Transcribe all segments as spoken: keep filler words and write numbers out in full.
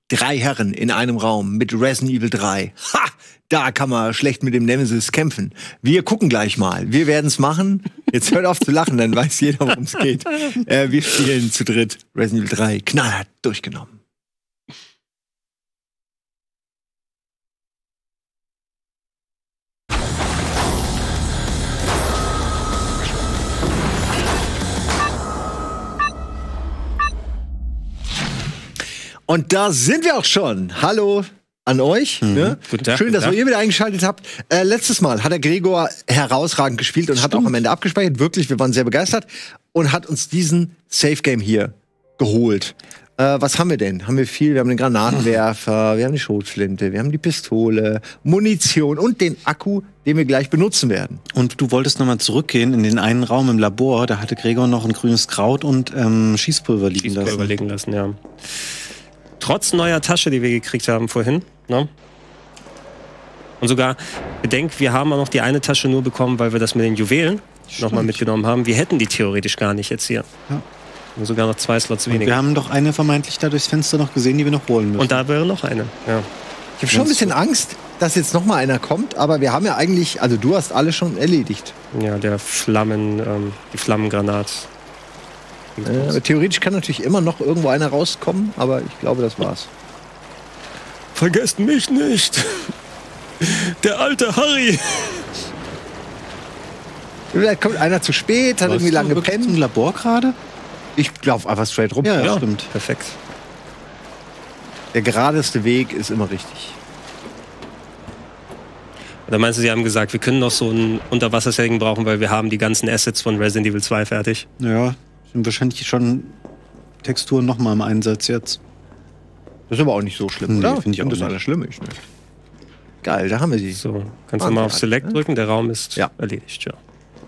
Drei Herren in einem Raum mit Resident Evil drei. Ha! Da kann man schlecht mit dem Nemesis kämpfen. Wir gucken gleich mal. Wir werden es machen. Jetzt hört auf zu lachen, dann weiß jeder, worum es geht. Äh, wir spielen zu dritt Resident Evil drei. Knallhart durchgenommen. Und da sind wir auch schon. Hallo an euch. Mhm. Ne? Guten Tag, Schön, dass guten Tag. ihr wieder eingeschaltet habt. Äh, letztes Mal hat der Gregor herausragend gespielt und Stimmt. hat auch am Ende abgespeichert. Wirklich, wir waren sehr begeistert. Und hat uns diesen Safe Game hier geholt. Äh, was haben wir denn? Haben wir viel? Wir haben den Granatenwerfer, wir haben die Schrotflinte, wir haben die Pistole, Munition und den Akku, den wir gleich benutzen werden. Und du wolltest nochmal zurückgehen in den einen Raum im Labor. Da hatte Gregor noch ein grünes Kraut und ähm, Schießpulver liegen Schießpulver lassen. liegen lassen, ja. Trotz neuer Tasche, die wir gekriegt haben vorhin. Ne? Und sogar, bedenkt, wir haben auch noch die eine Tasche nur bekommen, weil wir das mit den Juwelen nochmal mitgenommen haben. Wir hätten die theoretisch gar nicht jetzt hier. Ja. Und sogar noch zwei Slots weniger. Und wir haben doch eine vermeintlich da durchs Fenster noch gesehen, die wir noch holen müssen. Und da wäre noch eine, ja. Ich habe schon ein bisschen Angst, dass jetzt noch mal einer kommt, aber wir haben ja eigentlich, also du hast alle schon erledigt. Ja, der Flammen, ähm, die Flammengranat. Äh, aber theoretisch kann natürlich immer noch irgendwo einer rauskommen, aber ich glaube, das war's. Vergesst mich nicht! Der alte Harry! Vielleicht kommt einer zu spät, hat irgendwie lange gepennt. Im Labor gerade? Ich laufe einfach straight rum. Ja, ja, ja, stimmt. Perfekt. Der geradeste Weg ist immer richtig. Da meinst du, sie haben gesagt, wir können noch so ein Unterwassersetting brauchen, weil wir haben die ganzen Assets von Resident Evil zwei fertig. Ja, sind wahrscheinlich schon Texturen noch mal im Einsatz jetzt. Das ist aber auch nicht so schlimm, Nee, oder? finde ich auch das nicht. alles schlimm ist. Ne? Geil, da haben wir sie. So, kannst du mal auf Select drücken, der Raum ist Ja. erledigt, ja.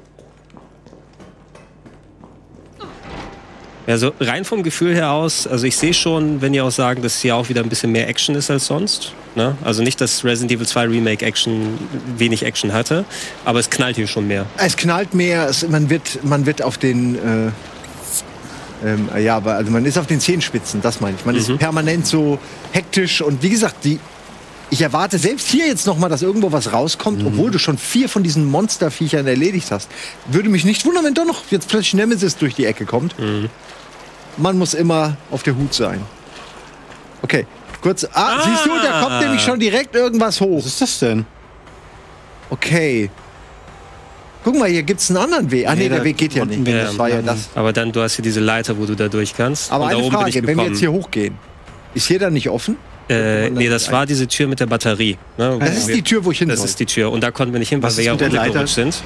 Also rein vom Gefühl her aus, also ich sehe schon, wenn ihr auch sagen, dass hier auch wieder ein bisschen mehr Action ist als sonst. Ne? Also nicht, dass Resident Evil zwei Remake Action wenig Action hatte, aber es knallt hier schon mehr. Es knallt mehr, es, man, wird, man wird auf den, äh, ähm, ja, aber also man ist auf den Zehenspitzen, das meine ich. Man mhm. ist permanent so hektisch und wie gesagt, die, ich erwarte selbst hier jetzt noch mal, dass irgendwo was rauskommt, mhm. obwohl du schon vier von diesen Monsterviechern erledigt hast. Würde mich nicht wundern, wenn doch noch jetzt plötzlich Nemesis durch die Ecke kommt. Mhm. Man muss immer auf der Hut sein. Okay, kurz. Ah, ah, siehst du, da kommt nämlich schon direkt irgendwas hoch. Was ist das denn? Okay. Guck mal, hier gibt's einen anderen Weg. Ah, nee, Nee, der da Weg geht ja nicht. unten wir Das war ja das. Aber dann, du hast hier diese Leiter, wo du da durch kannst. Aber und da eine oben bin Frage, ich wenn wir gekommen. jetzt hier hochgehen, ist hier dann nicht offen? Äh, nee, das war diese Tür mit der Batterie. Ne? Das ist die Tür, wo ich hin Das soll. ist die Tür. Und da konnten wir nicht hin, weil Was wir ist ja mit der Leiter? runtergerutscht sind.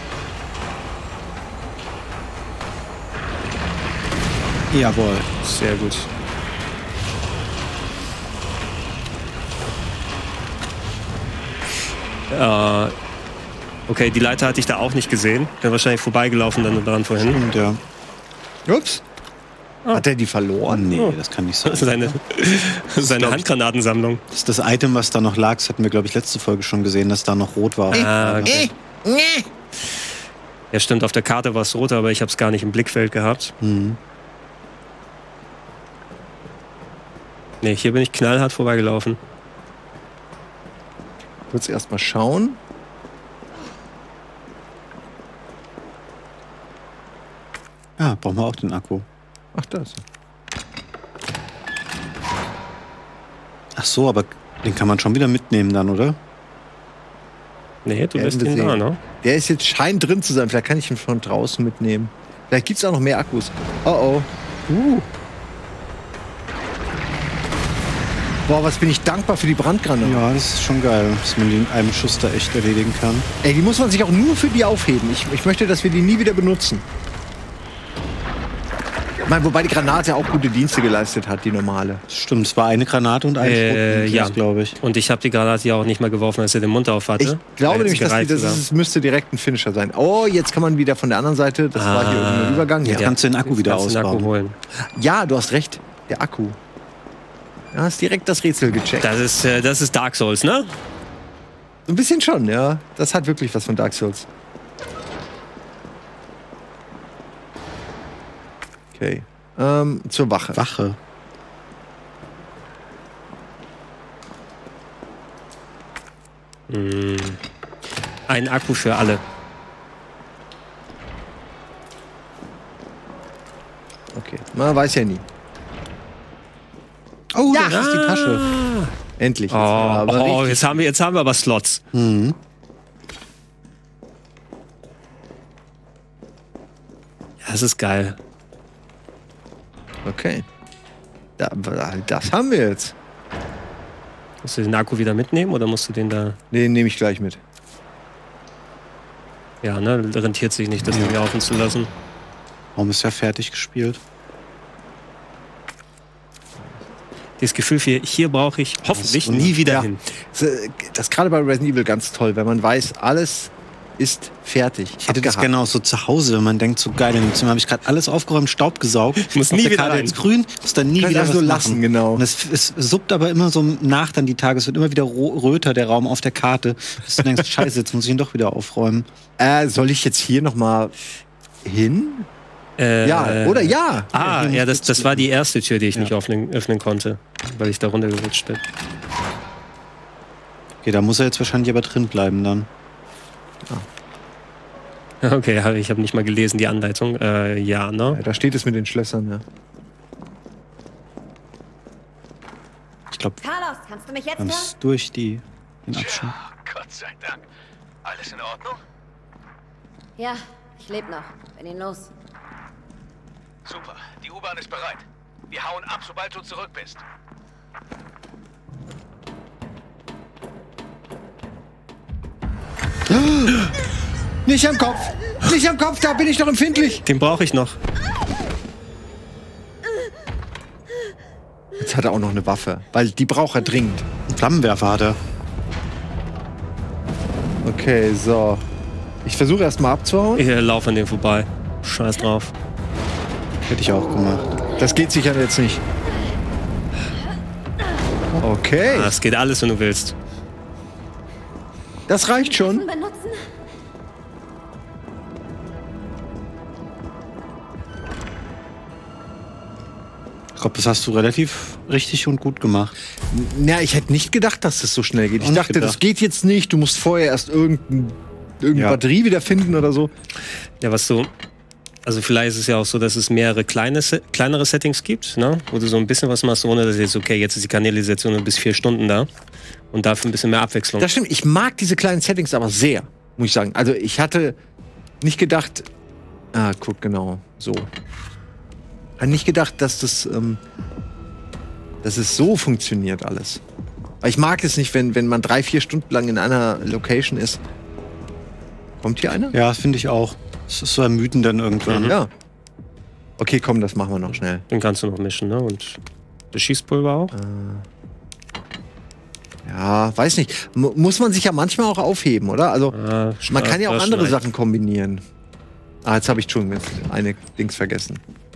Jawohl. Sehr gut. Äh, okay, die Leiter hatte ich da auch nicht gesehen. Wäre wahrscheinlich vorbeigelaufen dann dran vorhin. Und ja. Ups. Hat er die verloren? Nee, Oh. das kann nicht sein. Seine, seine Handgranatensammlung. Das ist das Item, was da noch lag. Das hatten wir, glaube ich, letzte Folge schon gesehen, dass da noch rot war. Ah, okay. Nee. Ja, stimmt, auf der Karte war es rot, aber ich habe es gar nicht im Blickfeld gehabt. Mhm. Nee, hier bin ich knallhart vorbeigelaufen. Kurz erst mal schauen. Ja, brauchen wir auch den Akku. Ach, das. Ach so, aber den kann man schon wieder mitnehmen dann, oder? Nee, du Ja, lässt wir ihn sehen. da, ne? Der ist jetzt scheint drin zu sein. Vielleicht kann ich ihn von draußen mitnehmen. Vielleicht gibt's auch noch mehr Akkus. Oh oh. Uh. Boah, was bin ich dankbar für die Brandgranate. Ja, das ist schon geil, dass man die in einem Schuss da echt erledigen kann. Ey, die muss man sich auch nur für die aufheben. Ich, ich möchte, dass wir die nie wieder benutzen. Ich meine, wobei die Granate auch gute Dienste geleistet hat, die normale. Stimmt, es war eine Granate und ein Äh, ja. glaube ich. Und ich habe die Granate ja auch nicht mal geworfen, als er den Mund auf hatte. Ich glaube Da hätte nämlich, sie dass die, gereicht das sogar. ist, müsste direkt ein Finisher sein. Oh, jetzt kann man wieder von der anderen Seite, das war hier Ah. irgendein Übergang. Jetzt Ja. kannst du den Akku wieder Kannst den Akku ausbauen. holen. ja, du hast recht. Der Akku. Du hast direkt das Rätsel gecheckt. Das ist, äh, das ist Dark Souls, ne? Ein bisschen schon, ja. Das hat wirklich was von Dark Souls. Okay. Ähm, zur Wache. Wache. Mm. Ein Akku für alle. Okay, man weiß ja nie. Oh, Ja. das ist die Tasche. Endlich. Oh, Aber oh richtig- jetzt, haben wir, jetzt haben wir aber Slots. Mhm. Ja, das ist geil. Okay. Da, das haben wir jetzt. Musst du den Akku wieder mitnehmen oder musst du den da... Den nehme ich gleich mit. Ja, ne, rentiert sich nicht, das Ding laufen zu lassen. Warum ist ja fertig gespielt? Dieses Gefühl für, hier brauche ich hoffentlich Das ist nie wieder ja. hin. Das ist gerade bei Resident Evil ganz toll, wenn man weiß, alles ist fertig. Ich hätte das gerne auch so zu Hause, wenn man denkt, so geil, in dem Zimmer habe ich gerade alles aufgeräumt, Staub gesaugt. Ich muss auf nie der wieder Karte rein. jetzt grün, muss dann nie Kannst wieder einfach was so machen. lassen, genau. Und es, es suppt aber immer so nach dann die Tage, es wird immer wieder ro- röter, der Raum auf der Karte. Bis du denkst, scheiße, jetzt muss ich ihn doch wieder aufräumen. Äh, soll ich jetzt hier noch mal hin? Äh, Ja, oder ja? Ah, ja, das, das war die erste Tür, die ich Ja. nicht öffnen, öffnen konnte, weil ich da runtergerutscht bin. Okay, da muss er jetzt wahrscheinlich aber drin bleiben dann. Okay, ja, ich habe nicht mal gelesen, die Anleitung. Äh, ja, ne? Ja, da steht es mit den Schlössern, ja. Ich glaube, Carlos, kannst du mich jetzt man hören? ist durch die, den Abschnitt. Gott sei Dank. Alles in Ordnung? Ja, ich lebe noch. Bin ihn los. Super. Die U-Bahn ist bereit. Wir hauen ab, sobald du zurück bist. Nicht am Kopf! Nicht am Kopf, da bin ich doch empfindlich! Den brauche ich noch. Jetzt hat er auch noch eine Waffe, weil die braucht er dringend. Einen Flammenwerfer hat er. Okay, so. Ich versuche erst mal abzuhauen. Ich äh, laufe an dem vorbei. Scheiß drauf. Hätte ich auch gemacht. Das geht sicher jetzt nicht. Okay, Ah, es geht alles, wenn du willst. das reicht schon. Benutzen? Ich glaube, das hast du relativ richtig und gut gemacht. Na, ich hätte nicht gedacht, dass das so schnell geht. Ich Auch nicht dachte, das gedacht. geht jetzt nicht. Du musst vorher erst irgendein, irgendeine Ja. Batterie wiederfinden oder so. Ja, was so. Also vielleicht ist es ja auch so, dass es mehrere kleine, Se- kleinere Settings gibt, ne? Wo du so ein bisschen was machst, ohne dass jetzt, okay, jetzt ist die Kanalisation nur bis vier Stunden da. Und dafür ein bisschen mehr Abwechslung. Das stimmt. Ich mag diese kleinen Settings aber sehr, muss ich sagen. Also ich hatte nicht gedacht. Ah, guck, genau. So. Hatte nicht gedacht, dass das, ähm, dass es so funktioniert alles. Weil ich mag es nicht, wenn, wenn man drei, vier Stunden lang in einer Location ist. Kommt hier einer? Ja, das finde ich auch. Das ist so ermüdend dann irgendwann. Ja. Okay, komm, das machen wir noch schnell. Den kannst du noch mischen, ne? Und das Schießpulver auch. Ja, weiß nicht. M muss man sich ja manchmal auch aufheben, oder? Also, Ah, man kann ja auch das andere schon recht. Sachen kombinieren. Ah, jetzt habe ich schon eine Dings vergessen.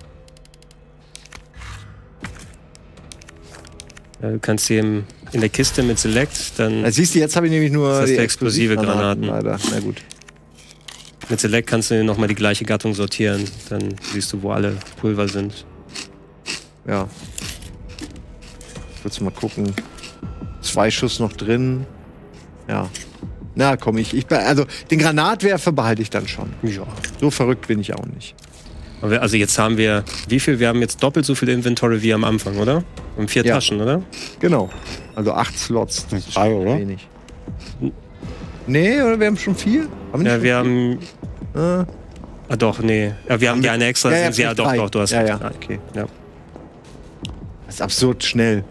Ja, du kannst hier im, in der Kiste mit Select, dann Da siehst du, jetzt habe ich nämlich nur Das ist die der explosive Explosivgranaten, Granaten. leider. Na gut. mit Select kannst du nochmal die gleiche Gattung sortieren. Dann siehst du, wo alle Pulver sind. Ja. Kurz mal gucken. Zwei Schuss noch drin. Ja. Na komm, ich, ich also den Granatwerfer behalte ich dann schon. Ja. So verrückt bin ich auch nicht. Aber wir- Also jetzt haben wir, wie viel? Wir haben jetzt doppelt so viel Inventory wie am Anfang, oder? Und vier Ja. Taschen, oder? Genau. Also acht Slots. Das ist Drei, schon oder? wenig. Nee, oder wir haben schon vier? Haben Ja, wir haben, haben. ah doch, nee. Ja, wir haben die eine extra. Ja, Ja, ja, ja, doch, drei. doch, du hast Ja, recht. ja, Drei. okay. Ja. Das ist absurd schnell.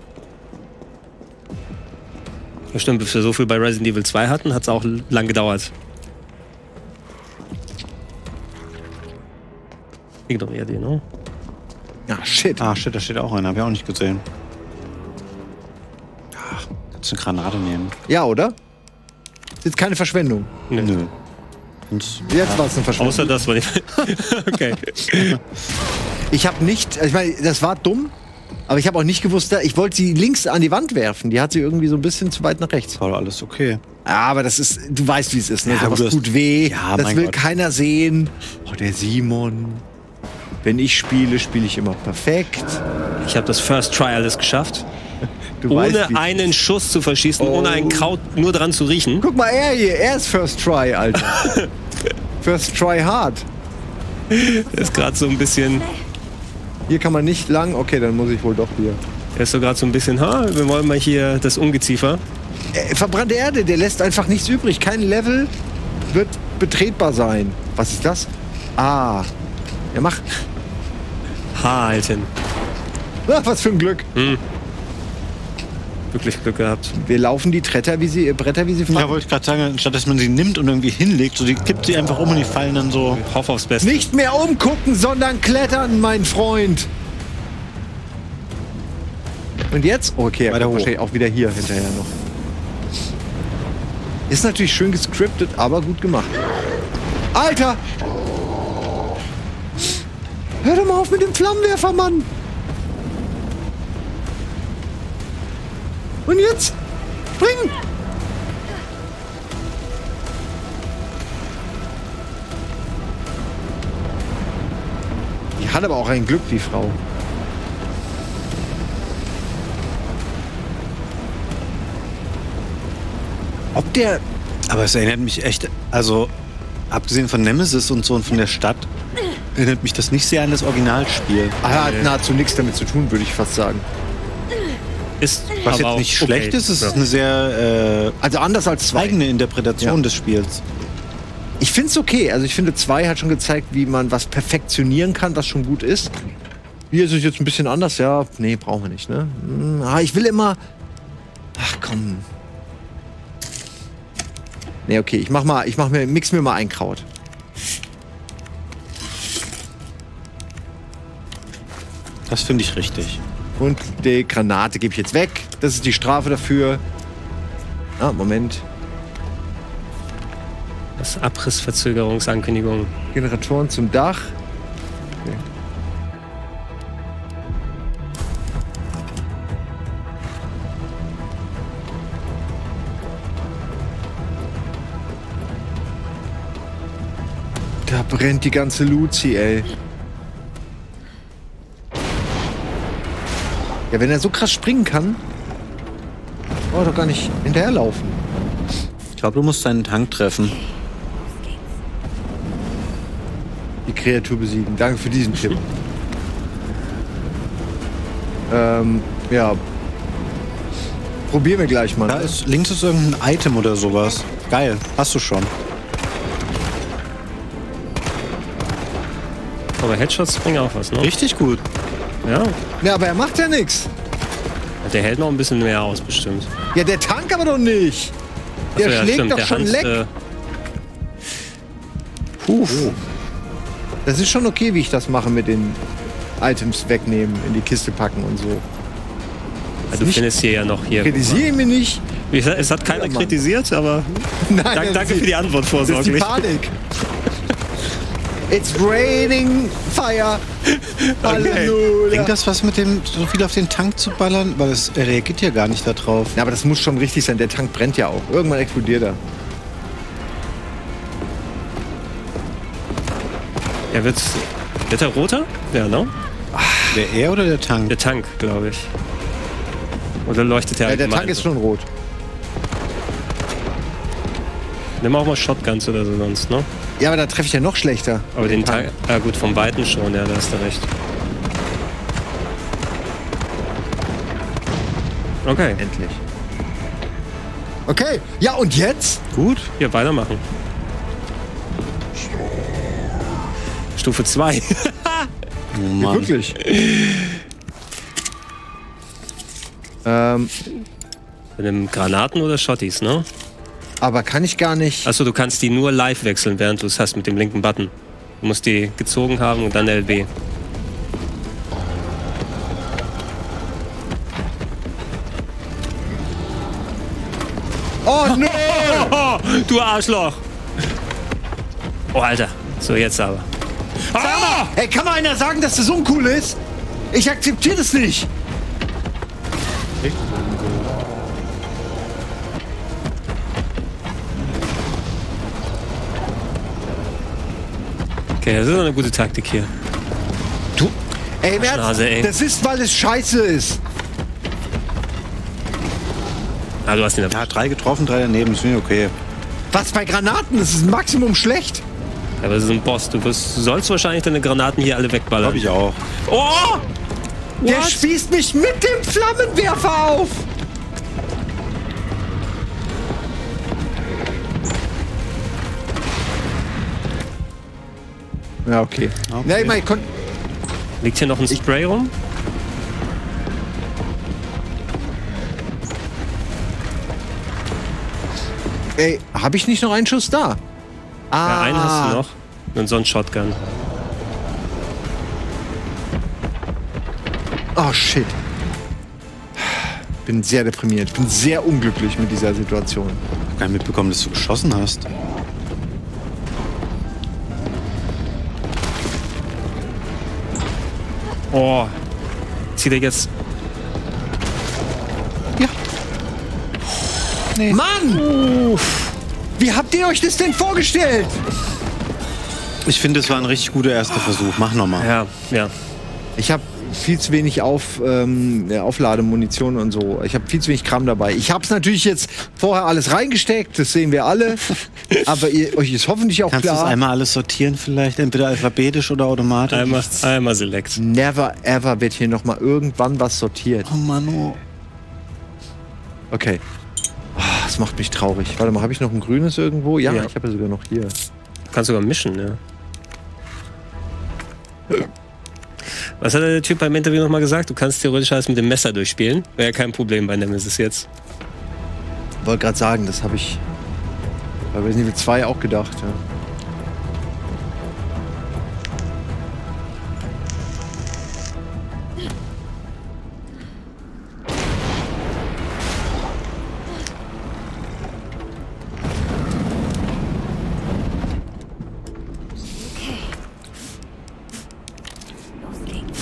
Ja, stimmt, bis wir so viel bei Resident Evil zwei hatten, hat es auch lang gedauert. Ignorier die, ne? Ja, shit. Ah, shit, da steht auch einer. Hab ich auch nicht gesehen. Ach, kannst du eine Granate nehmen? Ja, oder? Ist jetzt keine Verschwendung. Nö. Nö. Und Jetzt war es eine Verschwendung. Außer das war nicht. Okay. Ich habe nicht, ich meine, das war dumm, aber ich habe auch nicht gewusst, da- ich wollte sie links an die Wand werfen. Die hat sie irgendwie so ein bisschen zu weit nach rechts. war doch alles okay. Ja, aber das ist, du weißt, wie es ist, ne? Ja, So was du hast- tut weh, Ja, das mein will Gott. keiner sehen. Oh, der Simon. Wenn ich spiele, spiele ich immer perfekt. Ich habe das First Try alles geschafft. Du weißt, ohne wie- einen Schuss zu verschießen, Oh. ohne ein Kraut nur dran zu riechen. Guck mal, er hier, er ist First Try, Alter. First Try hard. Der ist gerade so ein bisschen, Hier kann man nicht lang. Okay, dann muss ich wohl doch hier. der ist so gerade so ein bisschen, ha, wir wollen mal hier das Ungeziefer. Äh, verbrannte Erde, der lässt einfach nichts übrig. Kein Level wird betretbar sein. Was ist das? Ah. Er macht. Ha, halten. Ah, was für ein Glück. Wirklich Glück gehabt. Wir laufen die Tretter, wie sie, äh, Bretter, wie sie Ja, fahren. wollte ich gerade sagen, anstatt dass man sie nimmt und irgendwie hinlegt, so die kippt sie einfach um und die fallen dann so. Hoff aufs Beste. Nicht mehr umgucken, sondern klettern, mein Freund. Und jetzt? Okay, er Weiter kommt hoch. wahrscheinlich auch wieder hier hinterher noch. Ist natürlich schön gescriptet, aber gut gemacht. Alter! Hör doch mal auf mit dem Flammenwerfer, Mann! Und jetzt? Springen! Die hat aber auch ein Glück, die Frau. Ob der... Aber es erinnert mich echt, also abgesehen von Nemesis und so und von der Stadt, erinnert mich das nicht sehr an das Originalspiel. Ah, hat nahezu nichts damit zu tun, würde ich fast sagen. Ist Was aber jetzt auch nicht okay. schlecht ist, es Ja. ist eine sehr Also anders als äh, zwei. eigene Interpretation Ja. des Spiels. Ich finde es okay. Also ich finde, zwei hat schon gezeigt, wie man was perfektionieren kann, was schon gut ist. Hier ist es jetzt ein bisschen anders. Ja, nee, brauchen wir nicht, ne? Hm, ah, ich will immer... Ach, komm. Nee, okay, ich mach mal, ich mach mir, mix mir mal ein Kraut. Das finde ich richtig. Und die Granate gebe ich jetzt weg. Das ist die Strafe dafür. Ah, Moment. Das Abrissverzögerungsankündigung. Generatoren zum Dach. Okay. Da brennt die ganze Luzi, ey. Ja, wenn er so krass springen kann, braucht er doch gar nicht hinterherlaufen. Ich glaube, du musst seinen Tank treffen. Die Kreatur besiegen. Danke für diesen Tipp. ähm, ja. Probieren wir gleich mal. Da Ne? ist links ist irgendein Item oder sowas. Geil, hast du schon. Aber Headshots bringen auch was, ne? Richtig gut. Ja. Ja, aber er macht ja nichts. Der hält noch ein bisschen mehr aus, bestimmt. Ja, der Tank aber doch nicht. Der Achso, ja, schlägt stimmt, doch der schon Hans, leck. Äh, Puh. Das ist schon okay, wie ich das mache mit den Items wegnehmen, in die Kiste packen und so. ja, du nicht- findest hier ja noch hier. Kritisiere mich nicht. Es es hat keiner Ja, Mann. kritisiert, aber Nein, danke, das danke ist für die Antwort Das ist die vorsorglich. Panik. It's raining fire. Halleluja. Bringt das was mit dem, so viel auf den Tank zu ballern? Weil es er reagiert ja gar nicht darauf. Ja, aber das muss schon richtig sein. Der Tank brennt ja auch. Irgendwann explodiert er. Er wird. Wird er roter? Ja, ne? Der er oder der Tank? Der Tank, glaube ich. Oder leuchtet er Ja, der allgemein Tank ist so? schon rot. Nimm auch mal Shotguns oder so sonst, ne? Ja, aber da treffe ich ja noch schlechter. Aber den Tank. Ja, gut, vom Weiten schon, ja, da hast du recht. Okay, Endlich. Okay. Ja, und jetzt? Gut. hier weitermachen. Stufe zwei. Oh Ja, Mann. wirklich. ähm, Mit einem Granaten oder Shotties, ne? aber kann ich gar nicht. Achso, du kannst die nur live wechseln, während du es hast mit dem linken Button. Du musst die gezogen haben und dann L B. Oh, no! Oh, du Arschloch! Oh, Alter. So, jetzt aber. Ah! Ey, kann mal einer sagen, dass das uncool ist? Ich akzeptiere das nicht. Okay, das ist eine gute Taktik hier. Du? Ey, im Ernst, Arschnase, ey. das ist, weil es scheiße ist. Ah, du hast ihn Ja, erwischt. drei getroffen, drei daneben, ist mir okay. Was bei Granaten? Das ist Maximum schlecht. Aber das ist ein Boss. Du, wirst, du sollst wahrscheinlich deine Granaten hier alle wegballern. Glaube ich auch. Oh! Der What? spießt mich mit dem Flammenwerfer auf. Ja, okay. Okay. Ja, ich meine, ich kon- Liegt hier noch ein Spray rum? Ey, habe ich nicht noch einen Schuss da? Ah, Ja, einen hast du noch. Und so ein Shotgun. Oh, shit. Bin sehr deprimiert. Bin sehr unglücklich mit dieser Situation. Ich hab gar nicht mitbekommen, dass du geschossen hast. Oh. Zieht er jetzt. Mann! Wie habt ihr euch das denn vorgestellt? Ich finde, es war ein richtig guter erster Versuch. Mach nochmal. Ja, ja. Ich habe viel zu wenig auf, ähm, ja, Auflademunition und so. Ich habe viel zu wenig Kram dabei. Ich habe es natürlich jetzt vorher alles reingesteckt, das sehen wir alle. Aber ihr, euch ist hoffentlich auch Kannst du es klar. einmal alles sortieren vielleicht? Entweder alphabetisch oder automatisch? Einmal, einmal Select. Never ever wird hier noch mal irgendwann was sortiert. Oh Mann, oh. Okay. Oh, das macht mich traurig. Warte mal, habe ich noch ein grünes irgendwo? Ja, Ja. ich habe ja sogar noch hier. Kannst sogar mischen, ja. Was hat der Typ beim Interview nochmal gesagt? Du kannst theoretisch alles mit dem Messer durchspielen. Wäre ja kein Problem bei Nemesis jetzt. Wollte gerade sagen, das habe ich bei Resident Evil zwei auch gedacht. Ja. Los geht's.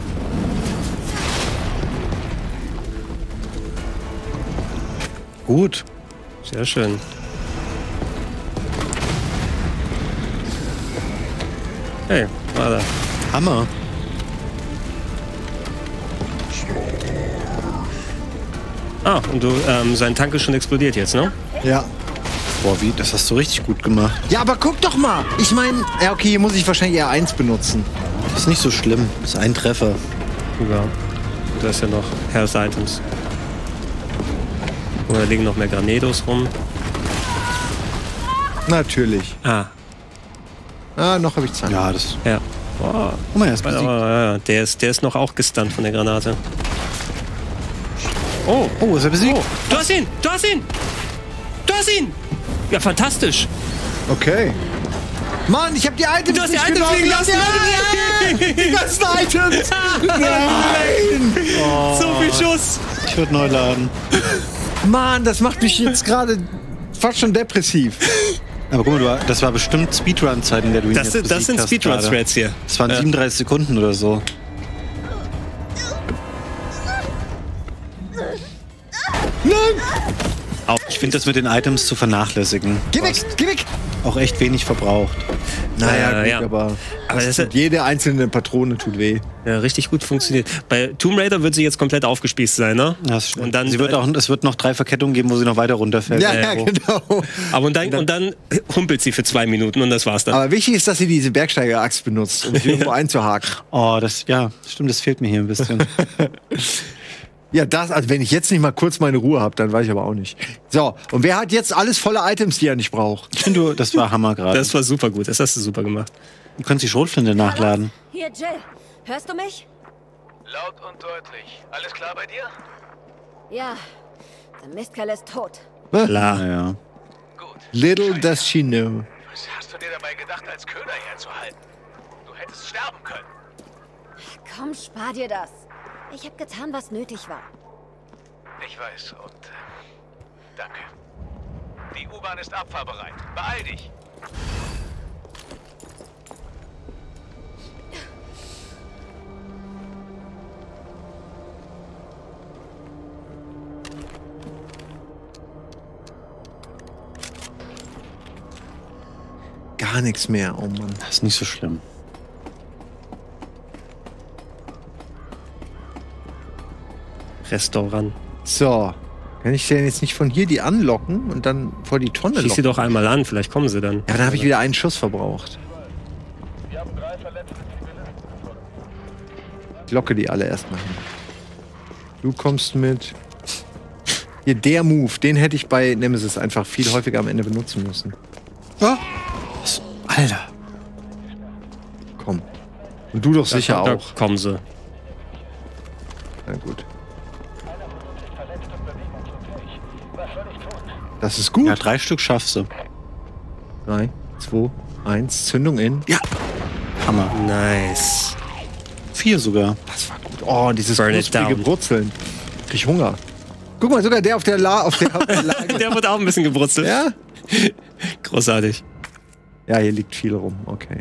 Gut. Sehr schön. Hey, war da. Hammer. Ah, und du, ähm, sein Tank ist schon explodiert jetzt, ne? Ja. Boah, wie? Das hast du richtig gut gemacht. Ja, aber guck doch mal. Ich meine, ja, okay, hier muss ich wahrscheinlich R eins benutzen. Das ist nicht so schlimm. Das ist ein Treffer. Ja. Da ist ja noch Health Items. Und da liegen noch mehr Granados rum. Natürlich. Ah, Ah, noch habe ich Zeit. Ja, das. ja. Oh, Guck mal, er ist aber, besiegt. ja, der ist, der ist noch auch gestunt von der Granate. Oh, Oh, ist er besiegt? oh, du hast ihn! Du hast ihn! Du hast ihn! Ja, fantastisch! Okay. Mann, ich habe die Items Du hast die nicht Items genommen. liegen lassen! Nein! Die ganzen Items! Nein! So viel Schuss! Ich würde neu laden. Mann, das macht mich jetzt gerade fast schon depressiv. Aber guck mal, du, das war bestimmt Speedrun-Zeit, in der du ihn Das, jetzt sind- das sind besiegt hast gerade. Speedrun-Threads hier. Das waren Ja. siebenunddreißig Sekunden oder so. Nein! Auch, ich finde das mit den Items zu vernachlässigen. Geh weg, geh weg! Auch echt wenig verbraucht. Naja, Äh, gut, ja. aber, Aber das ist- jede einzelne Patrone tut weh. Ja, richtig gut funktioniert. Bei Tomb Raider wird sie jetzt komplett aufgespießt sein, ne? Das stimmt. Und dann- sie wird auch, es wird noch drei Verkettungen geben, wo sie noch weiter runterfällt. Ja, äh, ja, wo- genau. Aber und dann, und dann humpelt sie für zwei Minuten und das war's dann. Aber wichtig ist, dass sie diese Bergsteiger-Axt benutzt, um sich irgendwo einzuhaken. Oh, das, ja, stimmt, das fehlt mir hier ein bisschen. Ja, das, also wenn ich jetzt nicht mal kurz meine Ruhe habe, dann weiß ich aber auch nicht. So, und wer hat jetzt alles volle Items, die er nicht braucht? Ich finde, du- das war Hammer gerade. Das war super gut. Das hast du super gemacht. Du kannst die Schrotflinte nachladen. Hier, Jill. Hörst du mich? Laut und deutlich. Alles klar bei dir? Ja. Der Mistkerl ist tot. Klar. Naja. Gut. Little does she know. Was hast du dir dabei gedacht, als Köder herzuhalten? Du hättest sterben können. Komm, spar dir das. Ich habe getan, was nötig war. Ich weiß und äh, danke. Die U-Bahn ist abfahrbereit. Beeil dich. Gar nichts mehr, oh Mann. Das ist nicht so schlimm. Restaurant. So, Kann ich denn jetzt nicht von hier die anlocken und dann vor die Tonne Schieß sie locken? doch einmal an, vielleicht kommen sie dann. Ja, dann habe ich wieder einen Schuss verbraucht. Ich locke die alle erstmal hin. Du kommst mit. Hier, der Move, den hätte ich bei Nemesis einfach viel häufiger am Ende benutzen müssen. Ja. Was? Alter. Komm. Und du doch sicher da, auch. Da kommen sie. Na gut. Das ist gut. Ja, drei Stück schaffst du. drei, zwei, eins, Zündung in. Ja. Hammer. Nice. Vier sogar. Das war gut. Oh, dieses Burn it knusprige down. Brutzeln. Krieg ich Hunger. Guck mal, sogar der auf der, La auf der, auf der Lage. Der wird auch ein bisschen gebrutzelt. Ja? Großartig. Ja, hier liegt viel rum. Okay.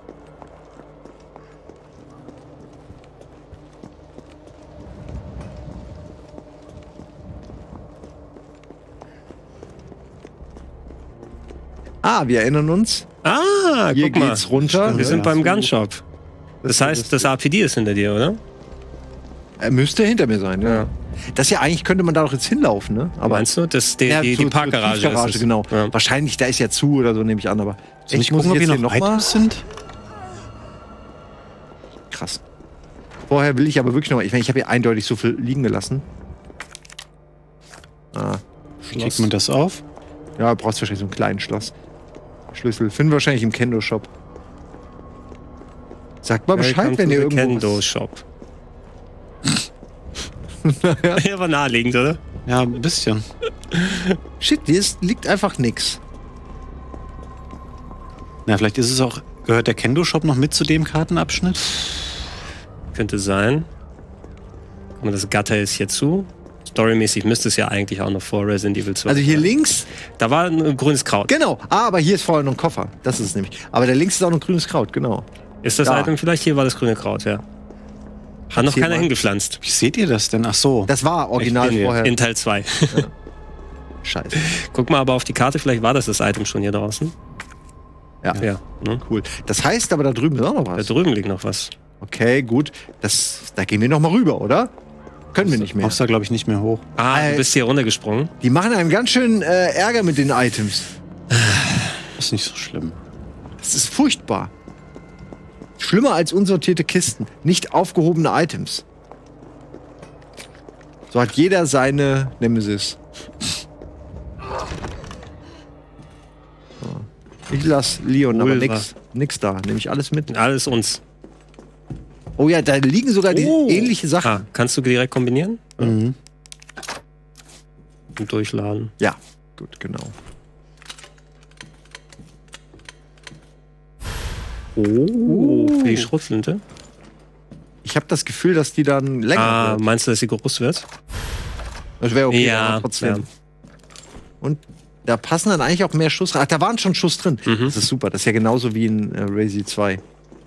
Ah, wir erinnern uns. Ah, Hier guck mal. geht's runter. Wir sind Ja. beim Gunshop. Das heißt, das R P D ist hinter dir, oder? Er müsste hinter mir sein, ja. Ja. Das ja eigentlich könnte man da doch jetzt hinlaufen, ne? Aber Meinst du? Das, die, ja, die, zur- die zur Parkgarage Tiefgarage, ist es. genau. Ja. Wahrscheinlich, da ist ja zu oder so, nehme ich an, aber Soll ich muss gucken, ob hier jetzt noch hier noch mal- Items sind? Krass. Vorher will ich aber wirklich noch mal, ich meine, ich habe hier eindeutig so viel liegen gelassen. Ah, Kriegt man das auf? ja, du brauchst wahrscheinlich so einen kleinen Schloss. Schlüssel finden wir wahrscheinlich im Kendo-Shop. Sagt mal Bescheid, Welcome wenn to ihr the irgendwo Kendo was- Shop. Ja, war naheliegend, oder? Ja, ein bisschen. Shit, hier ist, liegt einfach nix. Na, vielleicht ist es auch. Gehört der Kendo-Shop noch mit zu dem Kartenabschnitt? Könnte sein. Guck mal, das Gatter ist hier zu. Storymäßig müsste es ja eigentlich auch noch vor Resident Evil zwei. Also hier links, Da war ein grünes Kraut. genau. Ah, aber hier ist vorher noch ein Koffer. Das ist es nämlich. Aber der links ist auch noch ein grünes Kraut, genau. Ist das Da. Item vielleicht? Hier war das grüne Kraut, ja. Hat noch hier keiner mal. hingepflanzt. Wie seht ihr das denn? Ach so. Das war original Echt? vorher. In Teil zwei. Scheiße. Guck mal aber auf die Karte, vielleicht war das das Item schon hier draußen. Ja. Ja. Ne? Cool. Das heißt aber, da drüben ist auch noch Da was. drüben liegt noch was. Okay, gut. Das, da gehen wir noch mal rüber, oder? Können wir nicht mehr. Kommst da, glaube ich, nicht mehr hoch. Ah, Äh, du bist hier runtergesprungen. Die machen einem ganz schön äh, Ärger mit den Items. Ist nicht so schlimm. Das ist furchtbar. Schlimmer als unsortierte Kisten. Nicht aufgehobene Items. So hat jeder seine Nemesis. So. Ich lass Leon aber Pulver. nix, nix da. Nehme ich alles mit. Alles uns. Oh ja, da liegen sogar die Oh. ähnliche Sachen. Ah, kannst du direkt kombinieren? Mhm. Und durchladen. Ja, gut, genau. Oh, für die Schrotflinte. Ich habe das Gefühl, dass die dann länger Ah, wird. meinst du, dass sie groß wird? Das wäre okay, Ja, aber trotzdem. ja. Und da passen dann eigentlich auch mehr Schuss rein. Ach, da waren schon Schuss drin. Mhm. Das ist super. Das ist ja genauso wie in äh, Resi zwei.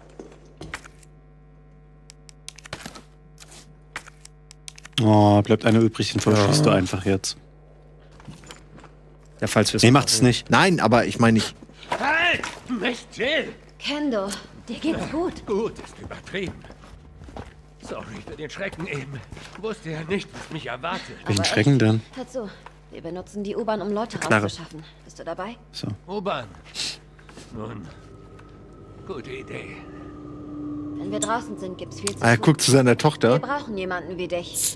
Oh, bleibt einer übrig, den verschießt Ja. du einfach jetzt. Ja, falls wir Nee, macht es nicht. Nein, aber ich meine nicht. Halt! Mich still! Kendo, dir geht's gut. Gut ist übertrieben. Sorry für den Schrecken eben. Wusste ja nicht, was mich erwartet. Welchen Aber Schrecken echt, denn? Hör zu. Wir benutzen die U-Bahn, um Leute Knarre. rauszuschaffen. Bist du dabei? So. U-Bahn. Nun, gute Idee. Wenn wir draußen sind, gibt's viel zu Ah, er tun. guckt zu seiner Wir Tochter. brauchen jemanden wie dich.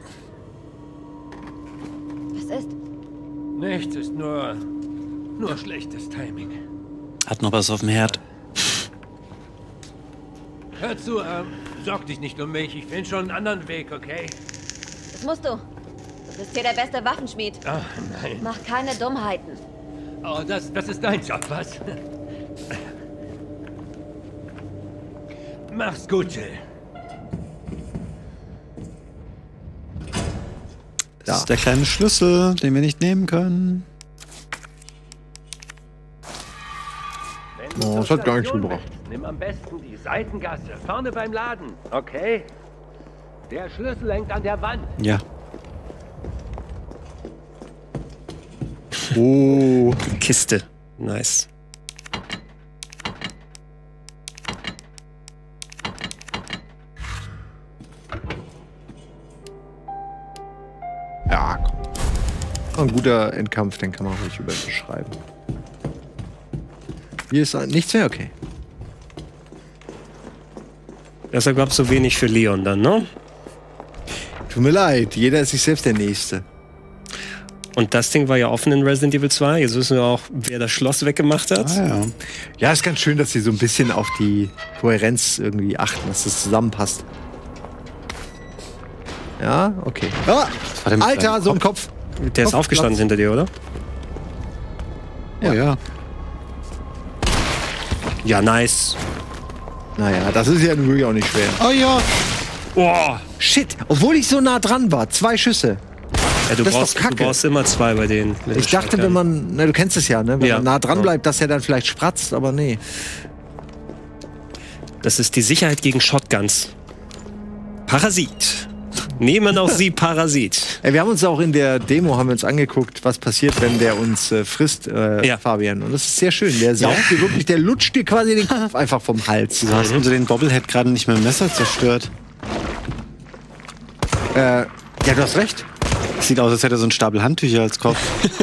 Was ist? Nichts ist nur. nur schlechtes Timing. Hat noch was auf dem Herd. Hör zu, ähm, sorg dich nicht um mich. Ich finde schon einen anderen Weg, okay? Das musst du. Du bist hier der beste Waffenschmied. Ach, nein. Mach keine Dummheiten. Oh, das, das ist dein Job, was? Mach's gut, Jill. Das ist der kleine Schlüssel, den wir nicht nehmen können. Wenn du Oh, zur das hat gar nichts Station gebracht. willst, nimm am besten die Seitengasse, vorne beim Laden, okay? Der Schlüssel hängt an der Wand. Ja. Oh. Kiste. Nice. Ja, komm. Ein guter Endkampf, den kann man ruhig überschreiben. Hier ist nichts mehr, okay. Deshalb gab es so wenig für Leon dann, ne? Tut mir leid, jeder ist sich selbst der Nächste. Und das Ding war ja offen in Resident Evil zwei. Jetzt wissen wir auch, wer das Schloss weggemacht hat. Ah, ja. Ja, ist ganz schön, dass sie so ein bisschen auf die Kohärenz irgendwie achten, dass das zusammenpasst. Ja, okay. Ah, war der mit Alter, seinem so ein Kopf. Der ist Kopf aufgestanden platzt. hinter dir, oder? Oh ja. Ja, nice. Naja, das ist ja nun wirklich auch nicht schwer. Oh ja. Boah. Shit, obwohl ich so nah dran war. Zwei Schüsse. Ja, du, Das ist brauchst, doch Kacke. du brauchst immer zwei bei denen. mit Ich der dachte, Shotgun. wenn man, na, du kennst es ja, ne? Wenn Ja. man nah dran Ja. bleibt, dass er dann vielleicht spratzt, aber nee. Das ist die Sicherheit gegen Shotguns. Parasit. Nehmen auch Sie Parasit. Ey, wir haben uns auch in der Demo haben wir uns angeguckt, was passiert, wenn der uns äh, frisst, äh, Ja. Fabian. Und das ist sehr schön. Der saugt dir wirklich, der lutscht dir quasi den Kopf einfach vom Hals. Du hast also den Bobblehead gerade nicht mit dem Messer zerstört. Äh, ja, du hast recht. Sieht aus, als hätte er so einen Stapel Handtücher als Kopf.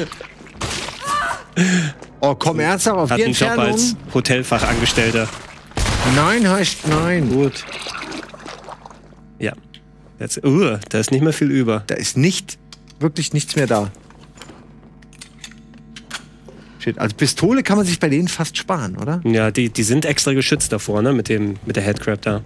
Oh, komm ernsthaft auf Hat die einen Job Entfernung. als Hotelfachangestellter. Nein heißt nein. Gut. Ja. Jetzt, uh, da ist nicht mehr viel über. Da ist nicht, wirklich nichts mehr da. Shit, also Pistole kann man sich bei denen fast sparen, oder? Ja, die, die sind extra geschützt davor, ne? Mit, dem, mit der Headcrab da.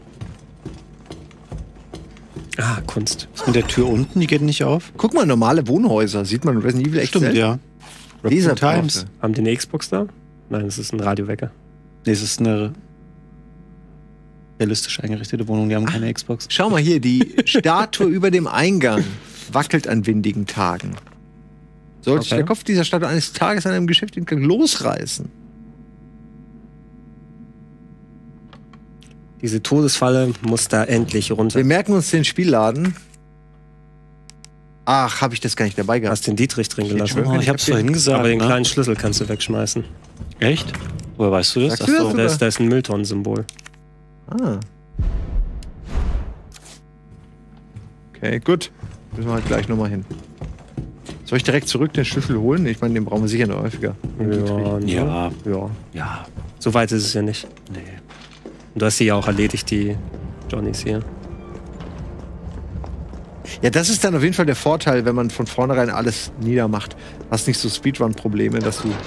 Ah, Kunst. Was mit der Tür unten? Die geht nicht auf? Guck mal, normale Wohnhäuser. Sieht man in Resident Evil echt Stimmt, selten. ja. Dieser Times. Haben die eine Xbox da? Nein, das ist ein Radiowecker. Nee, es ist eine realistisch eingerichtete Wohnung. Die haben keine Xbox. Schau mal hier, die Statue über dem Eingang wackelt an windigen Tagen. Sollte sich Okay. der Kopf dieser Statue eines Tages an einem Geschäft losreißen? Diese Todesfalle muss da endlich runter. Wir merken uns den Spielladen. Ach, habe ich das gar nicht dabei Du gehabt. hast den Dietrich drin gelassen. schwöre. Oh, ich hab's vorhin gesagt. Aber den ne? kleinen Schlüssel kannst du wegschmeißen. Echt? Woher weißt du das? Sagst du das? Achso. Da ist, da ist ein Mülltonnensymbol. Ah. Okay, gut. Müssen wir halt gleich nochmal hin. Soll ich direkt zurück den Schlüssel holen? Ich meine, den brauchen wir sicher noch häufiger. Ja, ne? Ja. ja. Ja. So weit ist es ja nicht. Nee. Und du hast die ja auch erledigt, die Johnnies hier. Ja, das ist dann auf jeden Fall der Vorteil, wenn man von vornherein alles niedermacht. Hast nicht so Speedrun-Probleme, dass du...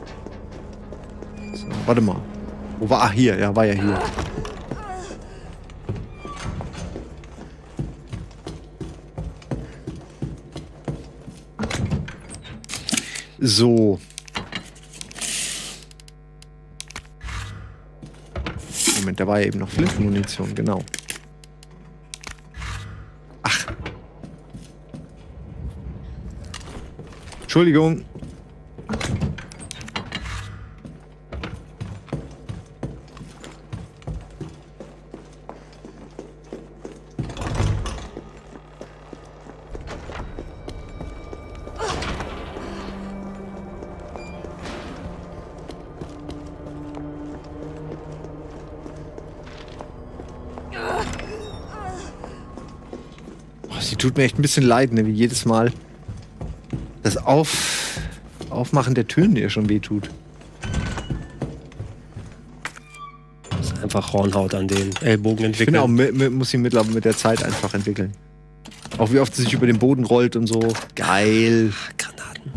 So, warte mal. Wo war... Ach, hier. Ja, war ja hier. So. Moment, da war ja eben noch Flintenmunition, genau. Ach. Entschuldigung. Oh, sie tut mir echt ein bisschen leid, ne, wie jedes Mal das Auf Aufmachen der Türen ihr schon wehtut. Das ist einfach Hornhaut an den Ellbogen Ich finde entwickeln. auch, mi- mi- muss sie mittlerweile mit der Zeit einfach entwickeln. Auch wie oft sie sich über den Boden rollt und so. Geil. Granaten.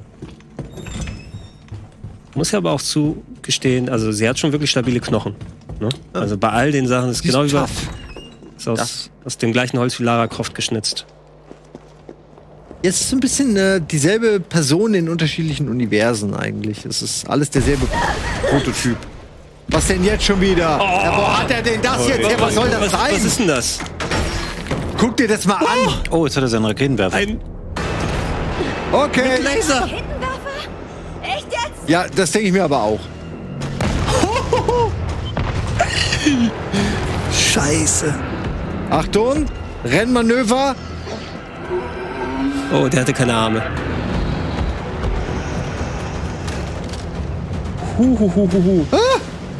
Muss ja aber auch zugestehen, also sie hat schon wirklich stabile Knochen. Ne? Also bei all den Sachen ist Sie ist genau wie bei, tough. ist aus, Das- aus dem gleichen Holz wie Lara Croft geschnitzt. Jetzt ist so ein bisschen äh, dieselbe Person in unterschiedlichen Universen eigentlich. Es ist alles derselbe Prototyp. Was denn jetzt schon wieder? Ja, wo hat er denn das jetzt her? Was soll das was, sein? was ist denn das? Guck dir das mal an. Oh, jetzt hat er seinen Raketenwerfer. Ein Okay. Laser! Raketenwerfer? Echt jetzt? Ja, das denke ich mir aber auch. Scheiße. Achtung, Rennmanöver. Oh, der hatte keine Arme. Hu, hu, hu, hu, hu. Ah.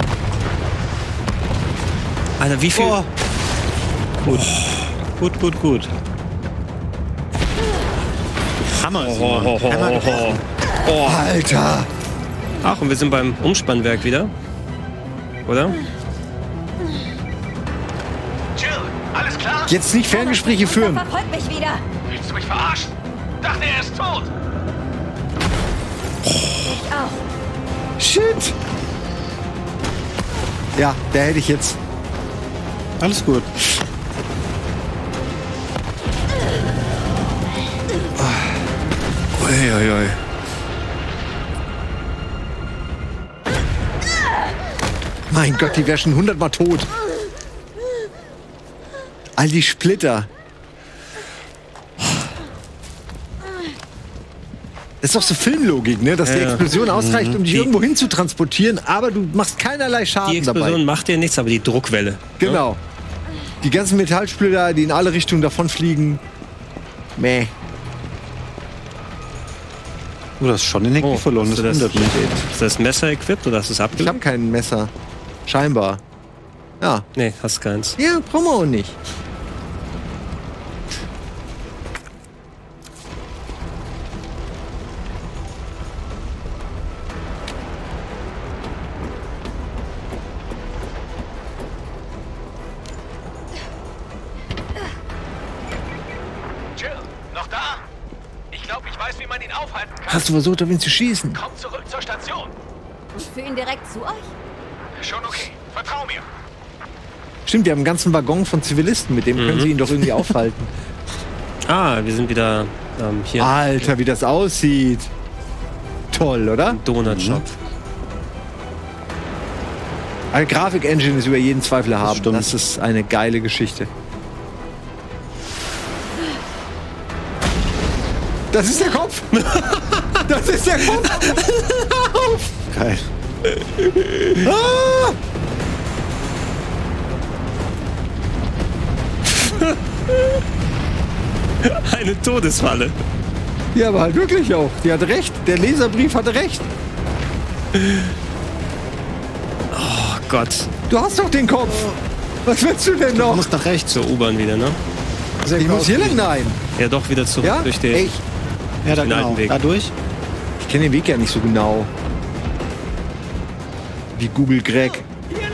Alter, wie viel? Oh. Gut. Gut, gut, gut. Hammer, Oh, Simon. oh, oh, Hammer oh, getroffen. oh. Alter! Ach, und wir sind beim Umspannwerk wieder. Oder? Jill, alles klar? Jetzt nicht Ferngespräche führen. Verfolgt mich wieder. Willst du mich verarschen? Dachte, er ist tot. Ich auch. Shit! Ja, der hätte ich jetzt. Alles gut. Uiuiui. Mein Gott, die wäre schon hundertmal tot. All die Splitter. Das ist doch so Filmlogik, ne? Dass die Ja, ja. Explosion ausreicht, um dich Die- irgendwo hin zu transportieren, aber du machst keinerlei Schaden Die Explosion dabei. macht dir nichts, aber die Druckwelle. Genau. Die ganzen Metallsplitter, die in alle Richtungen davonfliegen. Meh. Oh, das ist schon Energie Oh, verloren. hast Das du das, wundert mich. ist das Messer equipped oder hast du es Ich abgelegt? habe kein Messer. Scheinbar. Ja. Nee, hast keins. Ja, brauchen wir auch nicht. Jill, noch da? Ich glaube, ich weiß, wie man ihn aufhalten kann. Hast du versucht, auf ihn zu schießen? Komm zurück zur Station. Für ihn direkt zu euch? Schon okay. Vertrau mir. Stimmt, wir haben einen ganzen Waggon von Zivilisten, mit dem können sie ihn doch irgendwie aufhalten. Ah, wir sind wieder ähm, hier Alter, wie das aussieht. Toll, oder? im Donut-Shop. Eine Grafik-Engine ist über jeden Zweifel erhaben. stimmt. Das ist eine geile Geschichte. Das ist der Kopf! Das ist der Kopf! Geil. Ah! Eine Todesfalle. Ja, aber halt wirklich auch. Die hatte recht. Der Leserbrief hatte recht. Oh Gott. Du hast doch den Kopf. Was willst du denn Du noch? musst nach rechts. Zur U-Bahn wieder, ne? Ich muss hier lang. Nein. Ja, doch wieder zurück Ja? durch den. Ey, ich, Ja, da den genau. alten Weg. Da durch. ich kenne den Weg ja nicht so genau. Wie Google Greg.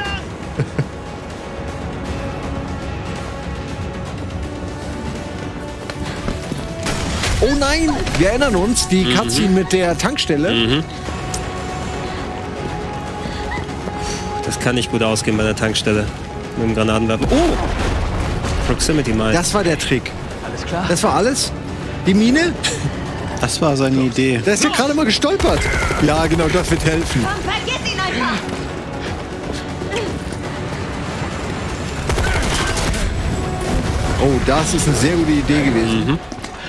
Oh nein! Wir erinnern uns, die Cutscene mit der Tankstelle. Das kann nicht gut ausgehen bei der Tankstelle. Mit dem Granatenwerfer. Oh! Proximity Mine. Das war der Trick. Alles klar? Das war alles? Die Mine? Das war seine Idee. Der ist ja gerade mal gestolpert. Ja, genau, das wird helfen. Komm, vergiss ihn einfach! Oh, das ist eine sehr gute Idee gewesen.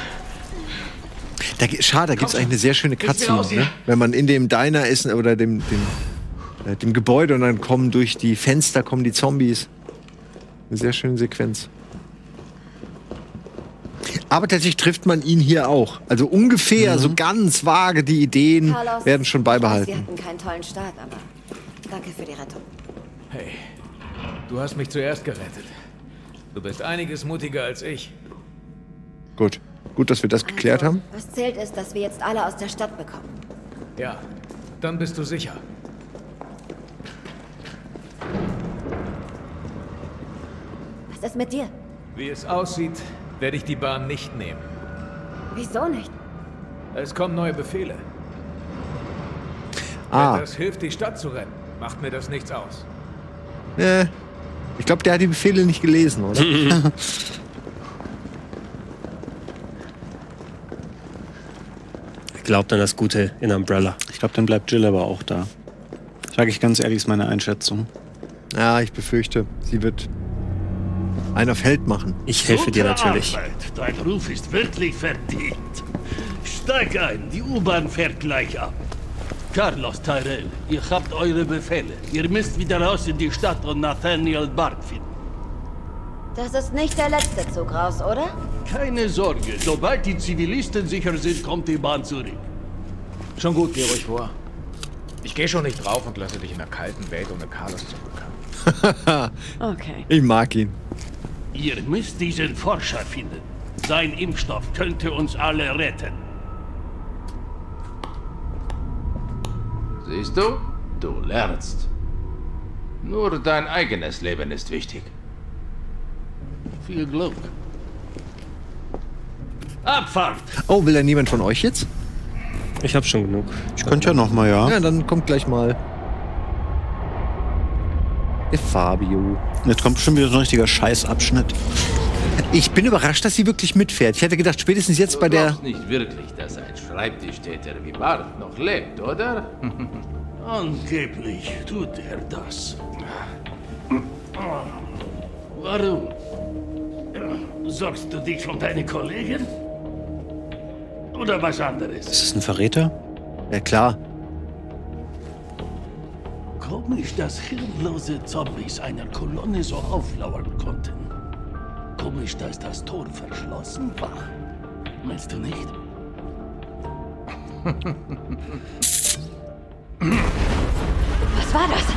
Da, ge- schade, da gibt es eigentlich eine sehr schöne Cutscene, ne? Wenn man in dem Diner ist oder dem, dem, äh, dem Gebäude und dann kommen durch die Fenster kommen die Zombies. Eine sehr schöne Sequenz. Aber tatsächlich trifft man ihn hier auch. Also ungefähr, so ganz vage, die Ideen Carlos, werden schon ich weiß, beibehalten. Sie hatten keinen tollen Start, aber danke für die Rettung. Hey, du hast mich zuerst gerettet. Du bist einiges mutiger als ich. Gut. Gut, dass wir das geklärt haben. Was zählt ist, dass wir jetzt alle aus der Stadt bekommen. Ja, dann bist du sicher. Was ist mit dir? Wie es aussieht, werde ich die Bahn nicht nehmen. Wieso nicht? Es kommen neue Befehle. Ah, Wenn das hilft, die Stadt zu retten, macht mir das nichts aus. äh, ich glaube, der hat die Befehle nicht gelesen, oder? Glaubt an das Gute in Umbrella. Ich glaube, dann bleibt Jill aber auch da. Sag ich ganz ehrlich, ist meine Einschätzung. Ja, ich befürchte, sie wird einen auf Held machen. Ich helfe dir Gute natürlich. Arbeit. Dein Ruf ist wirklich verdient. Steig ein, die U-Bahn fährt gleich ab. Carlos, Tyrell, ihr habt eure Befehle. Ihr müsst wieder raus in die Stadt und Nathaniel Bart finden. Das ist nicht der letzte Zug raus, oder? Keine Sorge, sobald die Zivilisten sicher sind, kommt die Bahn zurück. Schon gut, geh ruhig vor. Ich gehe schon nicht drauf und lasse dich in der kalten Welt ohne Carlos zurück. Okay. Ich mag ihn. Ihr müsst diesen Forscher finden. Sein Impfstoff könnte uns alle retten. Siehst du? Du lernst. Nur dein eigenes Leben ist wichtig. Viel Glück. Abfahrt! Oh, will da niemand von euch jetzt? Ich hab schon genug. Ich könnte ja noch mal, ja. Ja, dann kommt gleich mal der Fabio. Jetzt kommt schon wieder so ein richtiger Scheißabschnitt. Ich bin überrascht, dass sie wirklich mitfährt. Ich hätte gedacht, spätestens jetzt Du bei der... glaubst nicht wirklich, dass ein Schreibtischtäter wie Bart noch lebt, oder? Angeblich tut er das. Warum? Sorgst du dich um deine Kollegen? Oder was anderes? Ist das ein Verräter? Ja, klar. Komisch, dass hirnlose Zombies einer Kolonne so auflauern konnten. Komisch, dass das Tor verschlossen war. Meinst du nicht? Was war das?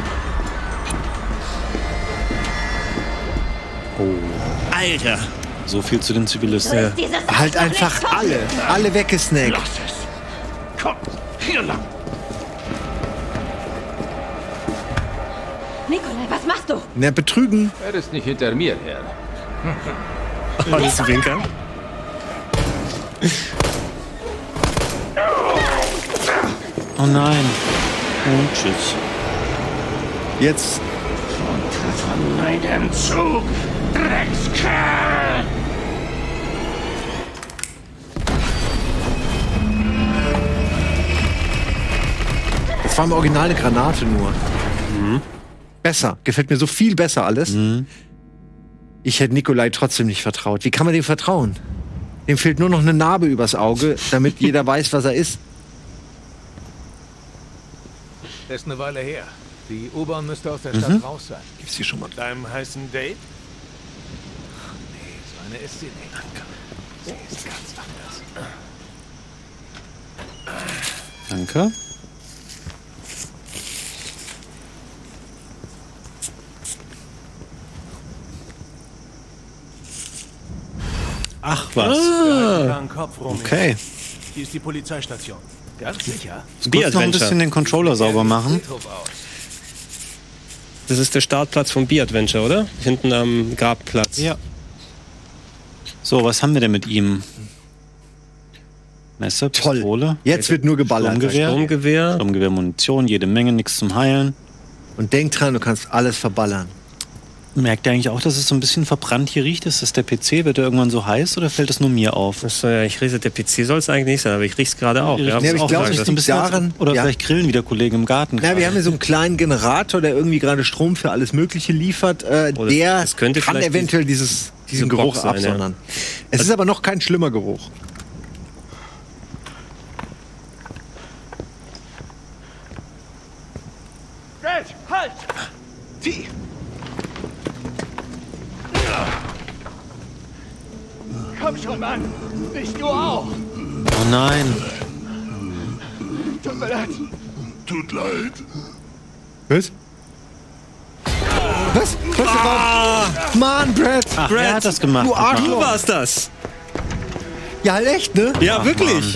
Alter! So viel zu den Zivilisten. Du isst dieses Halt doch einfach nicht, Zombie. alle. Alle weggesnackt. Lass es! Komm, hier lang! Nikolai, was machst du? Na, betrügen. Er ist nicht hinter mir her. Oh, das ist ein Winker. Oh nein. Und tschüss. Jetzt. Von meinem Zug, Dreckskerl! Das war im Original eine Granate nur. Mhm. Besser. Gefällt mir so viel besser alles. Mhm. Ich hätte Nikolai trotzdem nicht vertraut. Wie kann man dem vertrauen? Dem fehlt nur noch eine Narbe übers Auge, damit jeder weiß, was er ist. Das ist eine Weile her. Die U-Bahn müsste aus der Stadt raus sein. Gibt's hier schon mal. Deinem heißen Date? Nee, so eine ist sie nicht. Sie ist ganz anders. Danke. Ach was. Ah. Kopf, Romy. Okay. Hier ist die Polizeistation. Ganz sicher. Kurz noch ein bisschen den Controller sauber machen. Das ist der Startplatz vom Bee-Adventure, oder? Hinten am Grabplatz. Ja. So, was haben wir denn mit ihm? Messer, Pistole, Jetzt wird nur geballert. Sturmgewehr, Sturmgewehr. Sturmgewehr, Munition, jede Menge, nichts zum Heilen. Und denk dran, du kannst alles verballern. Merkt ihr eigentlich auch, dass es so ein bisschen verbrannt hier riecht? Ist das der P C? Wird der irgendwann so heiß oder fällt es nur mir auf? Achso, ja, ich rieche, der P C soll es eigentlich nicht sein, aber ich rieche es gerade auch. Ich Ja, riech's Nee, aber ich auch glaube, langsam. es ein liegt bisschen als- daran- Oder ja. vielleicht grillen wieder Kollegen im Garten. Na, wir gerade. haben hier so einen kleinen Generator, der irgendwie gerade Strom für alles Mögliche liefert. Äh, Oh, das- der das könnte kann vielleicht eventuell dieses, diesen diese Geruch Box sein, absondern. Es ist aber noch kein schlimmer Geruch. Red, halt! Die! Komm schon, Mann! Nicht du auch! Oh nein. Tut mir leid! Tut leid. Was? Was? Was ah! Mann, Brad! Ach, er hat das gemacht. Du Arschloch! Du warst das! Ja, halt echt, ne? Ja, Ach, wirklich!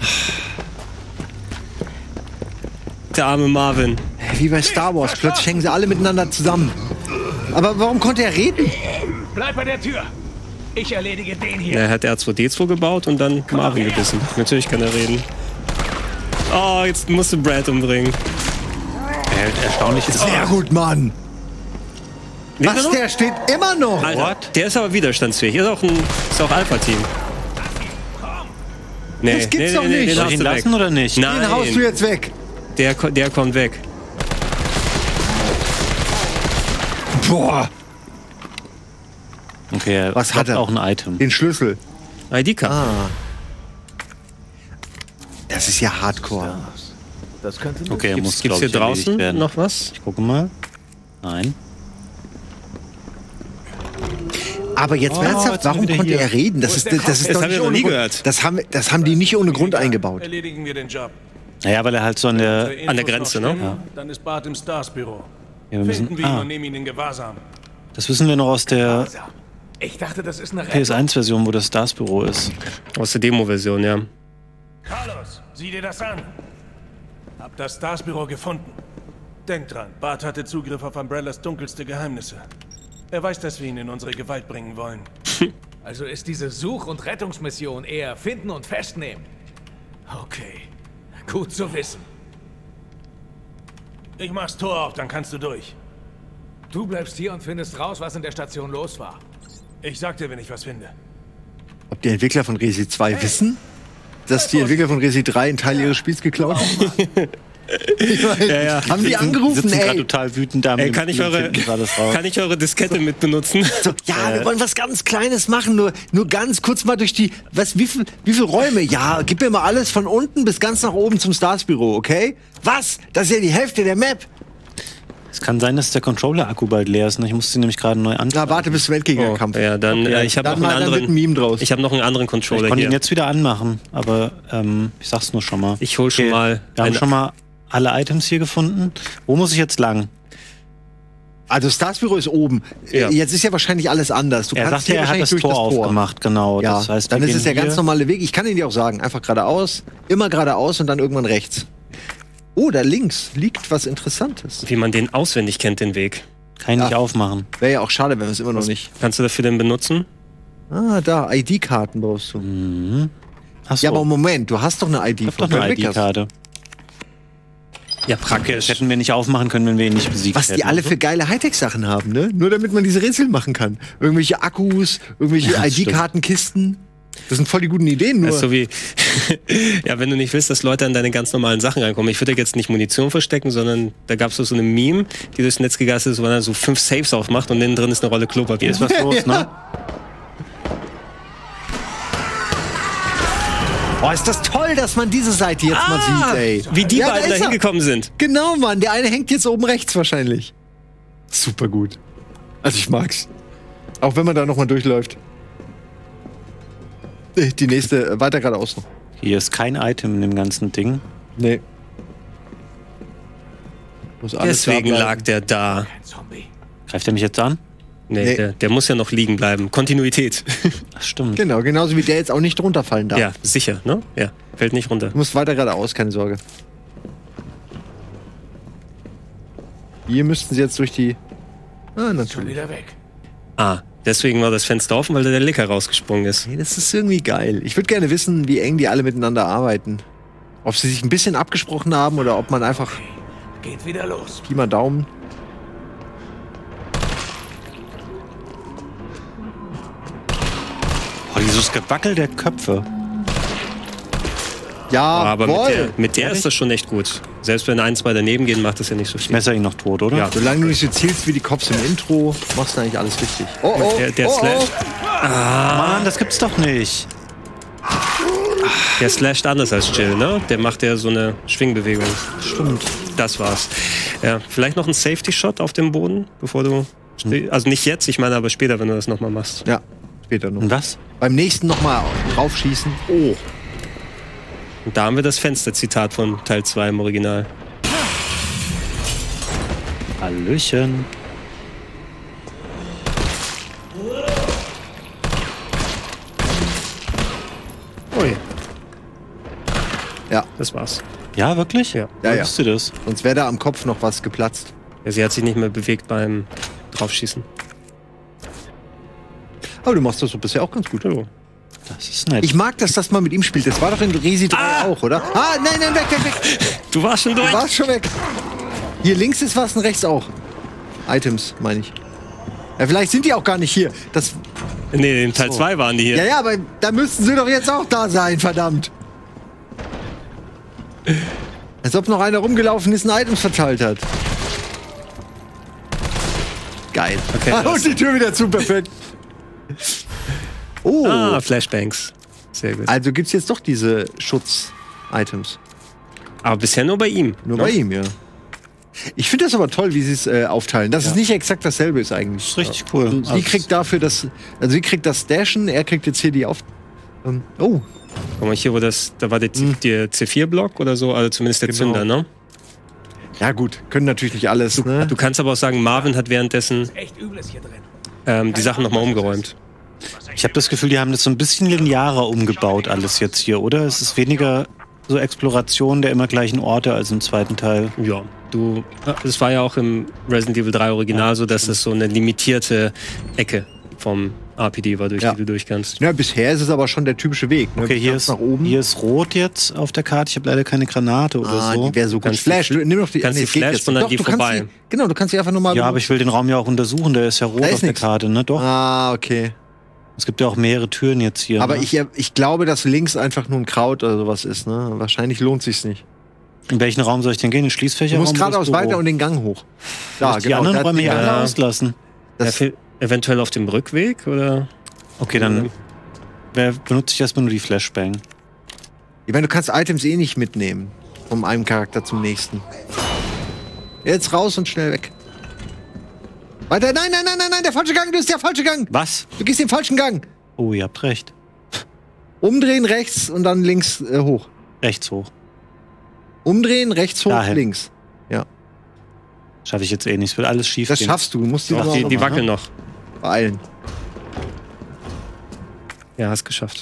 Der arme Marvin. Wie bei Star Wars. Plötzlich hängen sie alle miteinander zusammen. Aber warum konnte er reden? Bleib bei der Tür! Ich erledige den hier! Er hat R zwei D zwei gebaut und dann Marvin gebissen. Natürlich kann er reden. Oh, jetzt musst du Brad umbringen. Er hält erstaunlich. Sehr gut, Mann! Lebt er Was, noch? der steht immer noch! Alter, der ist aber widerstandsfähig. Ist auch ein ist auch Alpha-Team. Nee, Das gibt's nee, doch nee, nee, nicht. den Soll hast ich ihn du lassen weg. oder nicht? Nein, Den haust du jetzt weg! der, ko- der kommt weg. Boah! Okay, er Was hat er? auch ein Item. Den Schlüssel. I D-Card. Ah. Das ist ja Hardcore. Das könnte nicht. Okay, er muss, Gibt's, gibt's hier glaub ich, draußen erledigt werden. noch was? Ich gucke mal. Nein. Aber jetzt Oh, ernsthaft, jetzt sind warum wir wieder konnte hier. er reden? Das ist, das ist Das doch haben nicht wir noch ohne nie Grund. gehört. Das haben, das haben die nicht ohne Grund eingebaut. Erledigen wir den Job. Naja, weil er halt so an der. Wenn An der Infos Grenze, noch ne? stimmen, Dann ist Bart im Stars-Büro. Ja, wir müssen, Finden wir ihn ah, und nehmen ihn in Gewahrsam. das wissen wir noch aus der Ich dachte, das ist eine P S Rettung. eins Version, wo das Stars-Büro ist. Aus der Demo-Version, ja. Carlos, sieh dir das an. Hab das Stars-Büro gefunden. Denkt dran, Bart hatte Zugriff auf Umbrellas dunkelste Geheimnisse. Er weiß, dass wir ihn in unsere Gewalt bringen wollen. Also ist diese Such- und Rettungsmission eher finden und festnehmen. Okay, gut zu wissen. Ich mach's Tor auf, dann kannst du durch. Du bleibst hier und findest raus, was in der Station los war. Ich sag dir, wenn ich was finde. Ob die Entwickler von Resi zwei hey. wissen, dass die Entwickler von Resi drei einen Teil ihres Spiels geklaut haben? Ich mein, ja, ja. Haben die angerufen, sitzen ey? total wütend da. Ey, kann, ich eure, kann ich eure Diskette mit benutzen? So, ja, äh. wir wollen was ganz Kleines machen, nur, nur ganz kurz mal durch die, was, wie viel, wie viel Räume? Ja, gib mir mal alles von unten bis ganz nach oben zum Stars-Büro, okay? Was? Das ist ja die Hälfte der Map. Es kann sein, dass der Controller-Akku bald leer ist. Ne? Ich muss den nämlich gerade neu an. Na, warte bis zum Endgegnerkampf. Oh, ja, dann, okay. äh, ich habe noch, ein ein Meme draus. Ich hab noch einen anderen Controller ich konnte hier. ihn jetzt wieder anmachen, aber ähm, ich sag's nur schon mal. Ich hol schon okay. mal. Wir haben schon mal alle Items hier gefunden. Wo muss ich jetzt lang? Also Stars-Büro ist oben. Ja. Jetzt ist ja wahrscheinlich alles anders. Du er kannst sagte, hier er hat das Tor, durch das Tor aufgemacht, genau. Ja, das heißt, dann ist gehen es der hier ganz normale Weg. Ich kann ihn dir auch sagen. Einfach geradeaus, immer geradeaus und dann irgendwann rechts. Oh, da links liegt was Interessantes. Wie man den auswendig kennt, den Weg. Kann ich Ja. nicht aufmachen. Wäre ja auch schade, wenn wir es immer noch nicht. Kannst du dafür denn benutzen? Ah, da, I D-Karten brauchst du. Mhm. Ach so. Ja, aber Moment, du hast doch eine I D. Ich hab doch eine I D-Karte. Ja, praktisch. Das hätten wir nicht aufmachen können, wenn wir ihn nicht besiegt Was hätten. die alle für geile Hightech-Sachen haben, ne? Nur damit man diese Rätsel machen kann. Irgendwelche Akkus, irgendwelche Ja, I D-Kartenkisten. Das sind voll die guten Ideen, nur. Das ist so wie, ja, wenn du nicht willst, dass Leute an deine ganz normalen Sachen reinkommen. Ich würde jetzt nicht Munition verstecken, sondern da gab es so eine Meme, die durchs Netz gegeistert ist, wo man dann so fünf Safes aufmacht und innen drin ist eine Rolle Klopapier. Ist was los, ne? Oh, ist das toll, dass man diese Seite jetzt Ah, mal sieht, ey. wie die Ja, beiden da da ist er. hingekommen sind. Genau, Mann. Der eine hängt jetzt oben rechts wahrscheinlich. Super gut. Also ich mag's. Auch wenn man da nochmal durchläuft. Die nächste, äh, weiter geradeaus noch. Hier ist kein Item in dem ganzen Ding. Nee. Muss alles Deswegen da bleiben. lag der da. Kein Zombie. Greift er mich jetzt an? Nee, Nee. Der, der muss ja noch liegen bleiben. Kontinuität. Ach, stimmt. Genau, genauso wie der jetzt auch nicht runterfallen darf. Ja, sicher, ne? Ja, fällt nicht runter. Du musst weiter geradeaus, keine Sorge. Hier müssten sie jetzt durch die... Ah, Schon natürlich. wieder weg. Ah, deswegen war das Fenster offen, weil da der Lecker rausgesprungen ist. Hey, das ist irgendwie geil. Ich würde gerne wissen, wie eng die alle miteinander arbeiten. Ob sie sich ein bisschen abgesprochen haben oder ob man einfach Geht wieder los. Pi mal Daumen. Oh, dieses Gewackel der Köpfe. Ja, Aber mit voll. der, mit der ist das schon echt gut. Selbst wenn ein, zwei daneben gehen, macht das ja nicht so viel. Messer ihn noch tot, oder? Ja. Solange du nicht so zielst wie die Cops im Intro, machst du eigentlich alles richtig. Oh, oh, Der, der, oh, Slash, oh. Mann, das gibt's doch nicht. der slasht anders als Jill, ne? Der macht ja so eine Schwingbewegung. Stimmt. Das war's. Ja, vielleicht noch ein Safety-Shot auf dem Boden, bevor du... Also nicht jetzt, ich meine aber später, wenn du das nochmal machst. Ja, später noch. Und was? Beim nächsten nochmal draufschießen. Oh. Und da haben wir das Fenster-Zitat von Teil zwei im Original. Hallöchen. Ui, Ja, das war's. Ja, wirklich? Ja. Ja, Wie ja. wusstest du das? sonst wäre da am Kopf noch was geplatzt. Ja, sie hat sich nicht mehr bewegt beim Draufschießen. Aber du machst das so bisher auch ganz gut. Oh. Das ist nett. Ich mag das, dass man mit ihm spielt. Das war doch in Resi drei Ah! auch, oder? Ah, nein, nein, weg, weg, weg. Du warst schon durch. Du warst schon weg. Hier links ist was und rechts auch. Items, meine ich. Ja, vielleicht sind die auch gar nicht hier. Das, Nee, in Teil zwei waren die hier. ja, ja, aber da müssten sie doch jetzt auch da sein, verdammt. Als ob noch einer rumgelaufen ist und Items verteilt hat. Geil. Okay, Ah, das- und die Tür wieder zu, perfekt. Oh, Ah, Flashbangs. Sehr gut. also gibt's jetzt doch diese Schutz-Items. Aber bisher nur bei ihm. Nur ne? bei ihm, ja. Ich finde das aber toll, wie sie es äh, aufteilen. Dass es nicht exakt dasselbe ist eigentlich. Das ist richtig cool. Also, sie Also, kriegt dafür das, also sie kriegt das Dashen, er kriegt jetzt hier die Auf... Ähm, oh, Guck mal, hier, wo das, da war der, C- der C vier Block oder so, also zumindest der Genau. Zünder, ne? ja gut, können natürlich nicht alles, ne? Du kannst aber auch sagen, Marvin hat währenddessen Echt übles hier drin. ähm, die Sachen nochmal umgeräumt. ich habe das Gefühl, die haben das so ein bisschen linearer umgebaut, alles jetzt hier, oder? Es ist weniger so Exploration der immer gleichen Orte als im zweiten Teil. Ja, du, es war ja auch im Resident Evil drei Original Ja, so, dass es so eine limitierte Ecke vom R P D war, durch Ja. die du durch kannst. Ja, bisher ist es aber schon der typische Weg. Ne? Okay, hier Ganz ist, nach oben. hier ist rot jetzt auf der Karte. Ich habe leider keine Granate oder ah, so. die wäre so gut. Kannst Flash, die- nimm doch die. kannst die es geht Flash jetzt. und dann Doch, die du kannst vorbei. Die, genau, du kannst sie einfach nur mal. Ja, aber ich will den Raum ja auch untersuchen. Der ist ja rot Da ist auf der nix. Karte, ne? Doch. Ah, okay. Es gibt ja auch mehrere Türen jetzt hier. Aber ne? ich, ich glaube, dass links einfach nur ein Kraut oder sowas ist. Ne? Wahrscheinlich lohnt sich's nicht. In welchen Raum soll ich denn gehen? Den Du Schließfächerraum? musst oder das geradeaus Büro? weiter und den Gang hoch. Da, Soll ich die anderen da- Räume hier ja. alle auslassen? Das, Ja, eventuell auf dem Rückweg oder? Okay, dann wer- benutze ich erstmal nur die Flashbang. ich meine, du kannst Items eh nicht mitnehmen. Von einem Charakter zum nächsten. Jetzt raus und schnell weg. Weiter, nein, nein, nein, nein, nein, der falsche Gang, du bist der falsche Gang. Was? Du gehst den falschen Gang. Oh, ihr habt recht. Umdrehen, rechts und dann links äh, hoch. Rechts hoch. Umdrehen, rechts hoch, Dahin. links. Ja, Schaffe ich jetzt eh nicht. Es wird alles schief das gehen. schaffst du. Du musst dich Doch, nur die, noch die mal, wackeln ne? noch. beeilen. Ja, hast geschafft.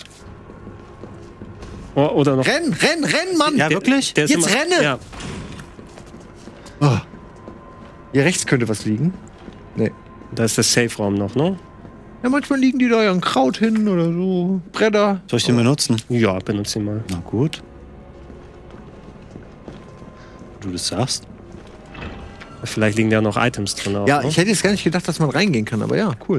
Oh, oder noch. Renn, renn, renn, Mann! Ja, wirklich? Der ist Jetzt immer- renne! Ja, Oh. Hier rechts könnte was liegen. Nee. da ist der Safe-Raum noch, ne? Ja, manchmal liegen die da ja ein Kraut hin oder so. Bretter. Soll ich den benutzen? Ja, benutze ihn mal. Na gut. Du das sagst. Vielleicht liegen da noch Items drin. Auch, Ja, ne? ich hätte jetzt gar nicht gedacht, dass man reingehen kann, aber ja, cool.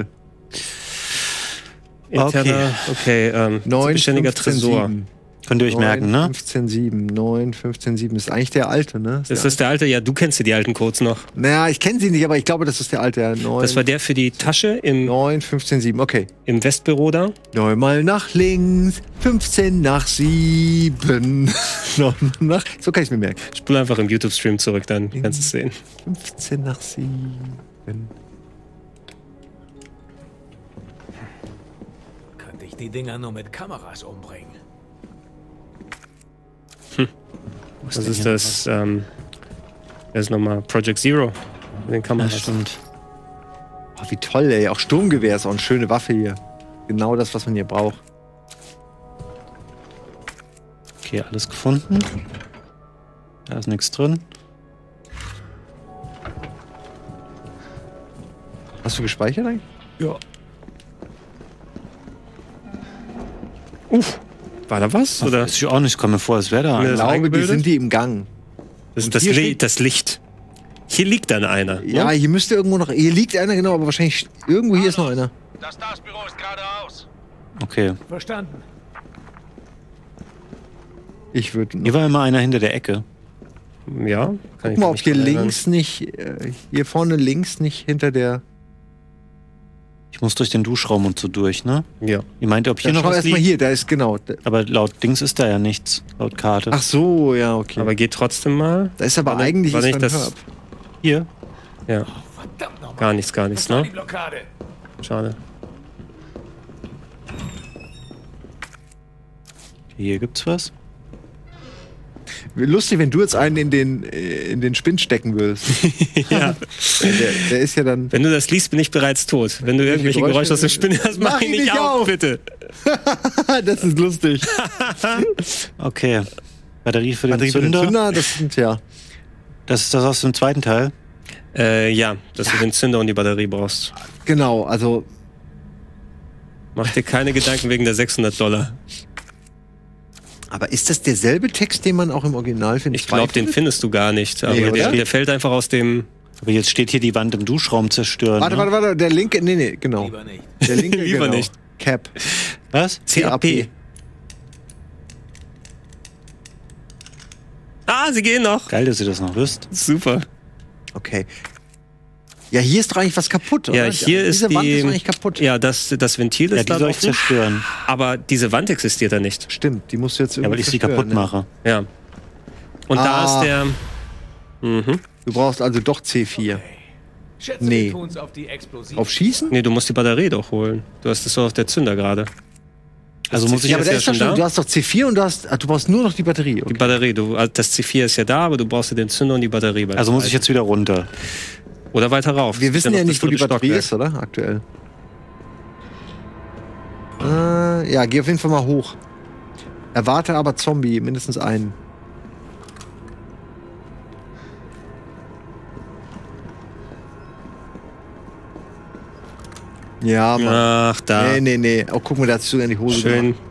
Interner, okay, ähm, neun, beständiger fünfzehn, Tresor. sieben. Könnt ihr euch merken, ne? fünfzehn sieben, neun, fünfzehn sieben. Ist eigentlich der alte, ne? Ist das der alte? Ja, du kennst ja die alten Codes noch. Naja, ich kenne sie nicht, aber ich glaube, das ist der alte. Ja, neun, Das war der für die Tasche im, neun, fünfzehn, sieben. Okay. im Westbüro da. Neunmal nach links, fünfzehn nach sieben. Neun nach, so kann ich mir merken. Spul einfach im YouTube-Stream zurück, dann kannst du es sehen. fünfzehn nach sieben. Könnte ich die Dinger nur mit Kameras umbringen. Das ist das, ähm, das ist nochmal Project Zero. Mit den Ja, Kameras. stimmt. Oh, wie toll, ey. Auch Sturmgewehr ist auch eine schöne Waffe hier. Genau das, was man hier braucht. Okay, alles gefunden. Da ist nichts drin. Hast du gespeichert eigentlich? Ja. Uff. War da was? Oder? Das ist auch nicht, komme mir vor, als wäre da Ja, einer. Ich glaube, die eingebildet? sind die im Gang. Das ist Und das, hier Li steht- das Licht. Hier liegt dann einer. Ja, ne? hier müsste irgendwo noch. Hier liegt einer, genau, aber wahrscheinlich irgendwo hier ist noch einer. Das Stars-Büro ist geradeaus. Okay. Verstanden. Ich würde. Hier war immer einer hinter der Ecke. Ja, kann Guck ich mal, ob mich hier dran erinnern. links nicht. Äh, hier vorne links nicht hinter der. Ich muss durch den Duschraum und so durch, ne? Ja. Ihr meint, ob hier Hier noch schau was erstmal liegt? hier, da ist genau. Da- Aber laut Dings ist da ja nichts. Laut Karte. Ach so, ja, okay. Aber geht trotzdem mal. da ist aber war nicht- eigentlich war ist nicht ein das- Herb. Hier. Ja, Verdammt nochmal. gar nichts, gar nichts, Das war ne? die Blockade. Schade. Hier gibt's was. Lustig, wenn du jetzt einen in den, äh, in den Spind stecken würdest. Ja. der, der ist ja dann. Wenn du das liest, bin ich bereits tot. Wenn du irgendwelche Geräusche- Geräusche aus dem Spinnen hast, mach ihn nicht auf, bitte. Das ist lustig. Okay. Batterie für den Batterie für den Zünder. Zünder, das sind ja. Das ist das aus dem zweiten Teil. Äh, ja, dass du den Zünder und die Batterie brauchst. Genau, also. Mach dir keine Gedanken wegen der sechshundert Dollar. Aber ist das derselbe Text, den man auch im Original findet? Ich glaube, den findest du gar nicht. Aber Nee, der, oder? der fällt einfach aus dem. Aber jetzt steht hier die Wand im Duschraum zerstören. Warte, ne? warte, warte, der linke. Nee, nee, genau. Lieber nicht. Der linke, Lieber genau. nicht. Cap. Was? C A P. Ah, sie gehen noch. Geil, dass ihr das noch wisst. Super. Okay. Ja, hier ist doch eigentlich was kaputt, oder? Ja, hier ist Diese die. Wand ist doch eigentlich kaputt. Ja, das, das Ventil Ja, ist die da soll ich offen, zerstören. aber diese Wand existiert da nicht. Stimmt, die musst du jetzt irgendwie Ja, weil ich sie zerstören, kaputt ne? mache. Ja. Und da Ah. ist der. Mhm. Du brauchst also doch C vier. Schätze, Nee. wir tun's auf die Explosiven. Auf Schießen? Nee, du musst die Batterie doch holen. Du hast es so auf der Zünder gerade. Also muss ich Ja, aber ist da ja ist doch schon schon, da. du hast doch C vier und du hast, ah, du brauchst nur noch die Batterie. Die Okay. Batterie, du, also das C vier ist ja da, aber du brauchst ja den Zünder und die Batterie. bei Also der muss ich Seite. jetzt wieder runter. Oder weiter rauf. Wir Das ist wissen ja noch nicht, das wo die dritte Batterie Stockwerk. ist, oder? Aktuell. Äh, ja, geh auf jeden Fall mal hoch. Erwarte aber Zombie, mindestens einen. Ja, Mann. Ach, da. Nee, nee, nee. Oh, guck mal, da hast du in die Hose Schön. gemacht.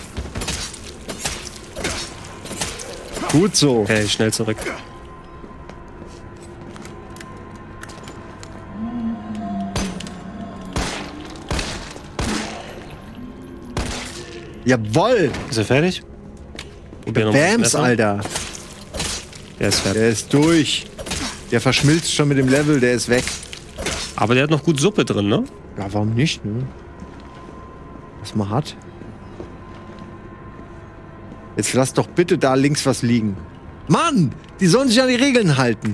Gut so. Okay, schnell zurück. Jawoll! Ist er fertig? Probier noch mal das Bams, Messer. Alter. Der ist fertig. Der ist durch. Der verschmilzt schon mit dem Level, der ist weg. Aber der hat noch gut Suppe drin, ne? Ja, warum nicht, ne? Was man hat. Jetzt lass doch bitte da links was liegen. Mann! Die sollen sich an die Regeln halten.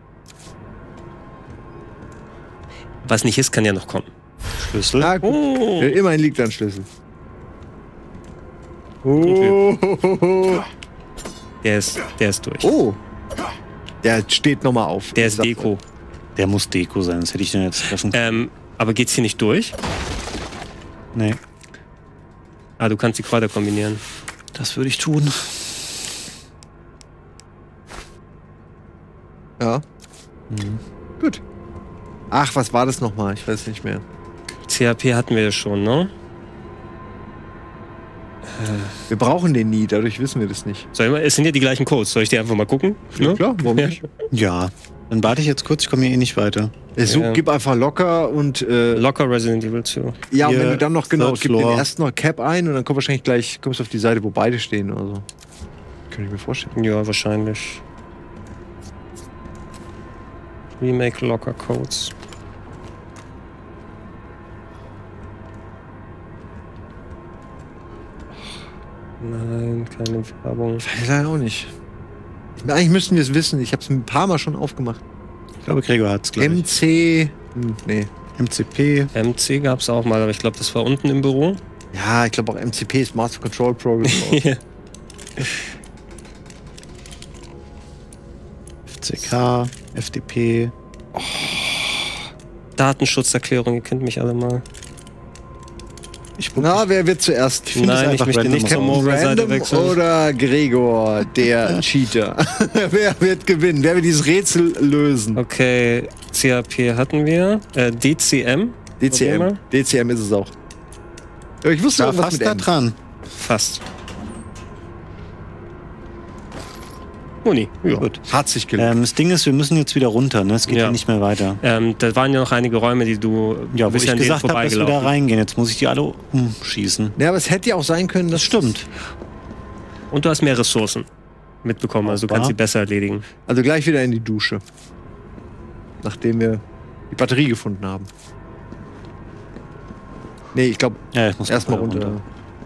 Was nicht ist, kann ja noch kommen. Schlüssel. Na gut. Oh. Ja, immerhin liegt da ein Schlüssel. Oh. Der ist, der ist durch. Oh. Der steht nochmal auf. Der ist Deko. Der muss Deko sein, das hätte ich den jetzt treffen können. Ähm, aber geht's hier nicht durch? Nee. Ah, du kannst die Kräuter kombinieren. Das würde ich tun. Ja. Mhm. Gut. Ach, was war das nochmal? Ich weiß nicht mehr. C H P hatten wir ja schon, ne? Wir brauchen den nie, dadurch wissen wir das nicht. Soll ich mal, es sind ja die gleichen Codes. Soll ich dir einfach mal gucken? Ja, klar, warum nicht? Ja. Dann warte ich jetzt kurz, ich komme hier eh nicht weiter. So, Ja. gib einfach locker und äh, Locker Resident Evil zwei. ja, und Hier, wenn du dann noch genau, Third gib den Floor. ersten noch Cap ein und dann kommst du wahrscheinlich gleich, kommst du auf die Seite, wo beide stehen oder so. Könnte ich mir vorstellen. Ja, wahrscheinlich. Remake Locker Codes. Nein, keine Werbung. Ich leider auch nicht. Eigentlich müssten wir es wissen. Ich habe es ein paar Mal schon aufgemacht. Ich glaube, Gregor hat's gleich. M C. Hm, nee. M C P. M C gab es auch mal, aber ich glaube, das war unten im Büro. Ja, ich glaube auch M C P ist Master Control Program. F C K. F D P. Datenschutzerklärung, ihr kennt mich alle mal. Ich Na, wer wird zuerst? finde es Nein, ich einfach möchte random nicht zur raus. Mobile-Seite Random wechseln. oder Gregor, der Cheater? Wer wird gewinnen? Wer wird dieses Rätsel lösen? Okay, C H P hatten wir. Äh, D C M. D C M. D C M ist es auch. Ja, ich wusste Da irgendwas fast mit da M. dran. Fast. Muni, ja. Gut. Hat sich gelohnt. Ähm, das Ding ist, wir müssen jetzt wieder runter, ne? Es geht Ja. ja nicht mehr weiter. Ähm, da waren ja noch einige Räume, die du Ja, du wo bist ich an denen gesagt habe, dass wir da vorbeigelaufen. reingehen. Jetzt muss ich die alle umschießen. Ja, aber es hätte ja auch sein können, dass Das stimmt. Und du hast mehr Ressourcen mitbekommen, also du kannst Opa. sie besser erledigen. Also gleich wieder in die Dusche. Nachdem wir die Batterie gefunden haben. Nee, ich glaube, Ja, ich muss erstmal weiter runter.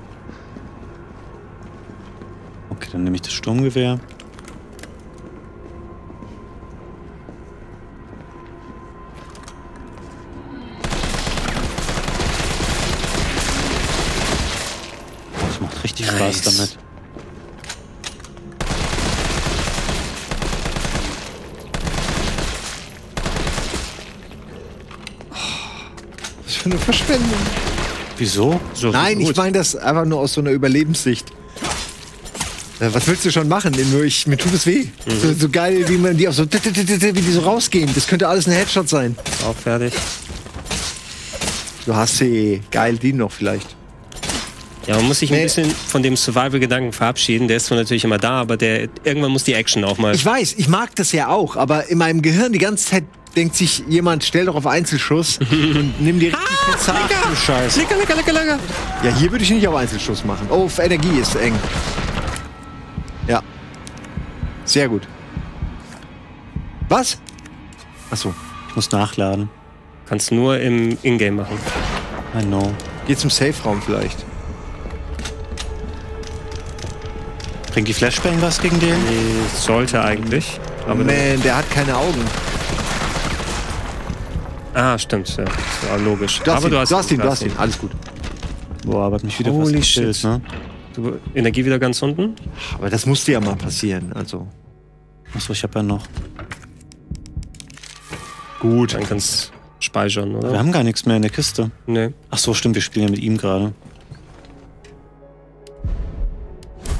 Okay, dann nehme ich das Sturmgewehr. Das macht richtig Spaß Nice. damit. Was für eine Verschwendung. Wieso? So, Nein, gut. ich meine das einfach nur aus so einer Überlebenssicht. Äh, Was willst du schon machen? Nur ich, mir tut es weh. So, so geil, wie man die auch so, wie die so rausgehen. Das könnte alles ein Headshot sein. Auch fertig. Du hast sie. Geil, die noch vielleicht. Ja, man muss sich Nee. ein bisschen von dem Survival-Gedanken verabschieden. Der ist zwar natürlich immer da, aber der irgendwann muss die Action auch mal. Ich weiß, ich mag das ja auch, aber in meinem Gehirn die ganze Zeit denkt sich jemand, stell doch auf Einzelschuss und nimm die richtig verzagt. Du Scheiße. Lecker, lecker, lecker, lecker. Ja, hier würde ich nicht auf Einzelschuss machen. Oh, auf Energie ist eng. Ja. Sehr gut. Was? Achso. Ich muss nachladen. Kannst nur im Ingame machen. I know. Geh zum Safe-Raum vielleicht. Bringt die Flashbang was gegen den? Nee, sollte eigentlich. Aber Man, der hat keine Augen. ah, stimmt. Ja, ist ja logisch. Du hast aber ihn, du hast, du hast ihn, du hast ihn. Alles gut. Boah, aber hat mich wieder Holy was gekillt, shit. ne? Du, Energie wieder ganz unten. Aber das musste ja mal passieren, also. Achso, ich hab ja noch. Gut. Dann kannst speichern, Wir oder? haben gar nichts mehr in der Kiste. Nee. Ach so, stimmt, wir spielen ja mit ihm gerade.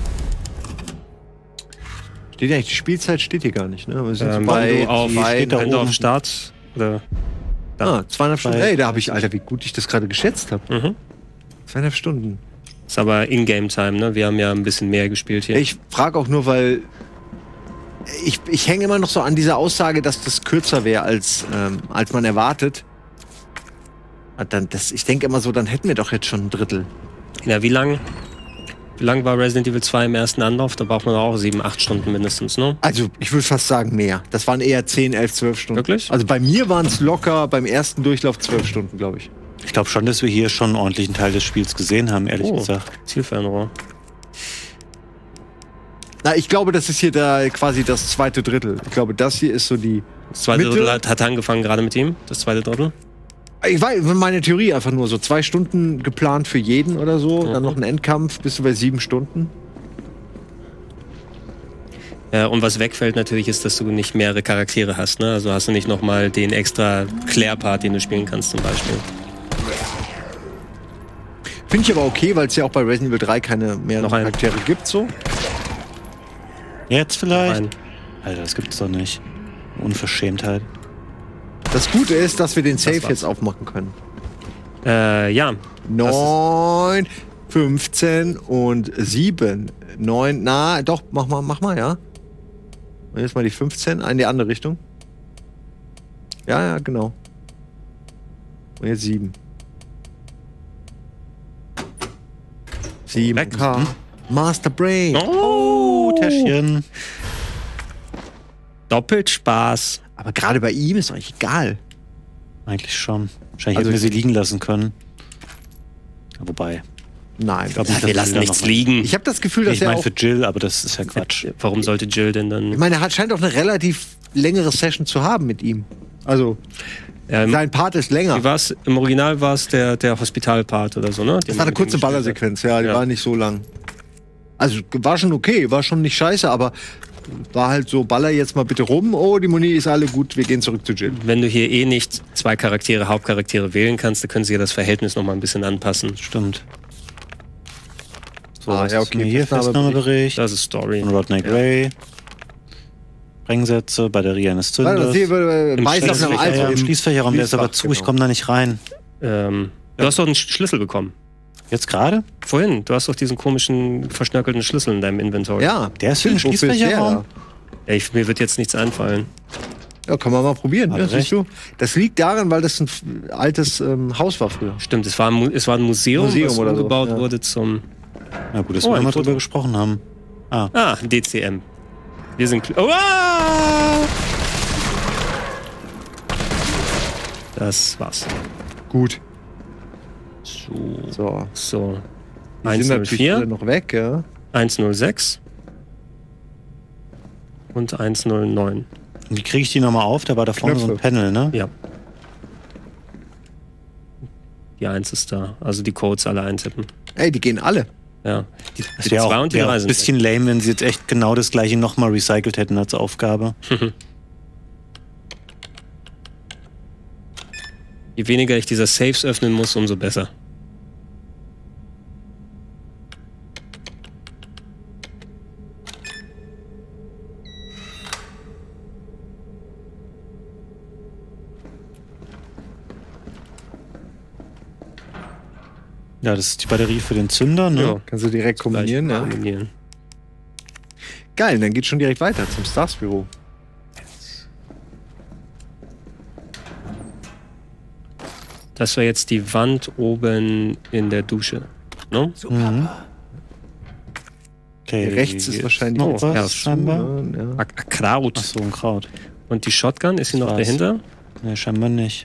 Steht eigentlich, die Spielzeit steht hier gar nicht, ne? Wir sind Ähm, so bei wenn du auf, zwei- steht da wenn du oben. auf Start oder Ah, zweieinhalb Stunden. Bei- Ey, da habe ich, Alter, wie gut ich das gerade geschätzt habe. Mhm. Zweieinhalb Stunden. Ist aber In-Game-Time, ne? Wir haben ja ein bisschen mehr gespielt hier. Ich frage auch nur, weil ich, ich hänge immer noch so an dieser Aussage, dass das kürzer wäre, als, ähm, als man erwartet. Ah, Dann, das, ich denke immer so, dann hätten wir doch jetzt schon ein Drittel. Ja, wie lang, wie lang war Resident Evil zwei im ersten Anlauf? Da braucht man auch sieben, acht Stunden mindestens, ne? Also, ich würde fast sagen mehr. Das waren eher zehn, elf, zwölf Stunden. Wirklich? Also bei mir waren es locker beim ersten Durchlauf zwölf Stunden, glaube ich. Ich glaube schon, dass wir hier schon einen ordentlichen Teil des Spiels gesehen haben, ehrlich Oh. gesagt. Zielveränderung. Na, ich glaube, das ist hier da quasi das zweite Drittel. Ich glaube, das hier ist so die. Das zweite Mitte? Drittel hat, hat angefangen gerade mit ihm. Das zweite Drittel. Ich weiß, meine Theorie einfach nur so zwei Stunden geplant für jeden oder so. Mhm. Dann noch ein Endkampf, bist du bei sieben Stunden. Äh, und was wegfällt natürlich ist, dass du nicht mehrere Charaktere hast. Ne? Also hast du nicht nochmal den extra Claire-Part, den du spielen kannst zum Beispiel. Finde ich aber okay, weil es ja auch bei Resident Evil drei keine mehr Noch einen. Charaktere gibt so. Jetzt vielleicht? Nein. Alter, das gibt's doch nicht. Unverschämtheit. Das Gute ist, dass wir den Safe war's. jetzt aufmachen können. Äh, ja. neun, fünfzehn und sieben. neun, na, doch, mach mal, mach mal, ja. Und jetzt mal die fünfzehn, in die andere Richtung. Ja, ja, genau. Und jetzt sieben. sieben Weg. K. Master Brain. Oh, Täschchen. Doppelt Spaß. Aber gerade bei ihm ist eigentlich egal. Eigentlich schon. Wahrscheinlich Also hätten wir sie ich- liegen lassen können. Ja, wobei. Nein. Ich glaub Ja, nicht, wir dass lassen da nichts noch mal- liegen. Ich habe das Gefühl, dass Ich er meine auch. für Jill, aber das ist ja Quatsch. Warum sollte Jill denn Ich dann... meine, er hat, scheint auch eine relativ längere Session zu haben mit ihm. Also, Ähm, sein Part ist länger. wie war's? Im Original war es der, der Hospital-Part oder so, ne? Das war eine kurze Ballersequenz, ja, die Ja. war nicht so lang. Also war schon okay, war schon nicht scheiße, aber war halt so, baller jetzt mal bitte rum, oh, die Muni ist alle gut, wir gehen zurück zu Jill. Wenn du hier eh nicht zwei Charaktere, Hauptcharaktere wählen kannst, dann können sie ja das Verhältnis noch mal ein bisschen anpassen. Stimmt. So, Ah, was ja, ist okay, denn hier Festnahmebericht. Festnahmebericht Das ist Story. von Rodney Gray. Sprengsätze, Batterie eines Warte, Zünders. hier, äh, Im weiß auf einem Schließfächer, Ja, ja, Alter. im Schließfächerraum, der ist aber Schließfach, zu, ich genau. komme da nicht rein. Ähm, du hast doch einen Sch- Schlüssel bekommen. Jetzt gerade? Vorhin. Du hast doch diesen komischen, verschnörkelten Schlüssel in deinem Inventory. Ja, Der ist für den wofür ist der Schließfächerraum? da? Ja, ich, mir wird jetzt nichts einfallen. Ja, kann man mal probieren, Hat ja, recht. siehst du? Das liegt daran, weil das ein f- altes ähm, Haus war früher. Stimmt, es war, ein Mu- es war ein Museum, Museum was oder so, umgebaut ja. wurde zum... Na gut, dass Oh, wir ein mal Foto. drüber gesprochen haben. Ah, D C M. Wir sind... kl- Oh, ah! Das war's. Gut. So. So. So. Die sind natürlich alle eins null vier, noch weg, ja. eins null sechs und eins null neun. Und wie kriege ich die nochmal auf? Da war da vorne so ein Knöpfe. Panel, ne? Ja. Die eins ist da. Also die Codes alle eintippen. Ey, die gehen alle. Ja. Die, Das die wäre zwei auch, und die wär drei auch ein sind bisschen lame, wenn sie jetzt echt genau das gleiche nochmal recycelt hätten als Aufgabe. weg. Je weniger ich dieser Safes öffnen muss, umso besser. Ja, das ist die Batterie für den Zünder, ne? Ja. Kannst du direkt kombinieren, Gleich ja. kombinieren. Geil, dann geht's schon direkt weiter zum Stars-Büro. Das war jetzt die Wand oben in der Dusche. No? Mhm. Okay. Rechts ist jetzt wahrscheinlich noch Oh, ja, was, scheinbar. Ja. Ak- Ak- Kraut. Ach so, ein Kraut. Und die Shotgun, ist sie Das noch war's. dahinter? Ne, scheinbar nicht.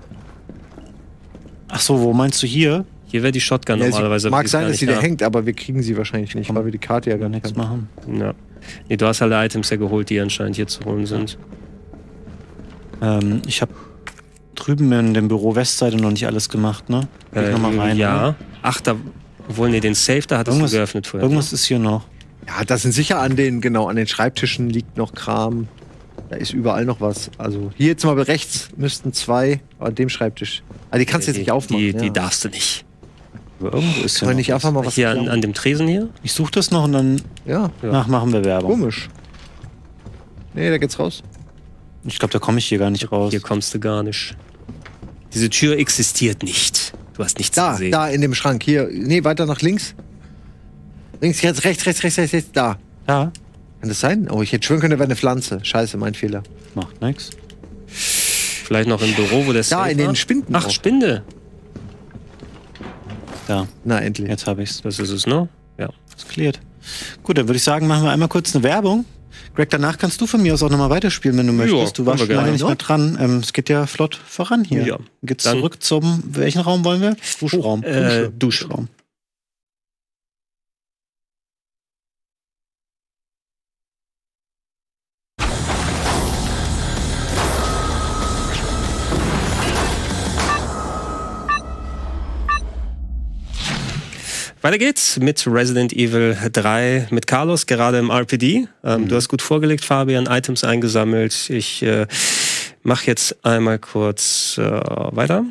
Ach so, wo meinst du hier? Hier wäre die Shotgun Ja, normalerweise. sie, aber die mag ist sein, gar dass sie nicht da hängt, aber wir kriegen sie wahrscheinlich nicht, Komm. weil wir die Karte ja gar Gar nicht nichts haben. machen. Ja. Nee, du hast alle Items ja geholt, die anscheinend hier zu holen sind. Ähm, ich habe drüben in dem Büro Westseite noch nicht alles gemacht, ne? Geh ich Äh, noch mal rein, ja. ne? Ach, da. Obwohl, nee, den Safe, da hattest Irgendwas- du geöffnet vorher. Irgendwas ist hier noch. Ja, das sind sicher an den, genau, an den Schreibtischen liegt noch Kram. Da ist überall noch was. Also hier jetzt mal rechts müssten zwei an dem Schreibtisch. Also die kannst du jetzt die, nicht aufmachen. Die, ja. die darfst du nicht. Aber irgendwo ist Kann hier man noch nicht was. einfach mal was Hier an, klauen? an dem Tresen hier? Ich suche das noch und dann Ja, nach machen wir Werbung. komisch. Nee, da geht's raus. Ich glaube, da komme ich hier gar nicht raus. Hier kommst du gar nicht. Diese Tür existiert nicht. Du hast nichts Da, gesehen. da in dem Schrank. Hier, nee, weiter nach links. Links, rechts, rechts, rechts, rechts, rechts, rechts. Da. Da? Kann das sein? Oh, ich hätte schwören können, da wäre eine Pflanze. Scheiße, mein Fehler. Macht nix. Vielleicht noch im Büro, wo der Da, Safe in den war? Spinden. Ach, auch. Spinde. Da, Na, endlich. jetzt habe ich's. Das ist es, ne? Ja. Das klärt. Gut, dann würde ich sagen, machen wir einmal kurz eine Werbung. Greg, danach kannst du von mir aus auch nochmal weiterspielen, wenn du möchtest. Du können warst wir schon lange gerne. nicht mehr dran. Ähm, es geht ja flott voran hier. Ja. Geht's Dann- zurück zum, welchen Raum wollen wir? Duschraum. Äh, Dusche. Duschraum. Weiter geht's mit Resident Evil drei mit Carlos, gerade im R P D. Ähm, mhm. Du hast gut vorgelegt, Fabian, Items eingesammelt. Ich äh, mache jetzt einmal kurz äh, weiter.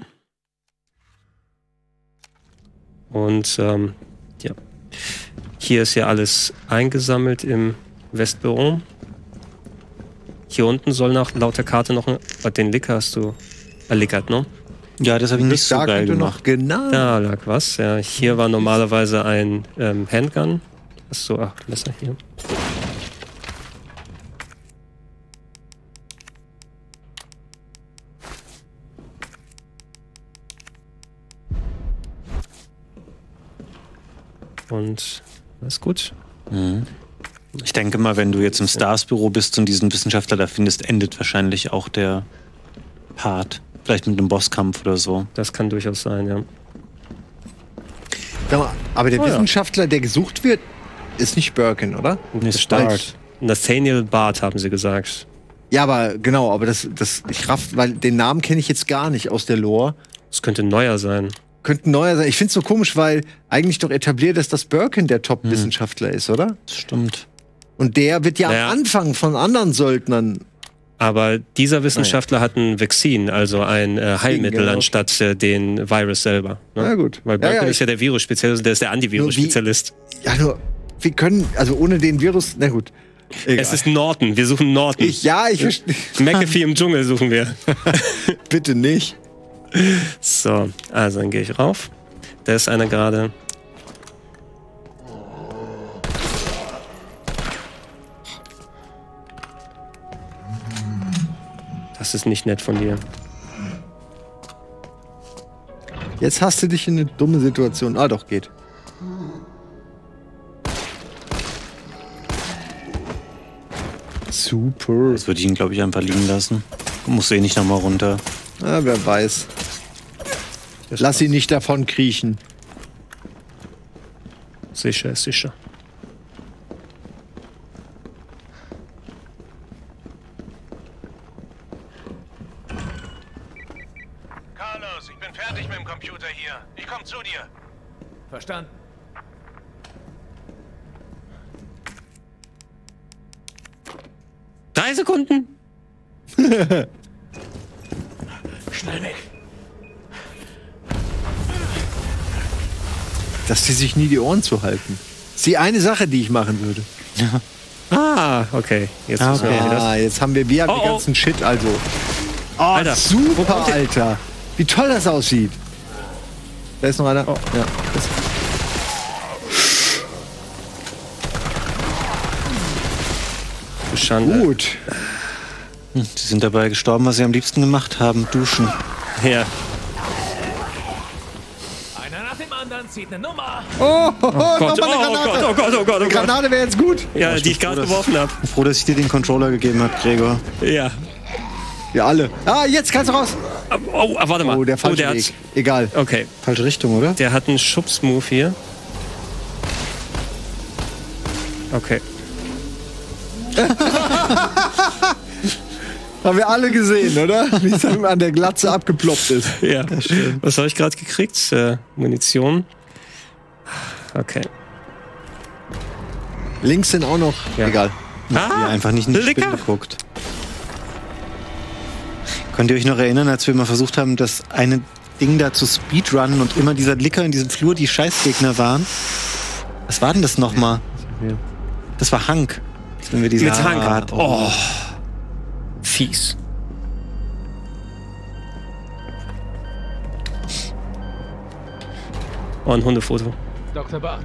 Und ähm, ja, hier ist ja alles eingesammelt im Westbüro. Hier unten soll nach laut der Karte noch ein, den Licker hast du erlickert, ne? Ja, das habe ich nicht so Da geil könnte gemacht. noch, genau. Da lag was. Ja, hier war normalerweise ein ähm, Handgun. Hast du, ach, Messer hier. Und das ist gut. Mhm. Ich denke mal, wenn du jetzt im Stars-Büro bist und diesen Wissenschaftler da findest, endet wahrscheinlich auch der Part. Vielleicht mit einem Bosskampf oder so. Das kann durchaus sein, ja. Sag mal, aber der Oh, ja. Wissenschaftler, der gesucht wird, ist nicht Birkin, oder? Nee, Start. Nathaniel Bart, haben sie gesagt. Ja, aber genau, aber das, das ich raff, weil den Namen kenne ich jetzt gar nicht aus der Lore. Das könnte neuer sein. Könnte ein neuer sein. Ich finde es so komisch, weil eigentlich doch etabliert ist, dass Birkin der Top-Wissenschaftler ist, oder? Das stimmt. Und der wird ja Naja. am Anfang von anderen Söldnern. Aber dieser Wissenschaftler hat ein Vaccin, also ein äh, Heilmittel, genau. anstatt äh, den Virus selber. Ne? Na gut. Weil Ja, Birkin ja, ist ja der Virus-Spezialist, der ist der Antivirus-Spezialist. Ja, nur, wir können, also ohne den Virus, na gut. Egal. Es ist Norton, wir suchen Norton. Ich, ja, ich verstehe. McAfee im Dschungel suchen wir. Bitte nicht. So, also dann gehe ich rauf. Da ist einer gerade. Das ist nicht nett von dir. Jetzt hast du dich in eine dumme Situation. Ah, doch, geht. Super. Das würde ich ihn, glaube ich, einfach liegen lassen. Muss eh nicht nochmal runter. Ah, wer weiß. Lass ihn nicht davon kriechen. Sicher, ist sicher. Carlos, ich bin fertig mit dem Computer hier. Ich komme zu dir. Verstanden. Drei Sekunden? Schnell weg. Dass die sich nie die Ohren zuhalten. Das ist die eine Sache, die ich machen würde. Ah, okay. Jetzt Ah, wissen wir, wie das. Ah, jetzt haben wir, wir haben Oh, den oh. ganzen Shit, also. Oh, Alter, wo super, kommt der- Alter. Wie toll das aussieht. Da ist noch einer. Oh. Ja. Das Schande. gut. Hm, die sind dabei gestorben, was sie am liebsten gemacht haben. Duschen. Ja. Einer nach dem anderen zieht eine Nummer. Oh, oh, oh, Gott, oh, nochmal eine oh Granate. Gott, oh Gott, oh Gott, oh Eine Gott. Granate wäre jetzt gut. Ja, ich die ich bin froh, gerade dass- geworfen habe. Ich bin froh, dass ich dir den Controller gegeben habe, Gregor. Ja. Wir alle. Ah, jetzt kannst du raus. Oh, ah, warte mal. Oh, der falsche der Weg. hat, Egal. okay, Falsche Richtung, oder? der hat einen Schubsmove hier. Okay. Haben wir alle gesehen, oder? Wie es an der Glatze abgeploppt ist. Ja. Was habe ich gerade gekriegt? Äh, Munition. Okay. Links sind auch noch. Ja. Egal. Ihr einfach nicht in die Lecker. Spinde guckt. Könnt ihr euch noch erinnern, als wir mal versucht haben, das eine Ding da zu speedrunnen und immer dieser Licker in diesem Flur die Scheißgegner waren? Was war denn das nochmal? Das war Hank. Wenn wir diese Mit Hank. Art- Oh. Fies. Oh, ein Hundefoto. Doktor Barth.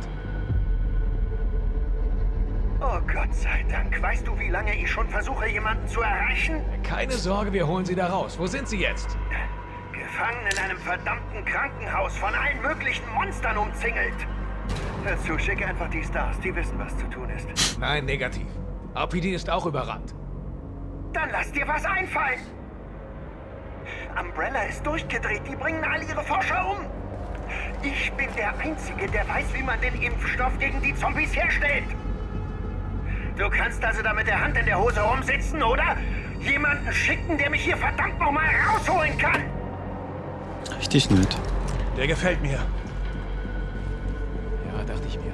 Oh Gott sei Dank. Weißt du, wie lange ich schon versuche, jemanden zu erreichen? Keine Sorge, wir holen sie da raus. Wo sind sie jetzt? Gefangen in einem verdammten Krankenhaus, von allen möglichen Monstern umzingelt. Hör zu, schicke einfach die Stars, die wissen, was zu tun ist. Nein, negativ. R P D ist auch überrannt. Dann lass dir was einfallen. Umbrella ist durchgedreht, die bringen all ihre Forscher um. Ich bin der Einzige, der weiß, wie man den Impfstoff gegen die Zombies herstellt. Du kannst also da mit der Hand in der Hose rumsitzen, oder? Jemanden schicken, der mich hier verdammt nochmal rausholen kann. Richtig nett. Der gefällt mir. Ja, dachte ich mir.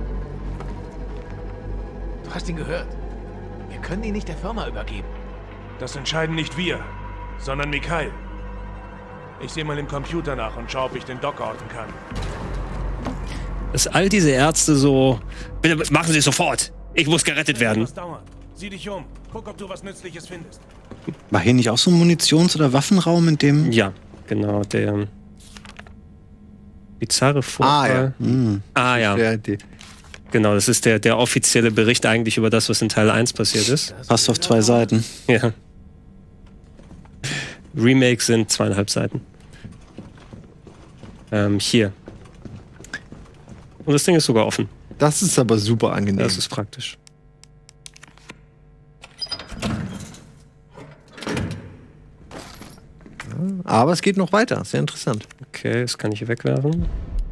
Du hast ihn gehört. Wir können ihn nicht der Firma übergeben. Das entscheiden nicht wir, sondern Mikhail. Ich sehe mal im Computer nach und schaue, ob ich den Doc orten kann. Dass all diese Ärzte so... Bitte machen Sie es sofort! Ich muss gerettet werden. Das dauert. Sieh dich um. Guck, ob du was Nützliches findest. War hier nicht auch so ein Munitions- oder Waffenraum, in dem... Ja, genau, der... bizarre Vorfall. Ah, ja. Hm. Ah, ja. Der, die, Genau, das ist der, der offizielle Bericht eigentlich über das, was in Teil eins passiert ist. Passt auf zwei Seiten. Ja. Remakes sind zweieinhalb Seiten. Ähm, hier. Und das Ding ist sogar offen. das ist aber super angenehm. Das ist praktisch. Aber es geht noch weiter. Sehr interessant. Okay, das kann ich hier wegwerfen.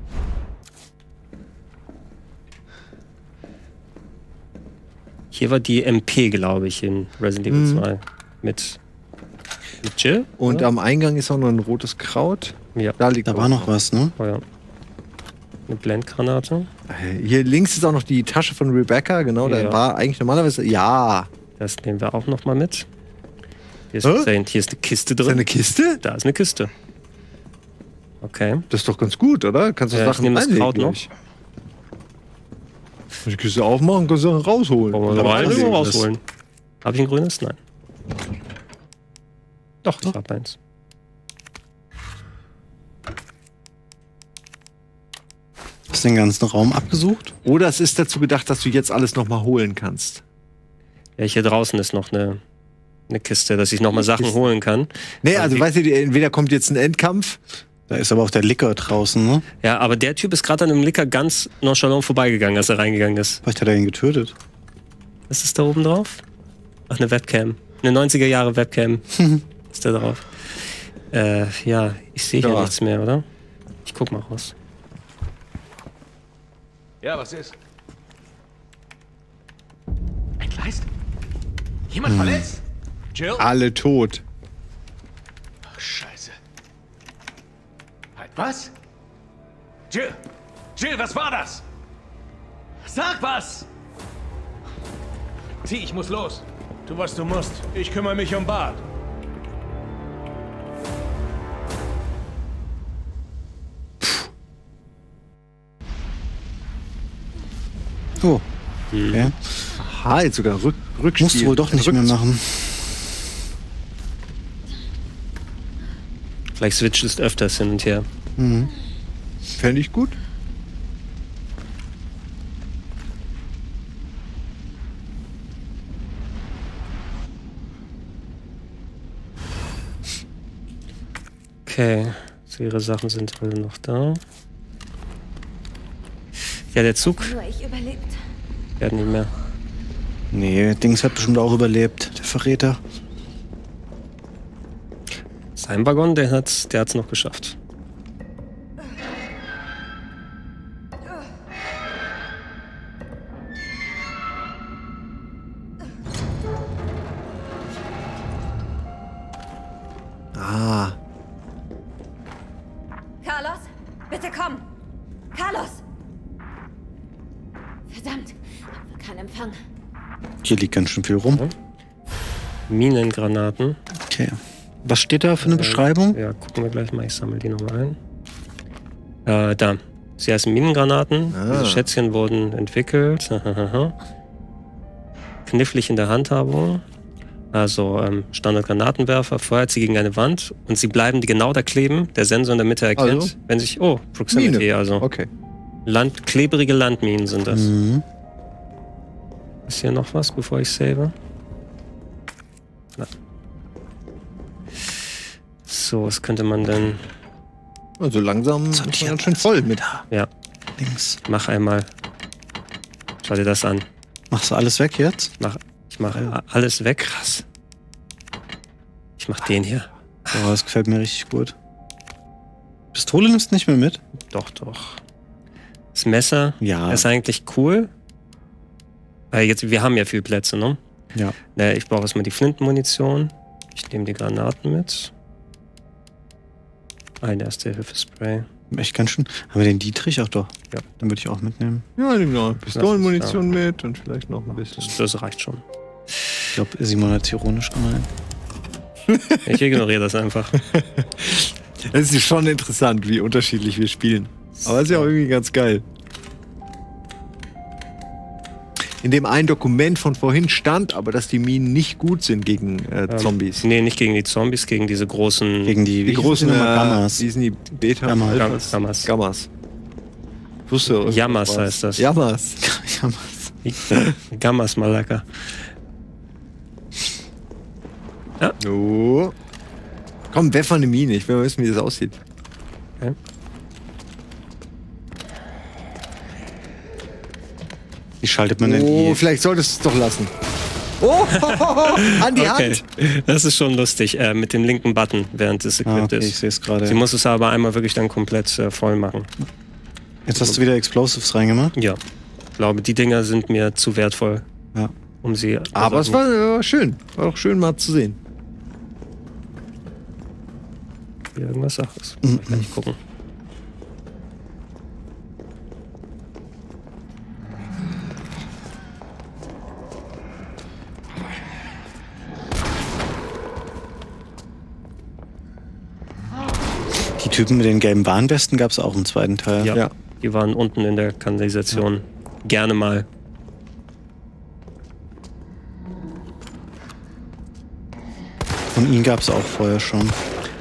Hier war die M P, glaube ich, in Resident Evil Mhm. zwei. Mit, mit Jill. Und oder? am Eingang ist auch noch ein rotes Kraut. Ja. Da liegt Da war noch was, ne? Oh ja. Eine Blendgranate. Hier links ist auch noch die Tasche von Rebecca. Genau, da Ja. war eigentlich normalerweise... Ja. Das nehmen wir auch noch mal mit. Hier ist, Hä? hier ist eine Kiste Ist da drin. eine Kiste? Da ist eine Kiste. Okay. Das ist doch ganz gut, oder? Kannst du Ja, ich Sachen nehm das reinlegen, Kraut noch. glaub ich. Die Kiste aufmachen, kannst du Sachen rausholen. Wollen wir Sachen rein oder reinlegen. rausholen? Habe ich ein grünes? Nein. Doch, ich habe eins. Hast du den ganzen Raum abgesucht? Oder es ist dazu gedacht, dass du jetzt alles nochmal holen kannst. Ja, hier draußen ist noch eine, eine Kiste, dass ich noch mal Sachen Kiste. holen kann. Nee, Aber also die- weißt du, die- entweder kommt jetzt ein Endkampf. Da ist aber auch der Licker draußen, ne? Ja, aber der Typ ist gerade an einem Licker ganz nonchalant vorbeigegangen, als er reingegangen ist. Vielleicht hat er ihn getötet. Was ist da oben drauf? Ach, eine Webcam. Eine neunziger Jahre Webcam ist da drauf. Äh, ja, ich sehe hier Ja. nichts mehr, oder? Ich guck mal raus. Ja, was ist? Ein Kleist? Jemand verletzt? Jill? Alle tot. Ach, Scheiße. Halt, was? Jill! Jill, was war das? Sag was! Zieh, ich muss los. Tu, was du musst. Ich kümmere mich um Bart. Oh. Okay. Aha, jetzt sogar Rück Rückspiel. Musst du wohl doch nicht mehr machen. Vielleicht switcht es öfters hin und her. Fände ich gut. Okay, so ihre Sachen sind alle noch da. Ja, der Zug Nur ich überlebt. fährt nicht mehr. Nee, Dings hat bestimmt auch überlebt, der Verräter. Sein Waggon, der hat's, der hat's noch geschafft. Ah. Carlos, bitte komm. Carlos! Verdammt, haben wir keinen Empfang. Hier liegt ganz schön viel rum. Minengranaten. Okay. Was steht da für eine Beschreibung? Ja, gucken wir gleich mal. Ich sammle die nochmal ein. Äh, da. Sie heißen Minengranaten. Ah. Diese Schätzchen wurden entwickelt. Knifflig in der Handhabung. Also ähm, Standard-Granatenwerfer, feuert sie gegen eine Wand und sie bleiben genau da kleben. Der Sensor in der Mitte erkennt, Also? wenn sich... Oh, Proximity, Mine. also. Okay. Land, klebrige Landminen sind das. Mhm. Ist hier noch was, bevor ich save? Na. So, was könnte man denn... Also langsam ist man ganz schön voll mit. Ja. Links. Mach einmal. Schau dir das an. Machst du alles weg jetzt? Mach, ich mache alles weg. Krass. Ich mach den hier. Oh, das gefällt mir richtig gut. Pistole nimmst du nicht mehr mit? Doch, doch. Das Messer Ja. ist eigentlich cool. Weil jetzt, wir haben ja viel Plätze, ne? Ja. Naja, ich brauche erstmal die Flintenmunition. Ich nehme die Granaten mit. Ein Erste-Hilfe-Spray. Echt ganz schön. Haben wir den Dietrich? Ach doch. Ja. Dann würde ich auch mitnehmen. Ja, nimm noch Pistolenmunition mit und vielleicht noch ein bisschen. Das, das reicht schon. Ich glaube, Simon hat ironisch gemeint. Ich ignoriere das einfach. Es ist schon interessant, wie unterschiedlich wir spielen. Aber es ist ja auch irgendwie ganz geil. In dem einen Dokument von vorhin stand aber, dass die Minen nicht gut sind gegen äh, Zombies. Ähm, nee, nicht gegen die Zombies, gegen diese großen... Gegen die, Die großen äh, Gammas. Die sind die Beta, Gamma. Alphas. Gammas. Gammas. Wusste irgendwas Yamas was. heißt das. Yamas. Gammas, Malaka. Oh. Komm, werf mal eine Mine. Ich will mal wissen, wie das aussieht. Okay. Wie schaltet man denn Oh, die? vielleicht solltest du es doch lassen. Oh, an die Okay, Hand. das ist schon lustig. Äh, mit dem linken Button, während es Ah, equipped okay, ich ist. sehe es gerade. Sie muss es aber einmal wirklich dann komplett äh, voll machen. Jetzt hast du wieder Explosives reingemacht. Ja. Ich glaube, die Dinger sind mir zu wertvoll, Ja. um sie... Aber es war, war schön. War auch schön mal zu sehen. Hier irgendwas? Ach, das muss ich gleich gucken. Die Typen mit den gelben Warnwesten gab es auch im zweiten Teil. Ja. Ja. Die waren unten in der Kanalisation. Gerne mal. Und ihn gab es auch vorher schon.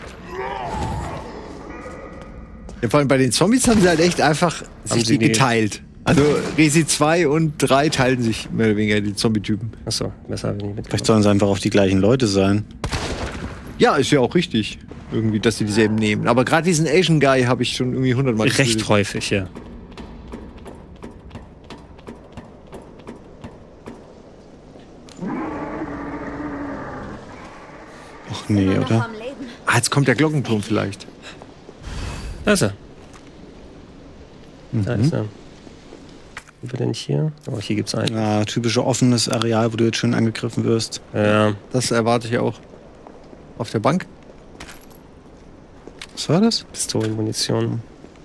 Ja, vor allem bei den Zombies haben sie halt echt einfach sich sie die die- geteilt. Also Resi zwei und drei teilen sich mehr oder weniger die Zombie-Typen. Achso, besser habe ich nicht Vielleicht mitgenommen. sollen es einfach auch die gleichen Leute sein. Ja, ist ja auch richtig. Irgendwie, dass sie dieselben nehmen. Aber gerade diesen Asian Guy habe ich schon irgendwie hundertmal Recht getötet. häufig, ja. Ach nee, Immer noch oder? am Leben. Ah, jetzt kommt der Glockenturm vielleicht. Da ist er. Da ist er. Wo wir denn hier? Oh, hier gibt's einen. Ja, typische offenes Areal, wo du jetzt schön angegriffen wirst. Ja, Das erwarte ich auch. Auf der Bank? Was war das? Pistolenmunition.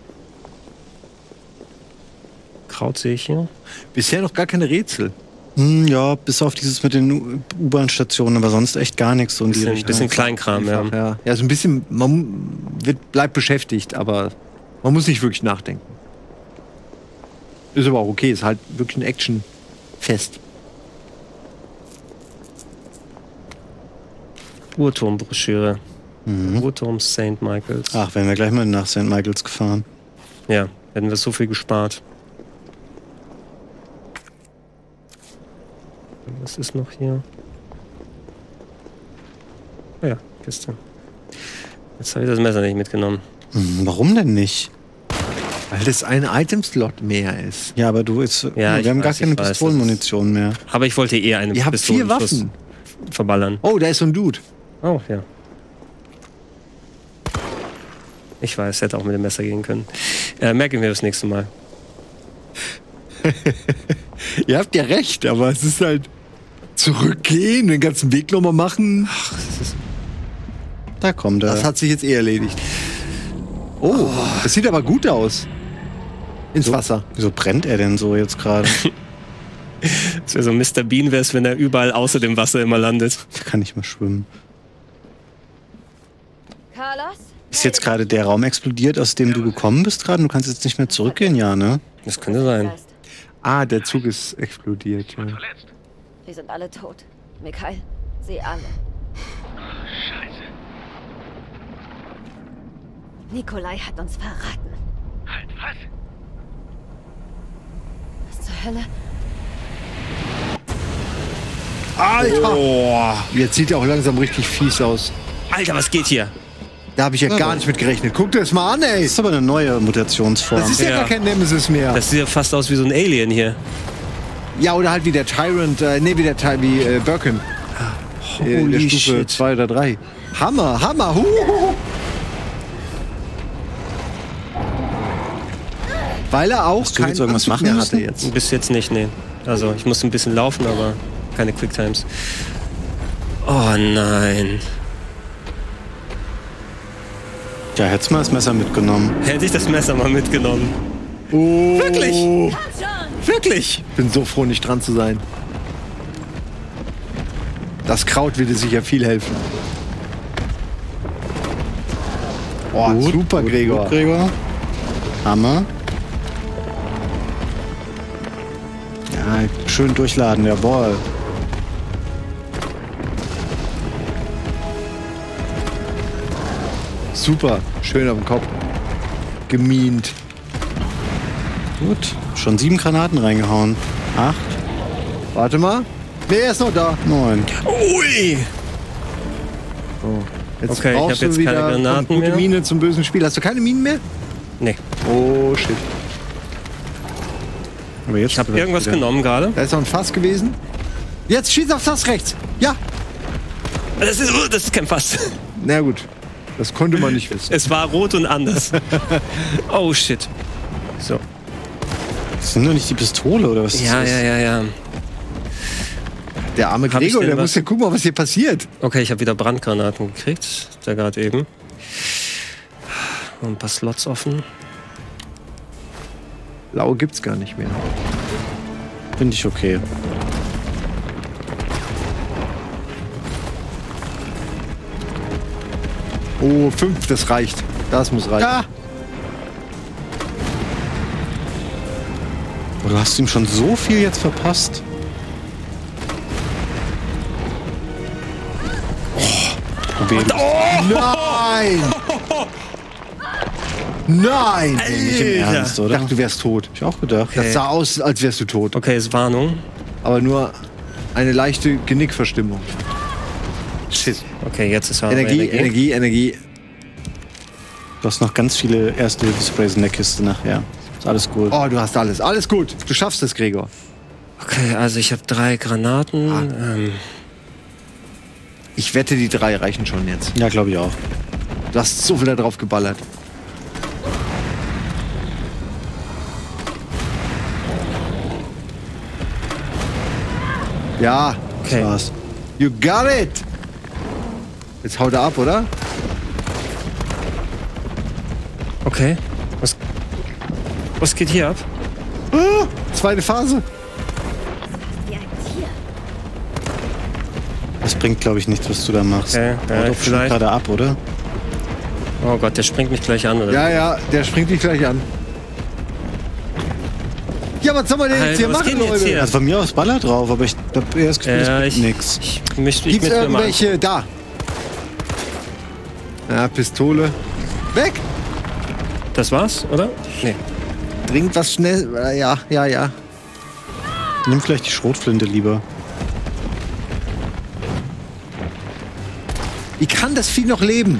Kraut sehe ich hier. Bisher noch gar keine Rätsel. Hm, ja, bis auf dieses mit den U- U-Bahn-Stationen, aber sonst echt gar nichts so in die Bisschen, Richtung. bisschen Kleinkram, ja. Ja, ja, so ein bisschen, man wird, bleibt beschäftigt, aber man muss nicht wirklich nachdenken. Ist aber auch okay, ist halt wirklich ein Action-Fest. Uhrturmbroschüre. Mhm. Uhrturm Saint Michaels. Ach, wären wir gleich mal nach Sankt Michaels gefahren. Ja, hätten wir so viel gespart. Was ist noch hier? Ah ja, Kiste. Jetzt habe ich das Messer nicht mitgenommen. Hm, warum denn nicht? Weil das ein Item-Slot mehr ist. Ja, aber du jetzt. Ja, wir ich haben gar weiß, keine ich weiß, Pistolenmunition mehr. Aber ich wollte eher eine Ihr habt vier Pistolenschuss Waffen. verballern. Oh, da ist so ein Dude. Oh, ja. Ich weiß, hätte auch mit dem Messer gehen können. Äh, merken wir das nächste Mal. Ihr habt ja recht, aber es ist halt zurückgehen, den ganzen Weg nochmal machen. Ach, das ist Da kommt er. Das hat sich jetzt eh erledigt. Oh, das sieht aber gut aus. Ins Wasser. Wieso brennt er denn so jetzt gerade? das wäre so Mister Bean wär's, wenn er überall außer dem Wasser immer landet. Der kann nicht mehr schwimmen. Carlos? Ist jetzt gerade der Raum explodiert, aus dem du gekommen bist gerade? Du kannst jetzt nicht mehr zurückgehen, ja, ne? Das könnte sein. Ah, der Zug ist explodiert. Ja. Wir sind alle tot. Mikhail, Sie alle. Scheiße. Nikolai hat uns verraten. Halt, was? Was zur Hölle? Alter! Oh, jetzt sieht er auch langsam richtig fies aus. Alter, was geht hier? Da habe ich ja Ja, gar aber- nicht mit gerechnet. Guck dir das mal an, ey. Das ist aber eine neue Mutationsform. Das ist ja, Ja. gar kein Nemesis mehr. Das sieht ja fast aus wie so ein Alien hier. Ja, oder halt wie der Tyrant, äh, nee, wie der Ty wie äh, Birkin. Äh, in der Holy Stufe shit. zwei oder drei. Hammer, Hammer, huhuhu. Weil er auch Hast du kein jetzt irgendwas Anzug machen mehr müssen? hatte jetzt. Bis jetzt nicht, nee. Also ich musste ein bisschen laufen, aber keine Quicktimes. Oh nein. Ja, hättest mal das Messer mitgenommen. Hätte ich das Messer mal mitgenommen. Oh. Wirklich? Wirklich? Ich bin so froh, nicht dran zu sein. Das Kraut würde sicher viel helfen. Oh, Gut, super, gut, Gregor. Gut, Gregor. Hammer. Ja, schön durchladen, jawohl. Super, schön auf den Kopf. Gemient. Gut. Schon sieben Granaten reingehauen. Acht, Warte mal. Nee, er ist noch da. neun. Ui! Jetzt Okay, ich brauchst hab jetzt du wieder keine Granaten gute mehr. Mine zum bösen Spiel. Hast du keine Minen mehr? Nee. Oh, shit. Aber jetzt Ich habe irgendwas genommen gerade. Da ist noch ein Fass gewesen. Jetzt schieß auf das rechts. Ja. Das ist, uh, das ist kein Fass. Na gut. Das konnte man nicht wissen. Es war rot und anders. Oh shit. So. Das sind doch nicht die Pistole, oder was ist Ja, das? ja, ja, ja. Der arme Hab ich Gregor, denn der was? muss ja gucken, was hier passiert. Okay, ich habe wieder Brandgranaten gekriegt. Da gerade eben. Und ein paar Slots offen. Blau gibt's gar nicht mehr. Finde ich okay. Oh, fünf, das reicht. Das muss reichen. Ah! Oh, du hast ihm schon so viel jetzt verpasst. Oh, weh. Nein! Nein! Nicht im Ernst, Ich oder? dachte, du wärst tot. Ich auch gedacht. Das sah aus, als wärst du tot. Okay, ist Warnung. Aber nur eine leichte Genickverstimmung. Shit. Okay, jetzt ist Warnung. Energie, Energie, Energie. Du hast noch ganz viele Erste-Hilfe-Sprays in der Kiste nachher. Ist alles gut. Oh, du hast alles. Alles gut. Du schaffst es, Gregor. Okay, also ich habe drei Granaten. Ah. Ähm, Ich wette, die drei reichen schon jetzt. Ja, glaube ich auch. Du hast so viel da drauf geballert. Ja, okay. das war's. You got it! Jetzt haut er ab, oder? Okay. Was, was geht hier ab? Ah, zweite Phase. Wie ein Tier. Das bringt, glaube ich, nichts, was du da machst. Okay, ja, Auto vielleicht. fliegt gerade ab, oder? Oh Gott, der springt mich gleich an, oder? Ja, ja, der springt dich gleich an. Ja, was soll man denn jetzt Alter, hier was machen, geht denn jetzt Leute? hier? Also von mir aus Baller drauf, aber ich habe eher das Gefühl, Ja, es ich, gibt nix. ich, mich, ich Gibt's misch mir mal an. irgendwelche? Da. Ja, Pistole. Weg! Das war's, oder? Nee. Dringend was schnell. äh, Ja, ja, ja. Nimm vielleicht die Schrotflinte lieber. Wie kann das Vieh noch leben?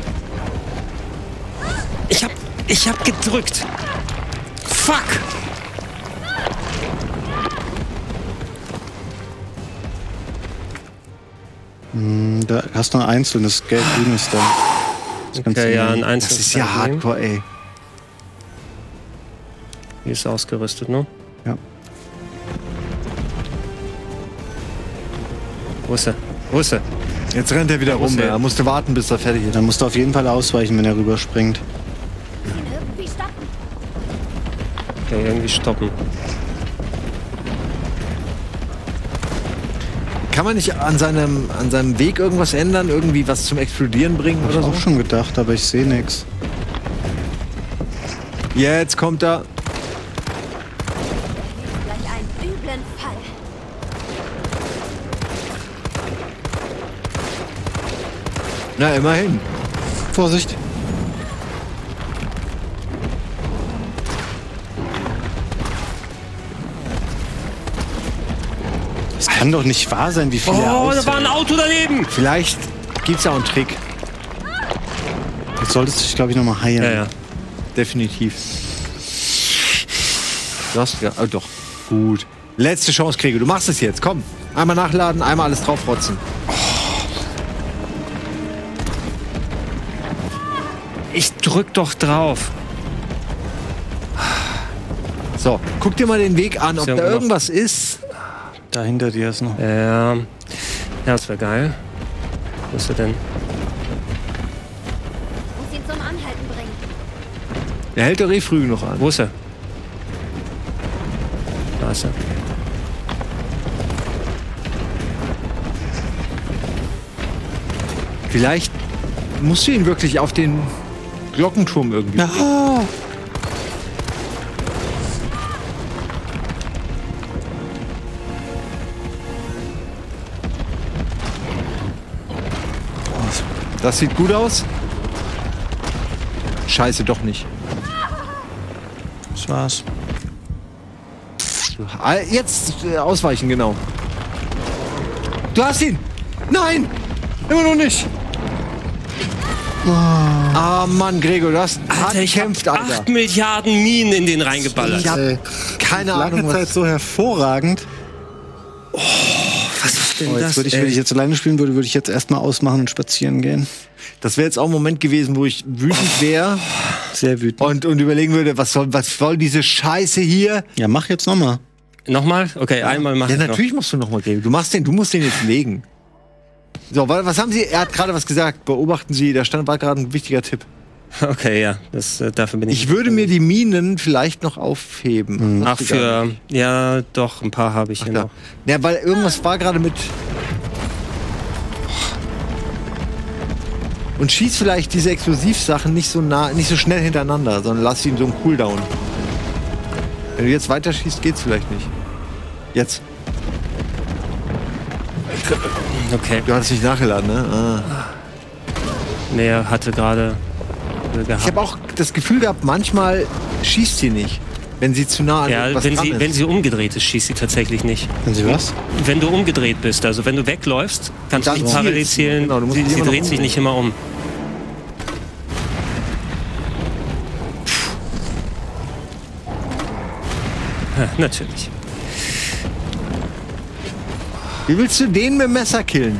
Ich hab, ich hab gedrückt. Fuck! Hm, Da hast du ein einzelnes Gelb-Grün ist da. Das kannst du Okay, ja, ein nehmen. einzelnes. Das ist ja Teil nehmen. hardcore, ey. Die ist ausgerüstet, ne? Ja. Wo ist er? Wo ist er? Jetzt rennt er wieder rum. muss er? Er musste warten, bis er fertig ist. Dann musst du auf jeden Fall ausweichen, wenn er rüberspringt. Ihn irgendwie stoppen. Okay, irgendwie stoppen. Kann man nicht an seinem, an seinem Weg irgendwas ändern? Irgendwie was zum Explodieren bringen Hab ich oder so? auch schon gedacht, aber ich sehe nichts. Jetzt kommt er. Gleich einen üblen Fall. Na, immerhin. Vorsicht. Es kann doch nicht wahr sein, wie viele er Oh, da aushält. war ein Auto daneben. Vielleicht gibt's ja auch einen Trick. Jetzt solltest du dich, glaube ich, nochmal heilen. Ja, ja. Definitiv. Du hast ja, oh, doch. Gut. Letzte Chance, Gregor. Du machst es jetzt. Komm. Einmal nachladen, einmal alles draufrotzen. Ich drück doch drauf. So, guck dir mal den Weg an, ob Ist ja da noch- irgendwas ist. Da hinter dir ist noch. Ja, ja, das wäre geil. Wo ist er denn? Muss ihn zum Anhalten bringen. Er hält doch eh früh noch an. Wo ist er? Da ist er. Vielleicht musst du ihn wirklich auf den Glockenturm irgendwie. Ja. Das sieht gut aus. Scheiße, doch nicht. Das war's. Ah, jetzt äh, ausweichen, genau. Du hast ihn! Nein! Immer noch nicht! Ah, Mann, Gregor, du hast hart ich hab gekämpft, Alter. acht Milliarden Minen in den reingeballert. Ich hab Ey, keine lange Ahnung, Zeit was... so hervorragend. Was ist denn Oh, jetzt das? würde ich, ey? wenn ich jetzt alleine spielen würde, würde ich jetzt erstmal ausmachen und spazieren gehen. Das wäre jetzt auch ein Moment gewesen, wo ich wütend wäre Sehr wütend. und, und überlegen würde, was soll, was soll diese Scheiße hier? Ja, mach jetzt nochmal. Nochmal? Okay, einmal machen. Ja, natürlich machst du noch mal, Gregor. Du machst den, du musst den jetzt legen. So, wa- was haben Sie? Er hat gerade was gesagt. Beobachten Sie, da stand war gerade ein wichtiger Tipp. Okay, ja, das, äh, dafür bin ich. Ich würde mir die Minen vielleicht noch aufheben. Ach, für. Ja, doch, ein paar habe ich Ach, hier da. noch. Ja, weil irgendwas war gerade mit. Und schieß vielleicht diese Explosivsachen nicht so nah, nicht so schnell hintereinander, sondern lass sie in so einem Cooldown. Wenn du jetzt weiter schießt, geht's vielleicht nicht. Jetzt. Okay. Du hast nicht nachgeladen, ne? Ah. Nee, er hatte gerade. äh, Ich habe auch das Gefühl gehabt, manchmal schießt sie nicht, wenn sie zu nah an Ja, irgendwas wenn dran sie, ist. wenn sie umgedreht ist, schießt sie tatsächlich nicht. Wenn Sie was? Wenn du umgedreht bist, also wenn du wegläufst, kannst du Dann nicht zielst parallel du. zählen. Genau, du musst sie dich sie immer noch dreht sich umdrehen. nicht immer um. Ja, natürlich. Wie willst du den mit dem Messer killen?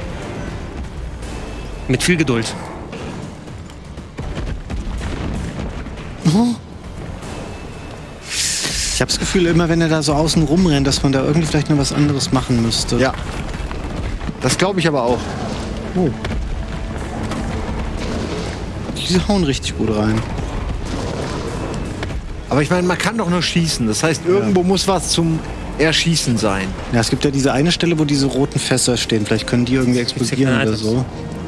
Mit viel Geduld. Ich habe das Gefühl, immer wenn er da so außen rumrennt, dass man da irgendwie vielleicht noch was anderes machen müsste. Ja. Das glaube ich aber auch. Oh. Die hauen richtig gut rein. Aber ich meine, man kann doch nur schießen. Das heißt, irgendwo muss was zum Erschießen sein. Ja, es gibt ja diese eine Stelle, wo diese roten Fässer stehen. Vielleicht können die irgendwie explodieren keine oder so.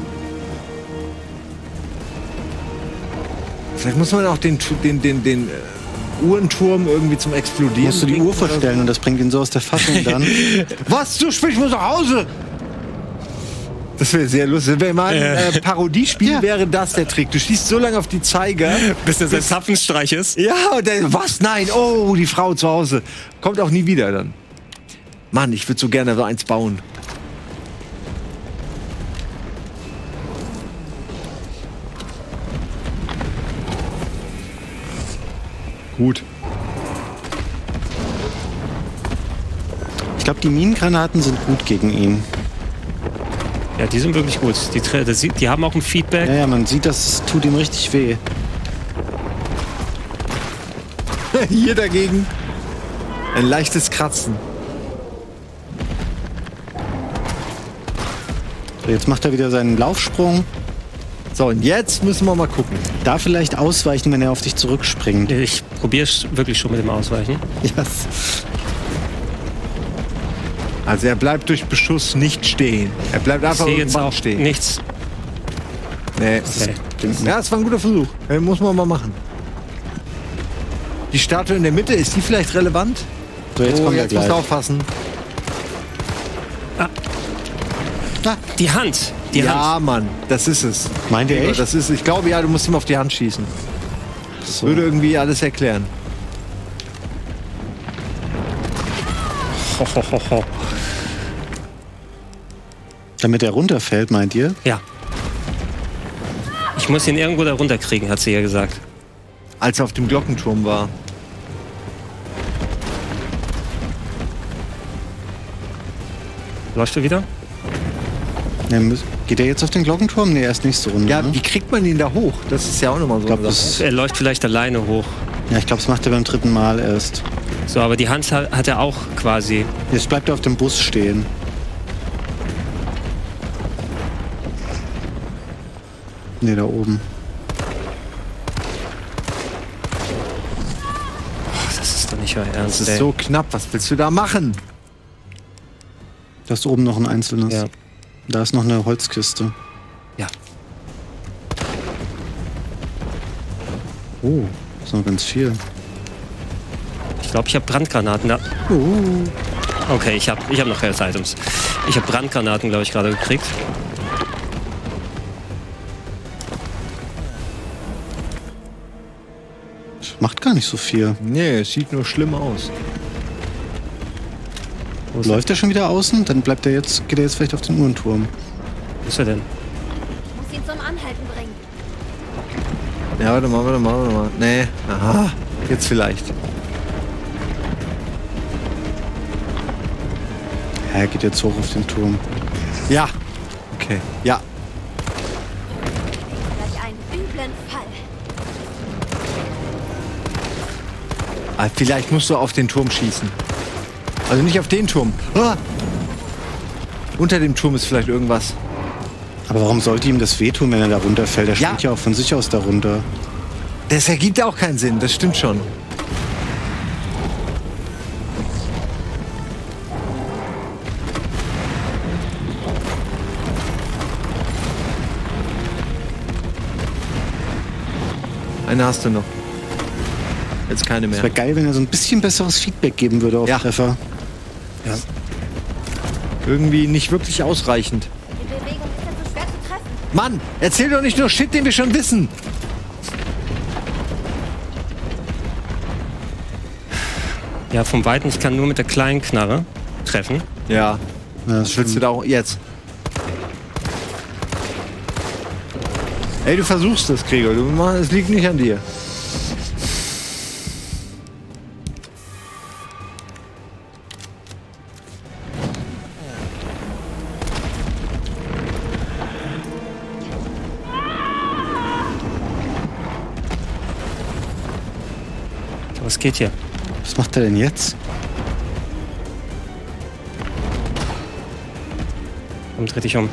Vielleicht muss man auch den, den, den, den äh, Uhrenturm irgendwie zum Explodieren Musst du die bringen Uhr oder verstellen und das bringt ihn so aus der Fassung dann. so. Was? Du sprichst muss nach Hause? Das wäre sehr lustig. Wenn mal ein äh, Parodiespiel Ja. wäre das der Trick. Du schießt so lange auf die Zeiger. Bis das ein Zapfenstreich ist. Ja, und dann, was? Nein, oh, die Frau zu Hause. Kommt auch nie wieder dann. Mann, ich würde so gerne so eins bauen. Gut. Ich glaube, die Minengranaten sind gut gegen ihn. Ja, die sind wirklich gut. Die, tre- das sieht- die haben auch ein Feedback. Ja, ja, man sieht, das tut ihm richtig weh. Hier dagegen ein leichtes Kratzen. So, jetzt macht er wieder seinen Laufsprung. So, und jetzt müssen wir mal gucken. Da vielleicht ausweichen, wenn er auf dich zurückspringt. Ich probiere es wirklich schon mit dem Ausweichen. Yes. Also er bleibt durch Beschuss nicht stehen. Er bleibt Ich einfach sehe jetzt irgendwann auch stehen. nichts. Nee. Okay. Ja, das war ein guter Versuch. Den muss man mal machen. Die Statue in der Mitte, ist die vielleicht relevant? So, jetzt oh, kommt er jetzt musst gleich. du aufpassen. Die Hand. Die ja, Hand. Mann, das ist es. Meint ihr echt? Das ist, ich glaube, ja, du musst ihm auf die Hand schießen. Das würde irgendwie alles erklären. Ho, ho, ho, ho. Damit er runterfällt, meint ihr? Ja. Ich muss ihn irgendwo da runterkriegen, hat sie ja gesagt. Als er auf dem Glockenturm war. Läuft er wieder? Ja, geht er jetzt auf den Glockenturm? Nee, erst nächste Runde. Ja, ne? wie kriegt man ihn da hoch? Das ist ja auch nochmal so. Ich glaub, eine Sache. Er läuft vielleicht alleine hoch. Ja, ich glaube, das macht er beim dritten Mal erst. So, aber die Hand hat, hat er auch quasi. Jetzt bleibt er auf dem Bus stehen. Ne, da oben. Oh, das ist doch nicht euer Ernst. Das ist ey. so knapp. Was willst du da machen? Da ist oben noch ein einzelnes. Ja. Da ist noch eine Holzkiste. Ja. Oh, das ist noch ganz viel. Ich glaube, ich habe Brandgranaten da. Uh. Okay, ich habe ich hab noch Health Items. Ich habe Brandgranaten, glaube ich, gerade gekriegt. Das macht gar nicht so viel. Nee, es sieht nur schlimm aus. Läuft er schon wieder außen? Dann bleibt er jetzt, geht er jetzt vielleicht auf den Uhrenturm. Wo ist er denn? Ich muss ihn zum Anhalten bringen. Ja, warte mal, warte mal, warte mal. Nee. Aha. Jetzt vielleicht. Ja, er geht jetzt hoch auf den Turm. Ja. Okay. Ja. Gleich einen üblen Fall. Ah, vielleicht musst du auf den Turm schießen. Also nicht auf den Turm. Ah! Unter dem Turm ist vielleicht irgendwas. Aber warum sollte ihm das wehtun, wenn er da runterfällt? Er Ja. springt ja auch von sich aus da runter. Das ergibt auch keinen Sinn, das stimmt schon. Eine hast du noch. Jetzt keine Es mehr. wäre geil, wenn er so ein bisschen besseres Feedback geben würde auf Ja. Treffer. Ja. Irgendwie nicht wirklich ausreichend. Die Bewegung ist ja zu schwer zu treffen. Mann, erzähl doch nicht nur Shit, den wir schon wissen. Ja, vom Weiten, ich kann nur mit der kleinen Knarre treffen. Ja. Ja, Was willst du da auch jetzt? Ey, du versuchst das, Gregor. Du, mach- es liegt nicht an dir. Was geht hier? Was macht er denn jetzt? Komm, dreh dich um.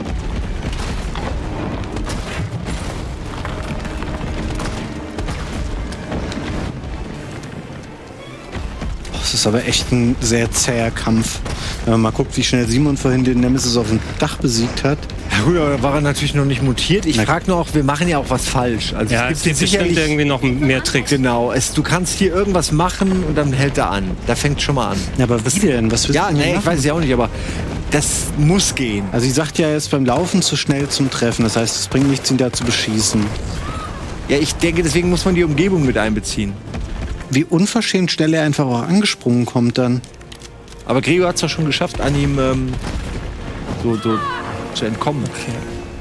Das ist aber echt ein sehr zäher Kampf. Wenn man mal guckt, wie schnell Simon vorhin den Nemesis auf dem Dach besiegt hat. Ja gut, aber da war er natürlich noch nicht mutiert. Ich Na- frage nur auch, wir machen ja auch was falsch. Also Ja, es es gibt gibt hier bestimmt sicherlich... irgendwie noch mehr Tricks. Genau, es, du kannst hier irgendwas machen und dann hält er an. Da fängt schon mal an. Ja, aber wie denn? Was willst Ja, du denn nee, ich machen? weiß es ja auch nicht, aber das muss gehen. Also sie sagt ja, er ist beim Laufen zu schnell zum Treffen. Das heißt, es bringt nichts, ihn da zu beschießen. Ja, ich denke, deswegen muss man die Umgebung mit einbeziehen. Wie unverschämt schnell er einfach auch angesprungen kommt dann. Aber Gregor hat es doch schon geschafft, an ihm ähm, so, so zu entkommen. Okay.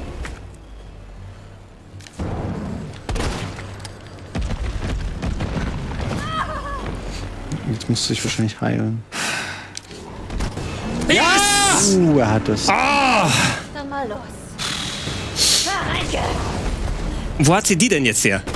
Jetzt musst du dich wahrscheinlich heilen. Yes! Uh, er hat es. Dann mal los. Verrecke! Wo hat sie die denn jetzt her?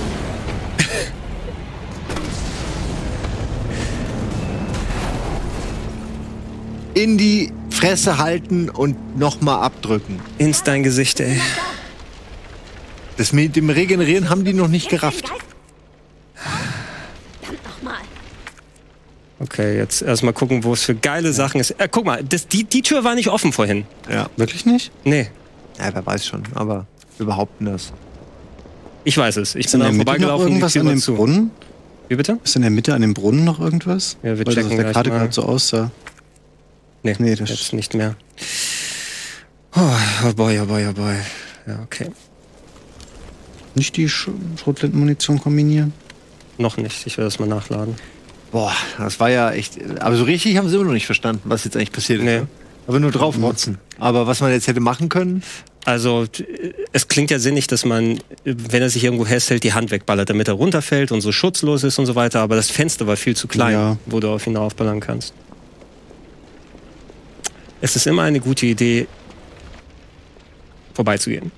In die Fresse halten und nochmal abdrücken. Ins dein Gesicht, ey. Das mit dem Regenerieren haben die noch nicht gerafft. Verdammt nochmal. Okay, jetzt erstmal gucken, wo es für geile Sachen ist. Äh, guck mal, das, die, die Tür war nicht offen vorhin. Ja. Wirklich nicht? Nee, Ja, wer weiß schon, aber wir behaupten das. ich weiß es. Ich Ist in bin der da Mitte noch vorbeigelaufen. irgendwas die Tür an war dem zu. Brunnen? Wie bitte? Ist in der Mitte an dem Brunnen noch irgendwas? Ja, wir Weil das checken auf der gleich Karte mal. gerade so aussah. Nee, Nee, das- jetzt nicht mehr. Oh boy, oh boy, oh boy. Ja, okay. Nicht die Sch Schrotflintenmunition kombinieren? Noch nicht. Ich will das mal nachladen. Boah, das war ja echt. Aber so richtig haben sie immer noch nicht verstanden, was jetzt eigentlich passiert ist. Nee. Ne? Aber nur draufmotzen. Aber was man jetzt hätte machen können. Also, es klingt ja sinnig, dass man, wenn er sich irgendwo festhält, die Hand wegballert, damit er runterfällt und so schutzlos ist und so weiter. Aber das Fenster war viel zu klein, ja. wo du auf ihn aufballern kannst. Es ist immer eine gute Idee, vorbeizugehen.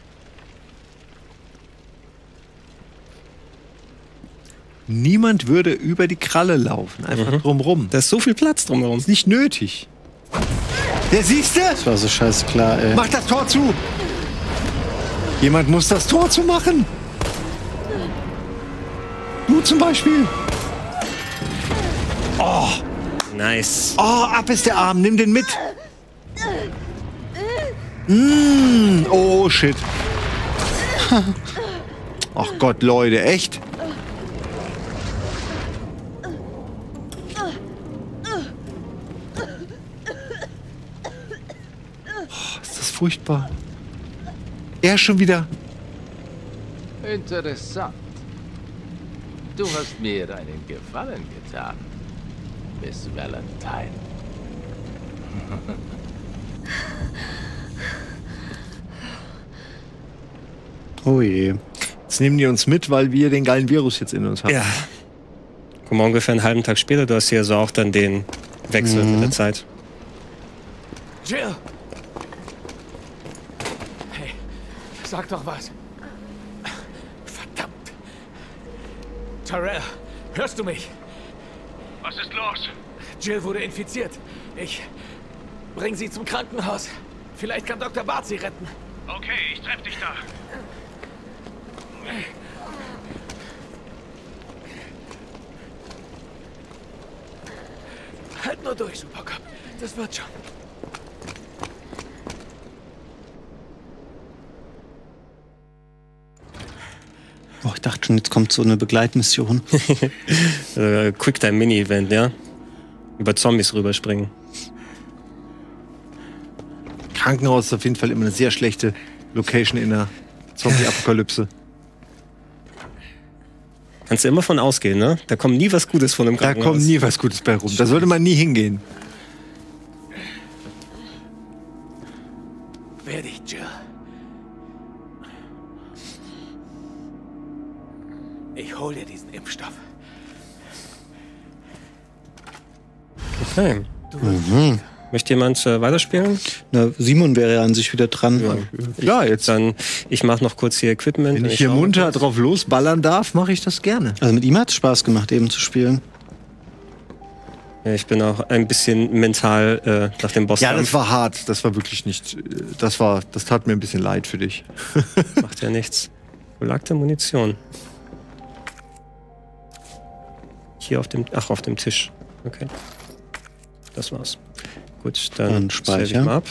Niemand würde über die Kralle laufen. Einfach mhm. drumrum. Da ist so viel Platz drumherum. Ist nicht nötig. Der siehst du? Das war so scheiß klar, ey. Mach das Tor zu! Jemand muss das Tor zu machen. Du zum Beispiel. Oh. Nice. Oh, ab ist der Arm. Nimm den mit. Mm. Oh, shit. Ach Gott, Leute, echt? Oh, ist das furchtbar. Er schon wieder. Interessant. Du hast mir einen Gefallen getan, Miss Valentine. Oh je. Jetzt nehmen die uns mit, weil wir den geilen Virus jetzt in uns haben. Ja. Guck mal, ungefähr einen halben Tag später, du hast hier so auch dann den Wechsel Mhm. mit der Zeit. Jill! Hey, sag doch was. Verdammt. Tyrell, hörst du mich? Was ist los? Jill wurde infiziert. Ich bring sie zum Krankenhaus. Vielleicht kann Doktor Bart sie retten. Okay, ich treff dich da. Halt nur durch, Supercop. Das wird schon. Oh, ich dachte schon, jetzt kommt so eine Begleitmission. äh, Quicktime-Mini-Event, ja? Über Zombies rüberspringen. Krankenhaus ist auf jeden Fall immer eine sehr schlechte Location in der Zombie-Apokalypse. Kannst du immer von ausgehen, ne? Da kommt nie was Gutes von dem Da Krankenhaus. kommt nie was Gutes bei rum. Da sollte man nie hingehen. Wer dich, Jill? Ich hol dir diesen Impfstoff. Okay. Mhm. Möchte jemand äh, weiterspielen? Na, Simon wäre ja an sich wieder dran. Ja, klar, jetzt dann. Ich mache noch kurz hier Equipment. Wenn ich hier munter drauf losballern darf, mache ich das gerne. Also mit ihm hat es Spaß gemacht, eben zu spielen. Ja, ich bin auch ein bisschen mental äh, nach dem Boss. Ja, das war hart. Das war wirklich nicht. Das war. Das tat mir ein bisschen leid für dich. Macht ja nichts. Wo lag der Munition? Hier auf dem. Ach, auf dem Tisch. Okay. Das war's. Gut, dann, dann save ich Speicher. mal ab.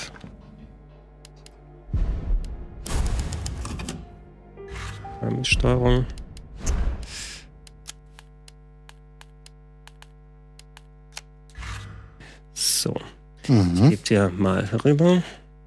Mit Steuerung. So. Mhm. Ich gebe dir mal rüber.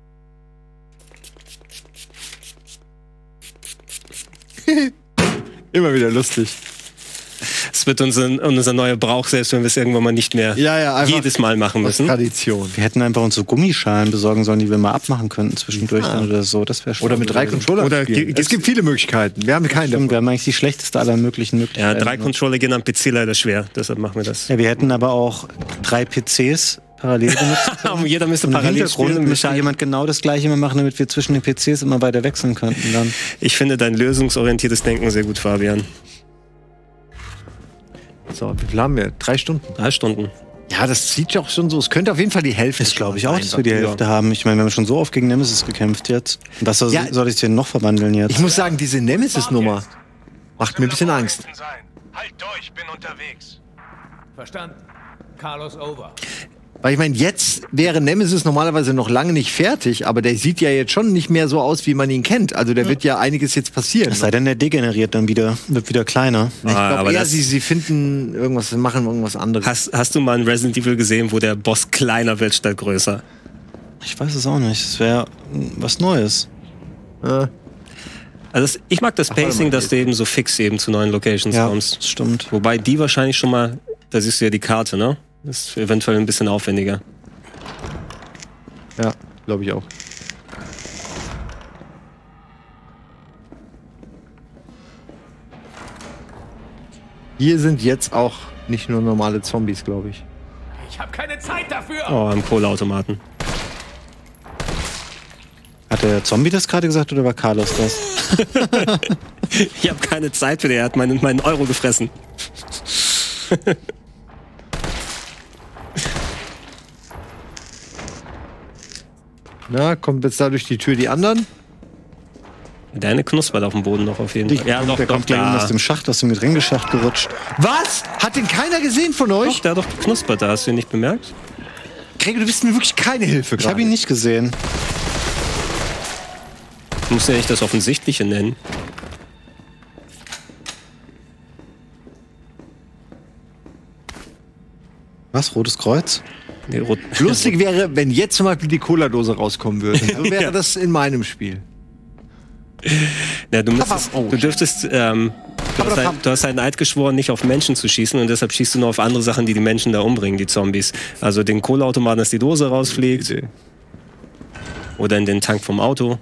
Immer wieder lustig. Es wird unser, unser neuer Brauch, selbst wenn wir es irgendwann mal nicht mehr Ja, ja, einfach jedes Mal machen müssen. Tradition. Wir hätten einfach uns so Gummischalen besorgen sollen, die wir mal abmachen könnten zwischendurch Ja. dann oder so. Das wäre Oder mit drei Controllern Oder spielen. gi- Es gibt viele Möglichkeiten. Wir haben keine Stimmt, davon. wir haben eigentlich die schlechteste aller möglichen Ja, Möglichkeiten. drei Controller gehen am P C leider schwer, deshalb machen wir das. Ja, wir hätten aber auch drei P Cs parallel benutzt. Jeder müsste Und im parallel Hintergrund spielen. müsste jemand genau das Gleiche mal machen, damit wir zwischen den P Cs immer weiter wechseln könnten dann. Ich finde dein lösungsorientiertes Denken sehr gut, Fabian. So, wie viel haben wir? Drei Stunden. Drei Stunden. Ja, das sieht ja auch schon so. Es könnte auf jeden Fall die Hälfte. Das glaube ich auch, sein. dass wir die Hälfte haben. Ich meine, wir haben schon so oft gegen Nemesis gekämpft jetzt. Was soll, Ja. soll ich denn noch verwandeln jetzt? Ich muss sagen, diese Nemesis-Nummer macht mir ein bisschen Angst. Halt durch, bin unterwegs. Verstanden. Carlos over. Weil ich meine, jetzt wäre Nemesis normalerweise noch lange nicht fertig, aber der sieht ja jetzt schon nicht mehr so aus, wie man ihn kennt. Also da wird ja einiges jetzt passieren. Es sei denn, der degeneriert dann wieder, wird wieder kleiner. Ich Ah, glaube aber eher, das- sie, sie finden irgendwas, machen irgendwas anderes. Hast, hast du mal ein Resident Evil gesehen, wo der Boss kleiner wird statt größer? Ich weiß es auch nicht. Es wäre was Neues. Äh. Also das, ich mag das Pacing, dass du eben so fix eben zu neuen Locations Ja, kommst. stimmt. Wobei die wahrscheinlich schon mal, da siehst du ja die Karte, ne? Das ist eventuell ein bisschen aufwendiger. Ja, glaube ich auch. Hier sind jetzt auch nicht nur normale Zombies, glaube ich. Ich habe keine Zeit dafür. Oh, am Kohleautomaten. Hat der Zombie das gerade gesagt oder war Carlos das? Ich habe keine Zeit für den, er hat meinen, meinen Euro gefressen. Na, kommt jetzt da durch die Tür die anderen? Deine knuspert auf dem Boden noch auf jeden Ich, Fall. Ja, doch, der doch, kommt gleich da. aus dem Schacht, aus dem Getränkeschacht gerutscht. Was? Hat den keiner gesehen von euch? Doch, der hat doch geknuspert, da hast du ihn nicht bemerkt? Gregor, du bist mir wirklich keine Hilfe Ich gerade. habe ihn nicht gesehen. Du musst ja nicht das Offensichtliche nennen. Was? Rotes Kreuz? Nee, rot. Lustig wäre, wenn jetzt zum Beispiel die Cola-Dose rauskommen würde. So wäre Ja. das in meinem Spiel. Ja, du, müsstest, Oh, du dürftest, ähm, du, hast ein, du hast einen Eid geschworen, nicht auf Menschen zu schießen und deshalb schießt du nur auf andere Sachen, die die Menschen da umbringen, die Zombies. Also den Kohleautomaten, dass die Dose rausfliegt. Oder in den Tank vom Auto.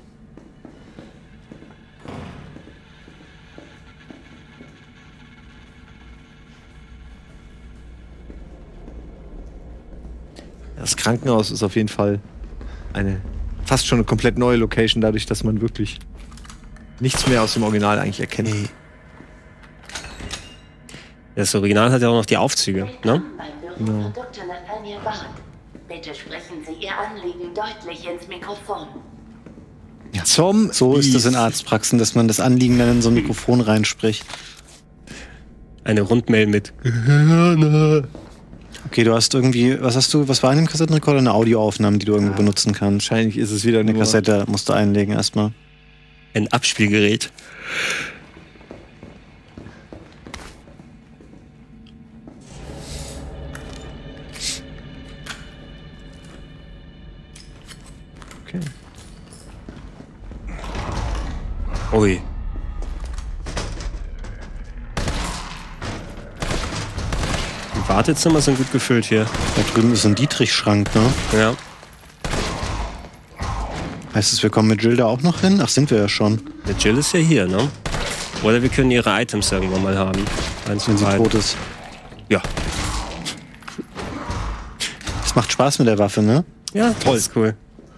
Das Krankenhaus ist auf jeden Fall eine fast schon eine komplett neue Location, dadurch, dass man wirklich nichts mehr aus dem Original eigentlich erkennt. Nee. Das Original hat ja auch noch die Aufzüge, ne? Beim Büro für Doktor Nathaniel Barth. Bitte sprechen Sie Ihr Anliegen deutlich ins Mikrofon. Ja. Zum So ist es in Arztpraxen, dass man das Anliegen dann in so ein Mikrofon reinspricht. Eine Rundmail mit. Okay, du hast irgendwie, was hast du, was war in dem Kassettenrekorder? Eine Audioaufnahme, die du irgendwo benutzen kannst. Wahrscheinlich ist es wieder Eine nur Kassette musst du einlegen erstmal. Ein Abspielgerät. Okay. Ui. Die Wartezimmer sind gut gefüllt hier. Da drüben ist ein Dietrich-Schrank, ne? Ja. Heißt es, wir kommen mit Jill da auch noch hin? Ach, sind wir ja schon. Der Jill ist ja hier, ne? Oder wir können ihre Items irgendwann mal haben. Eins Wenn von sie beiden. tot ist. Ja. Es macht Spaß mit der Waffe, ne? Ja, toll. Das ist cool.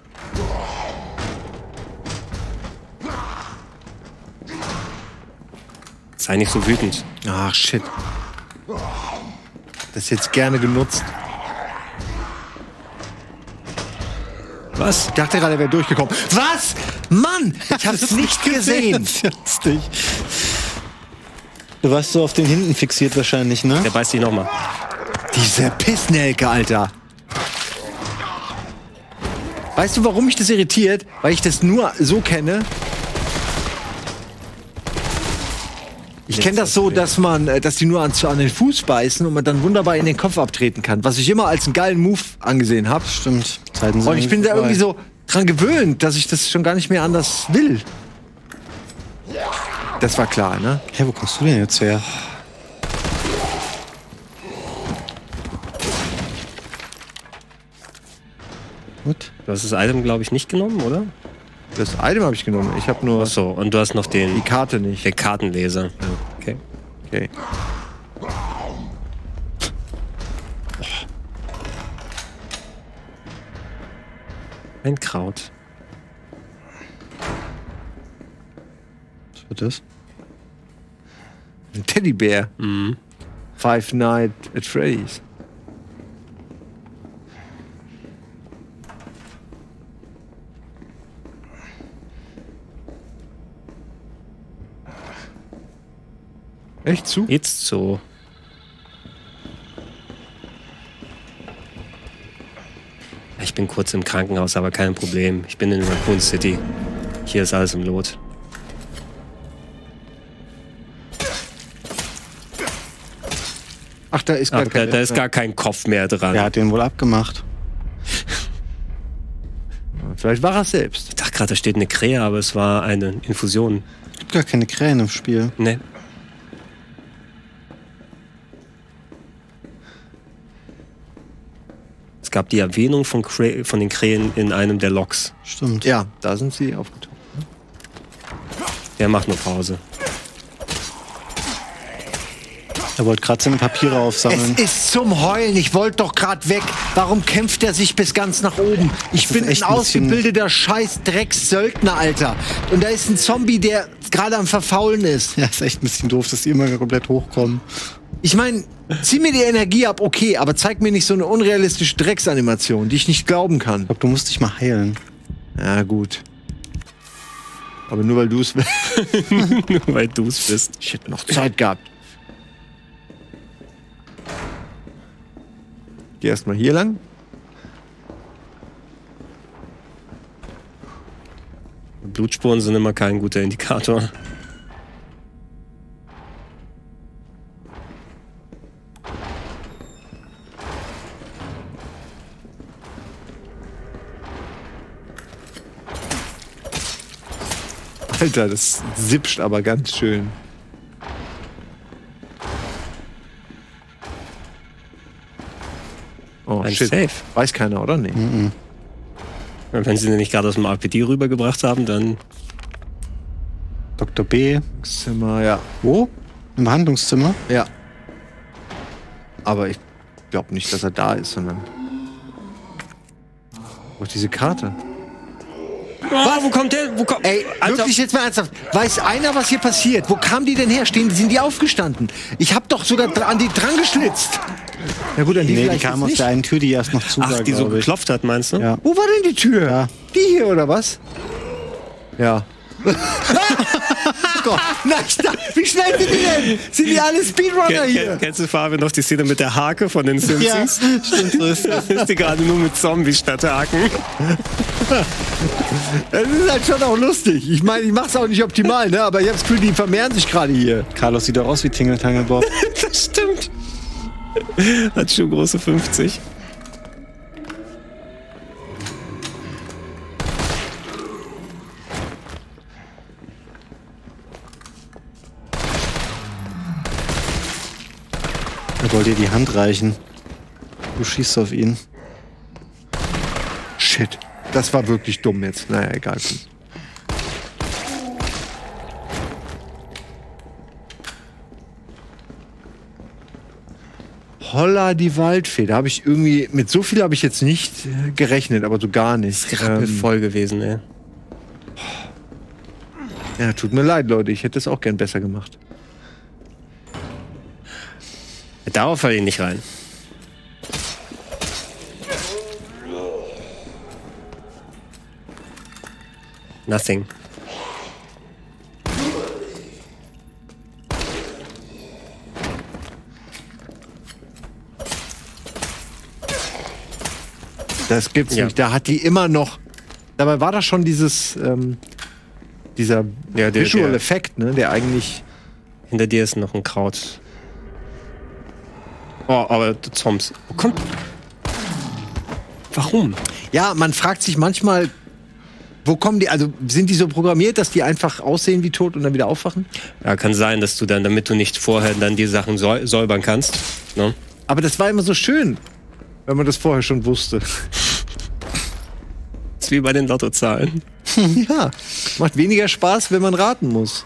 Sei nicht so wütend. Ach, shit. Das ist jetzt gerne genutzt. Was? Ich dachte gerade, er wäre durchgekommen. Was? Mann! Ich hab's nicht gesehen. Lustig. Du warst so auf den hinten fixiert wahrscheinlich, ne? Der beißt dich nochmal. Diese Pissnelke, Alter. Weißt du, warum mich das irritiert? Weil ich das nur so kenne. Ich kenne das so, dass man, äh, dass die nur an, an den Fuß beißen und man dann wunderbar in den Kopf abtreten kann. Was ich immer als einen geilen Move angesehen habe. Stimmt. Zeiten sind Und ich bin da irgendwie so dran gewöhnt, dass ich das schon gar nicht mehr anders will. Das war klar, ne? Hä, wo kommst du denn jetzt her? Gut. Du hast das Item, glaube ich, nicht genommen, oder? Das Item habe ich genommen. Ich habe nur Achso, und du hast noch den. die Karte nicht. Den Kartenleser. Ja. Okay. Okay. Ein Kraut. Was wird das? Ein Teddybär. Mhm. Five Nights at Freddy's. Echt zu? Jetzt so. Ich bin kurz im Krankenhaus, aber kein Problem. Ich bin in Raccoon City. Hier ist alles im Lot. Ach, da ist gar Ach, da, kein da ist gar kein Kopf mehr dran. Wer hat den wohl abgemacht? Vielleicht war er es selbst. Ich dachte gerade, da steht eine Krähe, aber es war eine Infusion. Es gibt gar keine Krähen im Spiel. Nee. Es gab die Erwähnung von, Krä von den Krähen in einem der Logs. Stimmt. Ja, da sind sie aufgetaucht. Der macht nur Pause. Er wollte gerade seine Papiere aufsammeln. Es ist zum Heulen. Ich wollte doch gerade weg. Warum kämpft er sich bis ganz nach oben? Ich bin ein ausgebildeter Scheiß-Drecks-Söldner, Alter. Und da ist ein Zombie, der gerade am Verfaulen ist. Ja, ist echt ein bisschen doof, dass die immer komplett hochkommen. Ich meine, zieh mir die Energie ab, okay, aber zeig mir nicht so eine unrealistische Drecksanimation, die ich nicht glauben kann. Ich glaub, du musst dich mal heilen. Ja, gut. Aber nur weil du es Nur weil du es bist. Ich hätte noch Zeit gehabt. Geh erstmal hier lang. Blutspuren sind immer kein guter Indikator. Alter, das sipscht aber ganz schön. Oh, Ein shit. Safe. Weiß keiner, oder? Nee. Mhm. Wenn sie den nicht gerade aus dem R P D rübergebracht haben, dann... Doktor B. Zimmer, ja. Wo? Im Behandlungszimmer? Ja. Aber ich glaube nicht, dass er da ist, sondern... Wo ist diese Karte? Oh, wo kommt der? Wo kommt... Ey, Alter. wirklich jetzt mal ernsthaft. Weiß einer, was hier passiert? Wo kamen die denn her? Stehen, sind die aufgestanden? Ich hab doch sogar dra- an die dran geschnitzt. Na gut, an die Nee, die vielleicht kamen jetzt aus nicht. der einen Tür, die erst noch zu war, Ach, die so glaub ich. geklopft hat, meinst du? Ja. Wo war denn die Tür? Ja. Die hier, oder was? Ja. Gott, na, ich dachte, wie schnell sind die denn? Sind die alle Speedrunner Ken, hier? ken, kennst du, Fabian, noch die Szene mit der Hake von den Simpsons? Ja, stimmt, so ist das. ist die gerade nur mit Zombies statt Haken. Das ist halt schon auch lustig. Ich meine, ich mach's auch nicht optimal, ne? Aber ich hab's Gefühl, die vermehren sich gerade hier. Carlos sieht doch aus wie Tingle Tangle Bob. Das stimmt. Hat schon große fünfzig. Er wollte dir die Hand reichen. Du schießt auf ihn. Shit. Das war wirklich dumm jetzt. Naja, egal. Holla die Waldfee. Da habe ich irgendwie, mit so viel habe ich jetzt nicht äh, gerechnet, aber so gar nicht. Das ist voll gewesen, ey. Ja, tut mir leid, Leute. Ich hätte es auch gern besser gemacht. Darauf falle ich nicht rein. Nothing. Das gibt's Ja. nicht. Da hat die immer noch. Dabei war das schon dieses, ähm, dieser Ja, der- Visual der- Effekt, ne, der eigentlich. Hinter dir ist noch ein Kraut. Oh, aber Zombs. Wo kommt... Warum? Ja, man fragt sich manchmal, wo kommen die? Also sind die so programmiert, dass die einfach aussehen wie tot und dann wieder aufwachen? Ja, kann sein, dass du dann, damit du nicht vorher dann die Sachen säu säubern kannst. Ne? Aber das war immer so schön, wenn man das vorher schon wusste. Das ist wie bei den Lottozahlen. Ja, macht weniger Spaß, wenn man raten muss.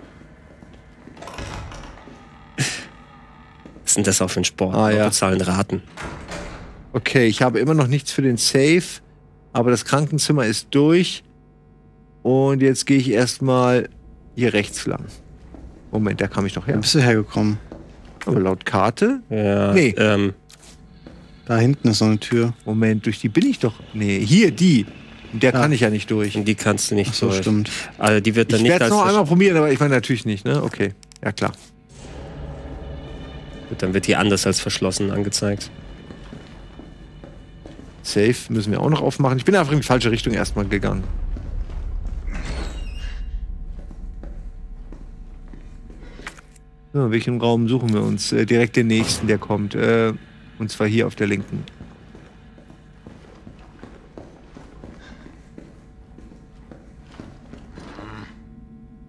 Was ist denn das auch für ein Sport? Ah, ja. Lottozahlen raten. Okay, ich habe immer noch nichts für den Safe, aber das Krankenzimmer ist durch. Und jetzt gehe ich erstmal hier rechts lang. Moment, da kam ich doch her. Wo bist du hergekommen? Aber laut Karte? Ja, Nee. ähm, Da hinten ist so eine Tür. Moment, durch die bin ich doch. Nee, hier, die. Und der Ja. kann ich ja nicht durch. und die kannst du nicht Ach so, durch. stimmt. Also die wird dann Ich nicht werde es als noch versch- einmal probieren, aber ich meine natürlich nicht, ne? Okay, ja klar. Gut, dann wird die anders als verschlossen angezeigt. Safe müssen wir auch noch aufmachen. Ich bin einfach in die falsche Richtung erstmal gegangen. So, welchen Raum suchen wir uns? Äh, direkt den nächsten, der kommt. Äh, und zwar hier auf der linken.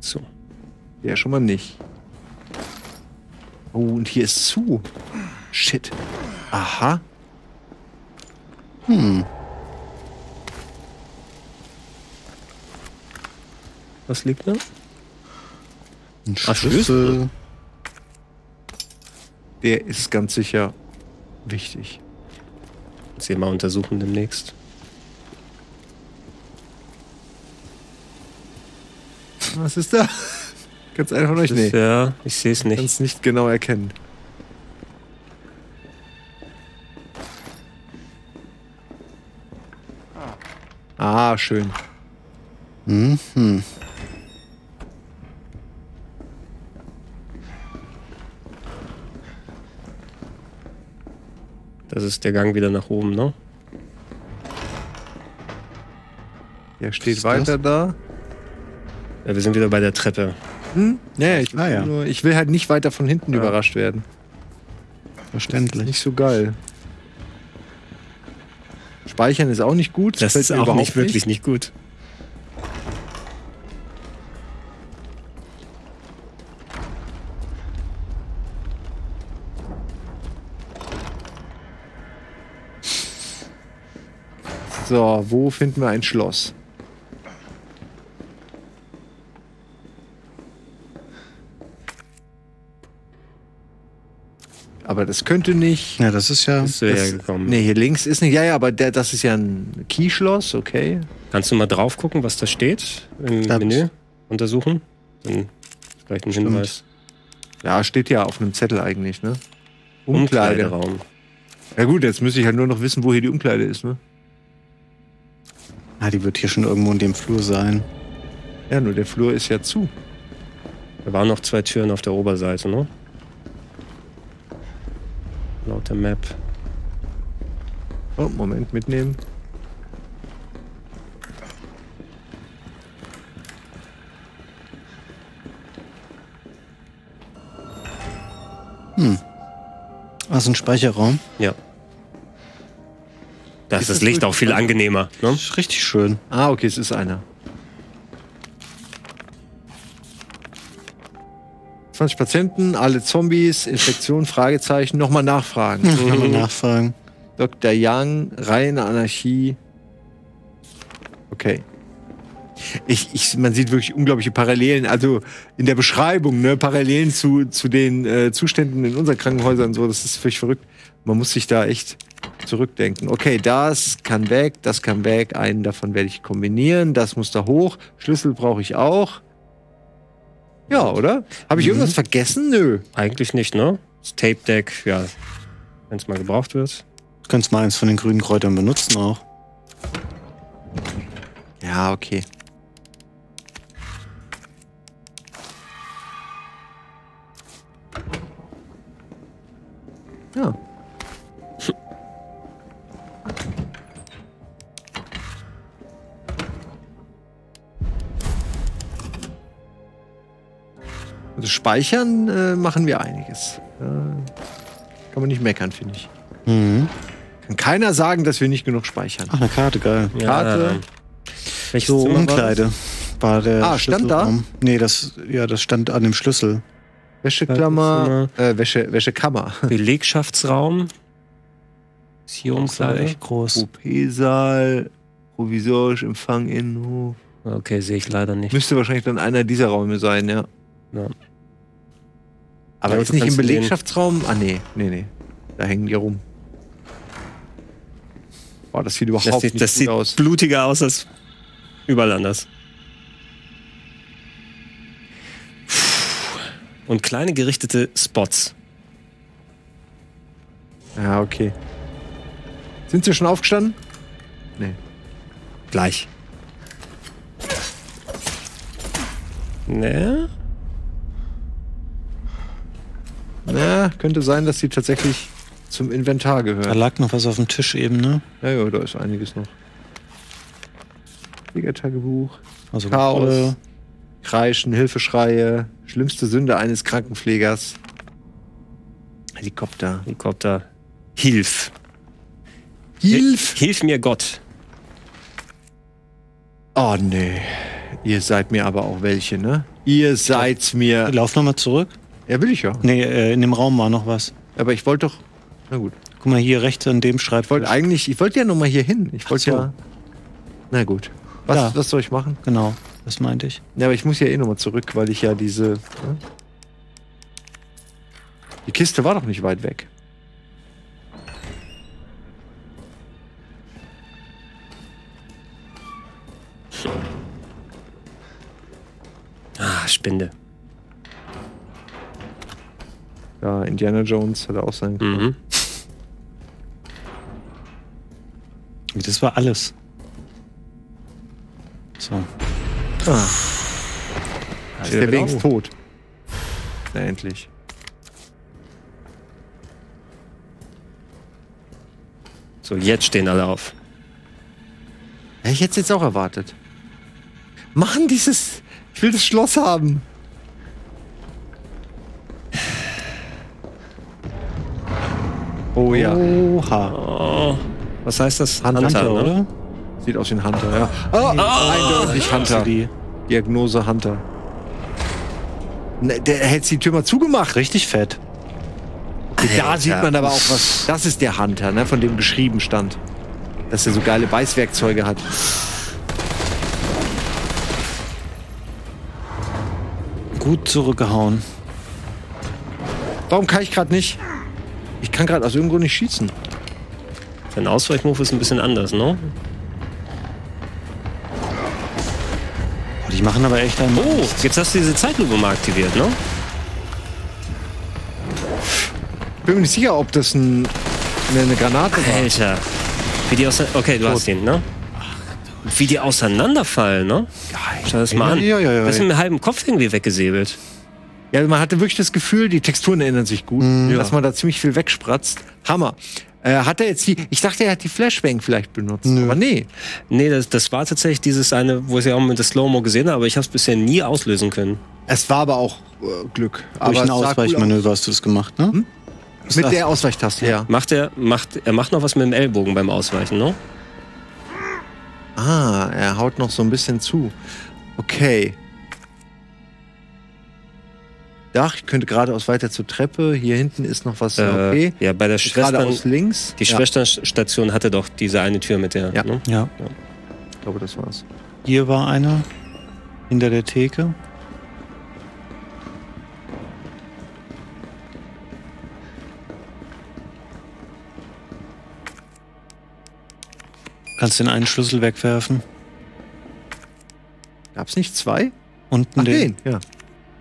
zu. Ja, schon mal nicht. Oh, und hier ist zu. Shit. Aha. Hm. Was liegt da? Ein Ach, Schlüssel. Der ist ganz sicher wichtig. Jetzt hier mal untersuchen demnächst. Was ist da? Ganz einer von euch? Das Nee. ist, ja, ich sehe es nicht. Kannst nicht genau erkennen. Ah, schön. Mhm. Das ist der Gang wieder nach oben, ne? Der steht weiter da. Ja, wir sind wieder bei der Treppe. Hm? Ja, ich, Ah, ja. Nur, ich will halt nicht weiter von hinten Ja. überrascht werden. Verständlich. Nicht so geil. Speichern ist auch nicht gut. Das fällt ist mir auch überhaupt nicht wirklich nicht gut. So, wo finden wir ein Schloss? Aber das könnte nicht. Ja, das ist ja. Bist du hergekommen. Nee, hier links ist nicht. Ja, ja, aber der, das ist ja ein Keyschloss, okay. Kannst du mal drauf gucken, was da steht im Ja, Menü? Untersuchen? Dann ist vielleicht ein Stimmt. Hinweis. Ja, steht ja auf einem Zettel eigentlich, ne? Umkleide. Umkleideraum. Ja gut, jetzt müsste ich halt nur noch wissen, wo hier die Umkleide ist, ne? Ah, die wird hier schon irgendwo in dem Flur sein. Ja, nur der Flur ist ja zu. Da waren noch zwei Türen auf der Oberseite, ne? Laut der Map. Oh, Moment, mitnehmen. Hm. Ah, ist ein Speicherraum. Ja. Da ist Ist das das Licht wirklich auch viel angenehmer, ne? Ist richtig schön. Ah, okay, es ist einer. zwanzig Patienten, alle Zombies, Infektion, Fragezeichen. Nochmal nachfragen. Kann man nachfragen. Doktor Young, reine Anarchie. Okay. Ich, ich, man sieht wirklich unglaubliche Parallelen, also in der Beschreibung, ne, Parallelen zu, zu den äh, Zuständen in unseren Krankenhäusern und so, das ist völlig verrückt. Man muss sich da echt zurückdenken. Okay, das kann weg, das kann weg, einen davon werde ich kombinieren, das muss da hoch, Schlüssel brauche ich auch. Ja, oder? Habe ich Mhm. irgendwas vergessen? Nö. Eigentlich nicht, ne? Das Tape Deck, ja, wenn es mal gebraucht wird. Du könntest mal eins von den grünen Kräutern benutzen auch. Ja, okay. Ja. Also speichern äh, machen wir einiges. Äh, kann man nicht meckern, finde ich. Mhm. Kann keiner sagen, dass wir nicht genug speichern. Ach, eine Karte, geil. Karte. Welches So, Zimmer war Umkleide. War der Ah, stand da? Schlüsselraum. Nee, das, ja, das stand an dem Schlüssel. Wäscheklammer, äh, Wäsche, Wäschekammer. das? Belegschaftsraum. Ist hier Das war Umkleide? echt groß. O P-Saal, provisorisch Empfang Innenhof. Okay, sehe ich leider nicht. Müsste wahrscheinlich dann einer dieser Räume sein, ja. Ja. Aber Ja, ist du nicht im kannst den- Belegschaftsraum? Ah, nee, nee, nee. Da hängen die rum. Boah, das sieht überhaupt Das sieht, nicht das gut sieht aus. blutiger aus als überall anders. Und kleine gerichtete Spots. Ja, okay. Sind sie schon aufgestanden? Nee. Gleich. Ne? Na, könnte sein, dass die tatsächlich zum Inventar Da gehören. lag noch was auf dem Tisch eben, ne? Ja, ja, da ist einiges noch. Fliegertagebuch, Also Chaos, alle- Kreischen, Hilfeschreie, schlimmste Sünde eines Krankenpflegers. Helikopter. Helikopter. Hilf. Hilf! Hilf mir Gott. Oh, nee. Ihr seid mir aber auch welche, ne? Ihr seid mir... Lauf nochmal zurück. Ja, will ich ja. Nee, äh, in dem Raum war noch was. Aber ich wollte doch... Na gut. Guck mal, hier rechts an dem Schreibtisch. Ich wollte eigentlich... Ich wollte ja noch mal hier hin. Ich wollte so. ja... Na gut. Was, Ja. was soll ich machen? Genau, das meinte ich. Ja, aber ich muss ja eh noch mal zurück, weil ich ja diese... Ne? Die Kiste war doch nicht weit weg. Ah, Spinde. Ja, Indiana Jones hat er auch sein. Mhm. Das war alles. So. Ah. Ist der wenigstens tot. Na, endlich. So, jetzt stehen alle auf. Ja, ich hätte es jetzt auch erwartet. Machen dieses... Ich will das Schloss haben. Oh ja. Oha. Oh, was heißt das? Hunter, Hunter, Hunter, ne? oder? Sieht aus wie ein Hunter, ja. Oh, oh, eindeutig Hunter. Die Diagnose Hunter. Ne, der hätte die Tür mal zugemacht. richtig fett. Okay, da sieht man aber auch was. Das ist der Hunter, ne, von dem geschrieben stand. Dass er so geile Beißwerkzeuge hat. Gut zurückgehauen. Warum kann ich gerade nicht? Ich kann gerade aus irgendeinem Grund nicht schießen. Sein Ausweichmove ist ein bisschen anders, ne? Oh, die machen aber echt einen. Oh, jetzt hast du diese Zeitlupe mal aktiviert, ne? Bin mir nicht sicher, ob das ein, eine, eine Granate war. Alter. Wie die auseinander... Okay, du Tot. hast ihn, ne? Wie die auseinanderfallen, ne? Schau das mal an. Ja, ja, ja, Das ist ja. mit dem halben Kopf irgendwie weggesäbelt. Ja, man hatte wirklich das Gefühl, die Texturen ändern sich gut, dass man da ziemlich viel wegspratzt. Hammer. Äh, hat er jetzt die... Ich dachte, er hat die Flashbang vielleicht benutzt. Nö. Aber nee. Nee, das, das war tatsächlich dieses eine, wo ich ja auch mit der Slow-Mo gesehen habe, aber ich habe es bisher nie auslösen können. Es war aber auch äh, Glück. Aber Durch ein es sah cool Ausweichmanöver hast du das gemacht, ne? Hm? aus. Mit der Ausweichtaste, ja. Macht er, macht, er macht noch was mit dem Ellbogen beim Ausweichen, ne? Ah, er haut noch so ein bisschen zu. Okay. Dach, ich könnte geradeaus weiter zur Treppe. Hier hinten ist noch was. Okay. Äh, ja, bei der Schwestern, Geradeaus links. Die Ja. Schwesternstation hatte doch diese eine Tür mit der. Ja. Ne? Ja. Ich glaube, das war's. Hier war einer. Hinter der Theke. Kannst den einen Schlüssel wegwerfen. Gab's nicht zwei? Unten Ach, den. den, ja.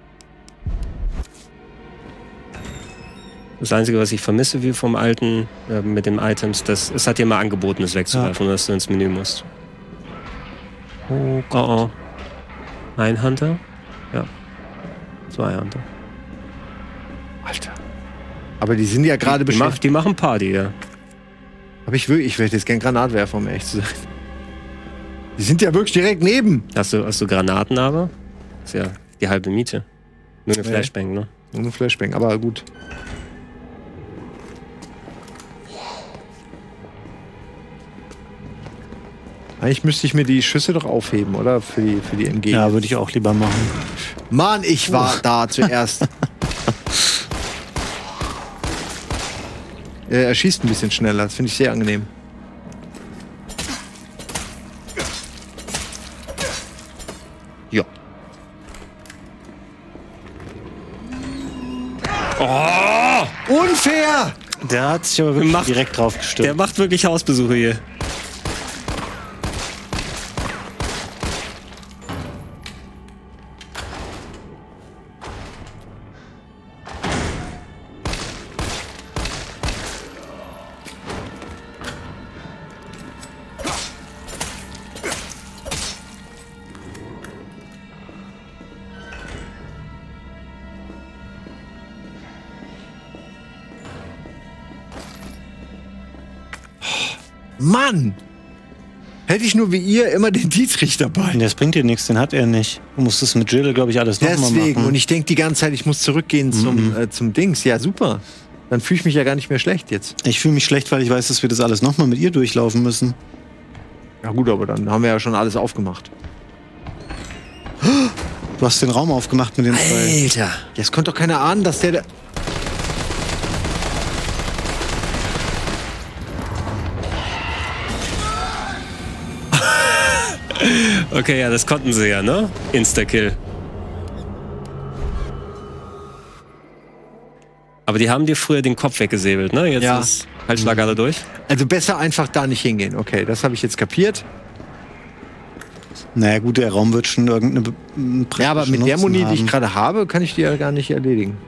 Das Einzige, was ich vermisse, wie vom alten, äh, mit den Items, das, es hat dir mal angeboten, es wegzuwerfen, ja. dass du ins Menü musst. Oh, oh, oh. Ein Hunter? Ja. Zwei Hunter. Alter. Aber die sind ja gerade die, die, beschäftigt. die machen Party, ja. Aber ich will, ich werde jetzt gern Granat werfen, um ehrlich zu sein. Die sind ja wirklich direkt neben. Hast du, hast du Granaten aber? Ist ja die halbe Miete. Nur eine Nee. Flashbang, ne? Nur eine Flashbang, aber gut. Eigentlich müsste ich mir die Schüsse doch aufheben, oder? Für die, für die M G. Ja, würde ich auch lieber machen. Mann, ich war da zuerst. Er schießt ein bisschen schneller, das finde ich sehr angenehm. Ja. Oh! Unfair! Der hat sich aber wirklich Macht- direkt drauf gestürzt. Der macht wirklich Hausbesuche hier. Mann! Hätte ich nur wie ihr immer den Dietrich dabei. Das bringt dir nichts, den hat er nicht. Du musst es mit Jill, glaube ich, alles nochmal machen. Deswegen. Und ich denke die ganze Zeit, ich muss zurückgehen zum, Mhm. äh, zum Dings. Ja, super. Dann fühle ich mich ja gar nicht mehr schlecht jetzt. Ich fühle mich schlecht, weil ich weiß, dass wir das alles nochmal mit ihr durchlaufen müssen. Ja gut, aber dann haben wir ja schon alles aufgemacht. Du hast den Raum aufgemacht mit den zwei. Alter. Jetzt konnte doch keiner ahnen, dass der da... Okay, ja, das konnten sie ja, ne? Insta-Kill. Aber die haben dir früher den Kopf weggesäbelt, ne? Jetzt Ja. ist Halsschlag alle durch. Also besser einfach da nicht hingehen. Okay, das habe ich jetzt kapiert. Naja, gut, der Raum wird schon irgendeine. Be- Ja, aber mit der Nutzen Muni, die ich haben. gerade habe, kann ich die ja gar nicht erledigen.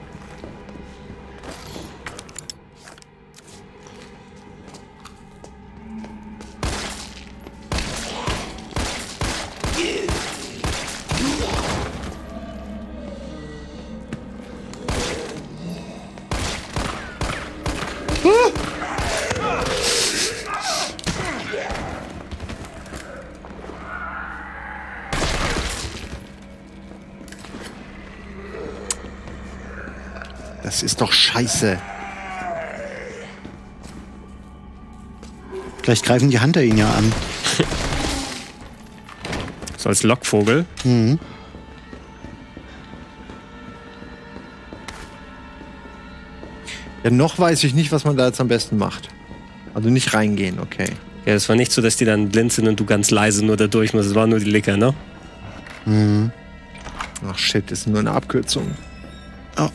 Das ist doch scheiße. Vielleicht greifen die Hunter ihn ja an. So als Lockvogel. Mhm. Ja, noch weiß ich nicht, was man da jetzt am besten macht. Also nicht reingehen, okay. Ja, es war nicht so, dass die dann blind sind und du ganz leise nur da durch musst. Es waren nur die Licker, ne? Mhm. Ach shit, das ist nur eine Abkürzung. Oh.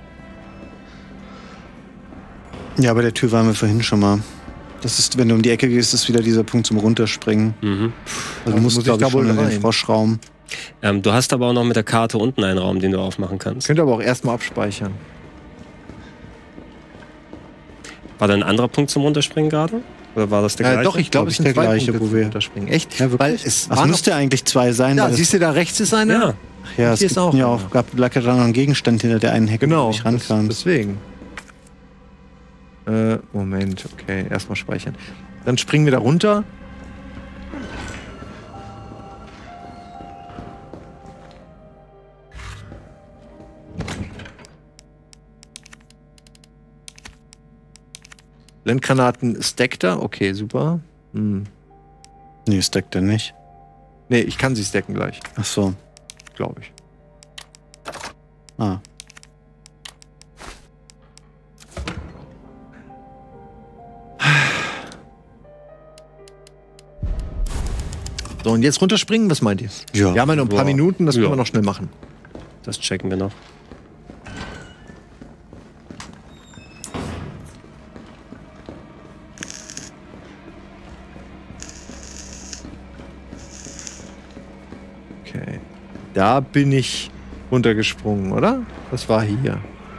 Ja, bei der Tür waren wir vorhin schon mal. Das ist, wenn du um die Ecke gehst, ist wieder dieser Punkt zum Runterspringen. Mhm. Also du musst, muss ich glaube da ich, schon wohl in den rein. Froschraum. Ähm, du hast aber auch noch mit der Karte unten einen Raum, den du aufmachen kannst. Könnt ihr aber auch erstmal abspeichern. War da ein anderer Punkt zum Runterspringen gerade? Oder war das der Ja, gleiche? doch, ich glaube, es sind der zwei gleiche, Punkte wo zum wir- Runterspringen. Echt? Ja, wirklich? Weil es Es war noch, müsste eigentlich zwei sein. ja, weil siehst du, da rechts ist einer. Ja. es, ja, es hier gibt ist auch ja einer. auch, gab, lag ja da noch ein Gegenstand hinter der einen Hecke, Genau, wo du nicht rankam. das, deswegen. Äh, Moment, okay, erstmal speichern. Dann springen wir da runter. Blendgranaten stackt er, okay, super. Hm. Nee, stackt er nicht. Nee, ich kann sie stacken gleich, Ach so. glaube ich. Ah. So, und jetzt runterspringen, was meint ihr? Ja. Wir haben ja noch ein paar Ja. Minuten, das können Ja. wir noch schnell machen. Das checken wir noch. Okay. Da bin ich runtergesprungen, oder? Das war hier.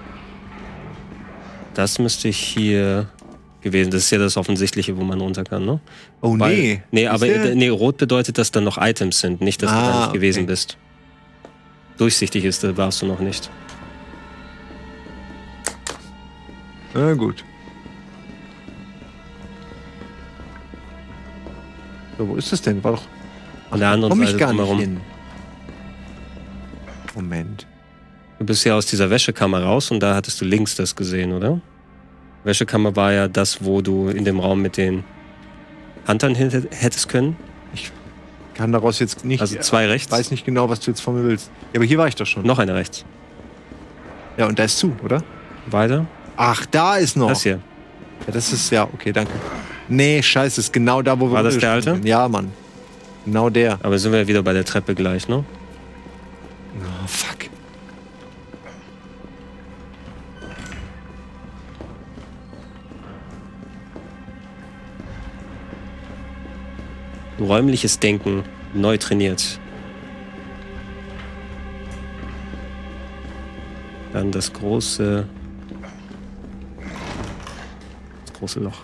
Das müsste hier gewesen. Das ist ja das Offensichtliche, wo man runter kann, ne? Oh, Weil- nee. Nee, aber Ist der- äh, nee, rot bedeutet, dass da noch Items sind, nicht, dass du Ah, da nicht gewesen okay. bist. Durchsichtig ist, da warst du noch nicht. Na gut. So, wo ist das denn? War doch. An der anderen Komm ich Seite gar nicht drumherum. hin. Moment. Du bist ja aus dieser Wäschekammer raus und da hattest du links das gesehen, oder? Wäschekammer war ja das, wo du in dem Raum mit den Huntern hin hättest können. Kann daraus jetzt nicht. Also zwei rechts. Ich weiß nicht genau, was du jetzt von mir willst. Ja, aber hier war ich doch schon. Noch eine rechts. Ja, und da ist zu, oder? Weiter. Ach, da ist noch. Das hier. Ja, das ist, ja, okay, danke. Nee, scheiße, ist genau da, wo wir War das der runtergesprungen alte? sind. Ja, Mann. Genau der. Aber sind wir wieder bei der Treppe gleich, ne? Oh, fuck. Räumliches Denken neu trainiert. Dann das große. Das große Loch.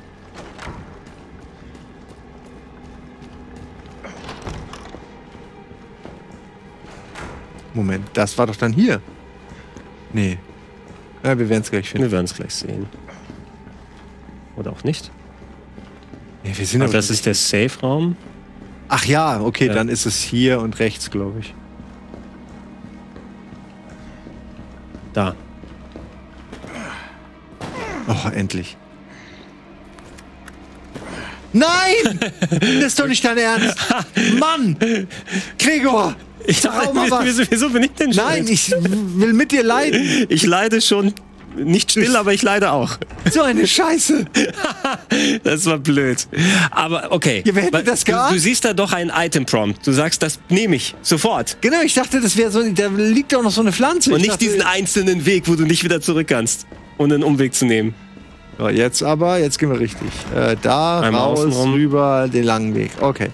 Moment, das war doch dann hier. Nee. Ja, wir werden es gleich finden. Wir werden es gleich sehen. Oder auch nicht. Nee, wir sind Aber aber das schon ist der Safe-Raum. Ach ja, okay, Ja. dann ist es hier und rechts, glaube ich. Da. Oh, endlich. Nein! Das ist doch nicht dein Ernst. Mann! Gregor! Ich sag mal was. Wieso, wieso bin ich denn schuld? Nein, ich will mit dir leiden. Ich leide schon nicht still, aber ich leide auch. So eine Scheiße. Das war blöd. Aber okay. Ja, wer hätte das geahnt? Du, du siehst da doch einen Item-Prompt. Du sagst, das nehme ich sofort. Genau, ich dachte, das wäre so, da liegt doch noch so eine Pflanze. Und ich nicht dachte, diesen einzelnen Weg, wo du nicht wieder zurück kannst, ohne einen Umweg zu nehmen. So, jetzt aber, jetzt gehen wir richtig. Äh, da, Einmal raus, außenrum. rüber, den langen Weg. Okay.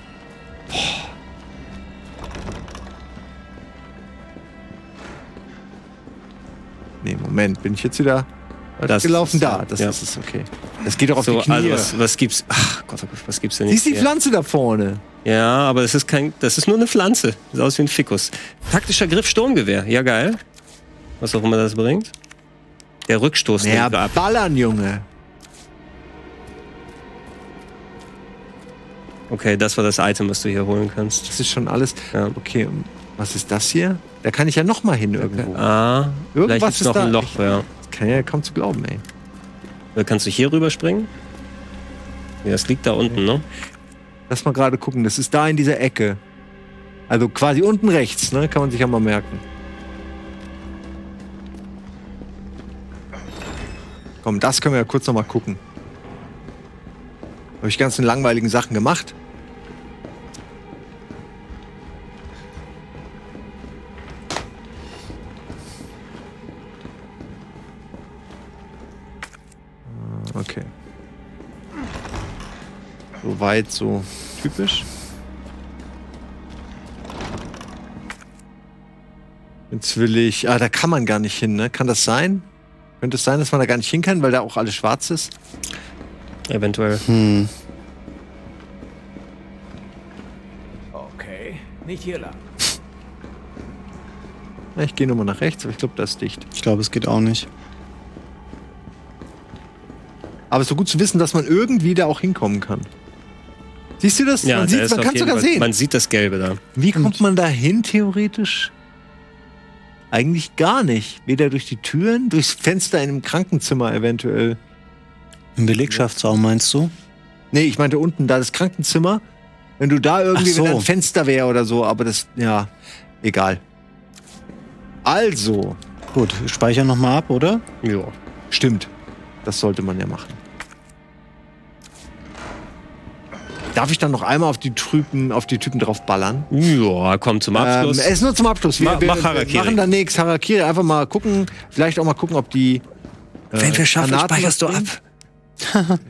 Nee, Moment, bin ich jetzt wieder Das gelaufen? ist, Da, das ja. ist es, okay. Das geht doch auf So, die Knie. also was, was gibt's? Ach Gott, oh Gott, was gibt's denn Siehst jetzt die hier? Pflanze da vorne? Ja, aber das ist kein, das ist nur eine Pflanze. Sieht aus wie ein Fikus. Taktischer Griff Sturmgewehr. Ja, geil. Was auch immer das bringt. Der Rückstoß Ja, nimmt ab. ballern, Junge. Okay, das war das Item, was du hier holen kannst. Das ist schon alles. Ja. Okay, was ist das hier? Da kann ich ja noch mal hin irgendwo. Ah, vielleicht Irgendwas ist ist noch da. ein Loch, ja. Das kann ja kaum zu glauben, ey. Oder kannst du hier rüberspringen? Ja, das liegt da unten, ne? Lass mal gerade gucken, das ist da in dieser Ecke. Also quasi unten rechts, ne? Kann man sich ja mal merken. Komm, das können wir ja kurz noch mal gucken. Habe ich ganzen langweiligen Sachen gemacht. Okay. Soweit so typisch. Jetzt will ich... Ah, da kann man gar nicht hin, ne? Kann das sein? Könnte es sein, dass man da gar nicht hin kann, weil da auch alles schwarz ist? Eventuell. Hm. Okay, nicht hier lang. Na, ich gehe nochmal nach rechts, aber ich glaube, das ist dicht. Ich glaube, es geht auch nicht. Aber es ist so gut zu wissen, dass man irgendwie da auch hinkommen kann. Siehst du das? Ja, man da sieht, ist man auf kann jeden sogar Fall- sehen. Man sieht das Gelbe da. Wie kommt man da hin, theoretisch? Eigentlich gar nicht. Weder durch die Türen, durchs Fenster in einem Krankenzimmer eventuell. Im Belegschaftsraum meinst du? Nee, ich meinte unten, da das Krankenzimmer. Wenn du da irgendwie Ach so. wieder ein Fenster wäre oder so, aber das, ja, egal. Also. Gut, wir speichern nochmal ab, oder? Ja. Stimmt. Das sollte man ja machen. Darf ich dann noch einmal auf die Typen, auf die Typen drauf ballern? Ja, komm zum Abschluss. Ähm, es ist nur zum Abschluss. Wir, Ma- wir, mach wir Harakiri. machen dann nichts. Harakiri. Einfach mal gucken. Vielleicht auch mal gucken, ob die. Äh, Wenn wir schaffen, Granaten speicherst du was ab. bringen.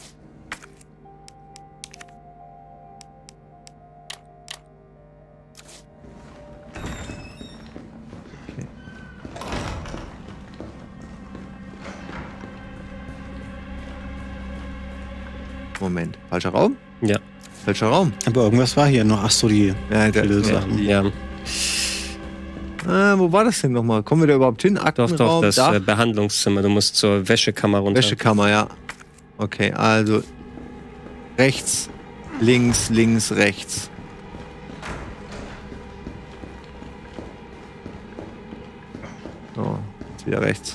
Moment. Falscher Raum? Ja. Falscher Raum. Aber irgendwas war hier noch. Ach so, die Ja, der, viele ja. Sachen. Ja. Ah, wo war das denn nochmal? Kommen wir da überhaupt hin? Doch, Aktenraum? doch, das da? äh, Behandlungszimmer. Du musst zur Wäschekammer runter. Wäschekammer, ja. Okay, also rechts, links, links, rechts. So, jetzt wieder rechts.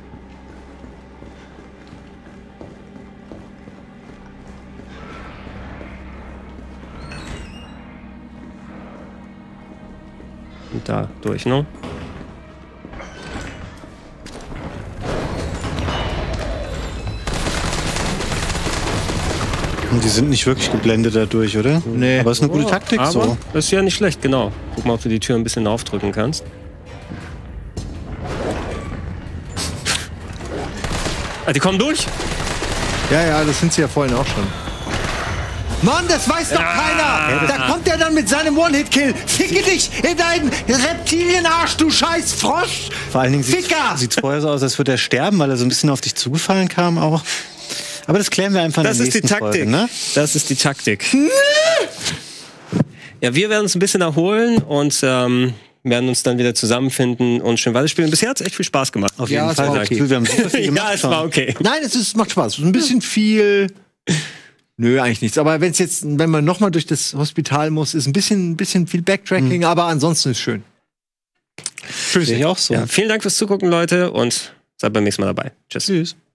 Und da durch, ne? Und die sind nicht wirklich geblendet dadurch, oder? Nee. Aber es ist eine gute Taktik Aber so. das ist ja nicht schlecht, genau. Guck mal, ob du die Tür ein bisschen aufdrücken kannst. Ah, die kommen durch? Ja, ja, das sind sie ja vorhin auch schon. Mann, das weiß doch Ja. keiner! Da kommt er dann mit seinem One-Hit-Kill. Ficke dich in deinen Reptilienarsch, du scheiß Frosch! Vor allen Dingen sieht Ficker! es vorher so aus, als würde er sterben, weil er so ein bisschen auf dich zugefallen kam auch. Aber das klären wir einfach in Das der ist die nächsten Taktik. Folge, ne? Das ist die Taktik. Ja, wir werden uns ein bisschen erholen und ähm, werden uns dann wieder zusammenfinden und schön weiterspielen. Bisher hat es echt viel Spaß gemacht. Auf Ja, jeden es Fall. war okay. Wir haben super viel gemacht Ja, es schon. war okay. Nein, es ist, macht Spaß. Es ist ein bisschen viel. Nö, eigentlich nichts. Aber wenn es jetzt, wenn man nochmal durch das Hospital muss, ist ein bisschen, ein bisschen viel Backtracking, aber ansonsten ist schön. Sehe ich auch so. Ja, vielen Dank fürs Zugucken, Leute, und seid beim nächsten Mal dabei. Tschüss. Tschüss.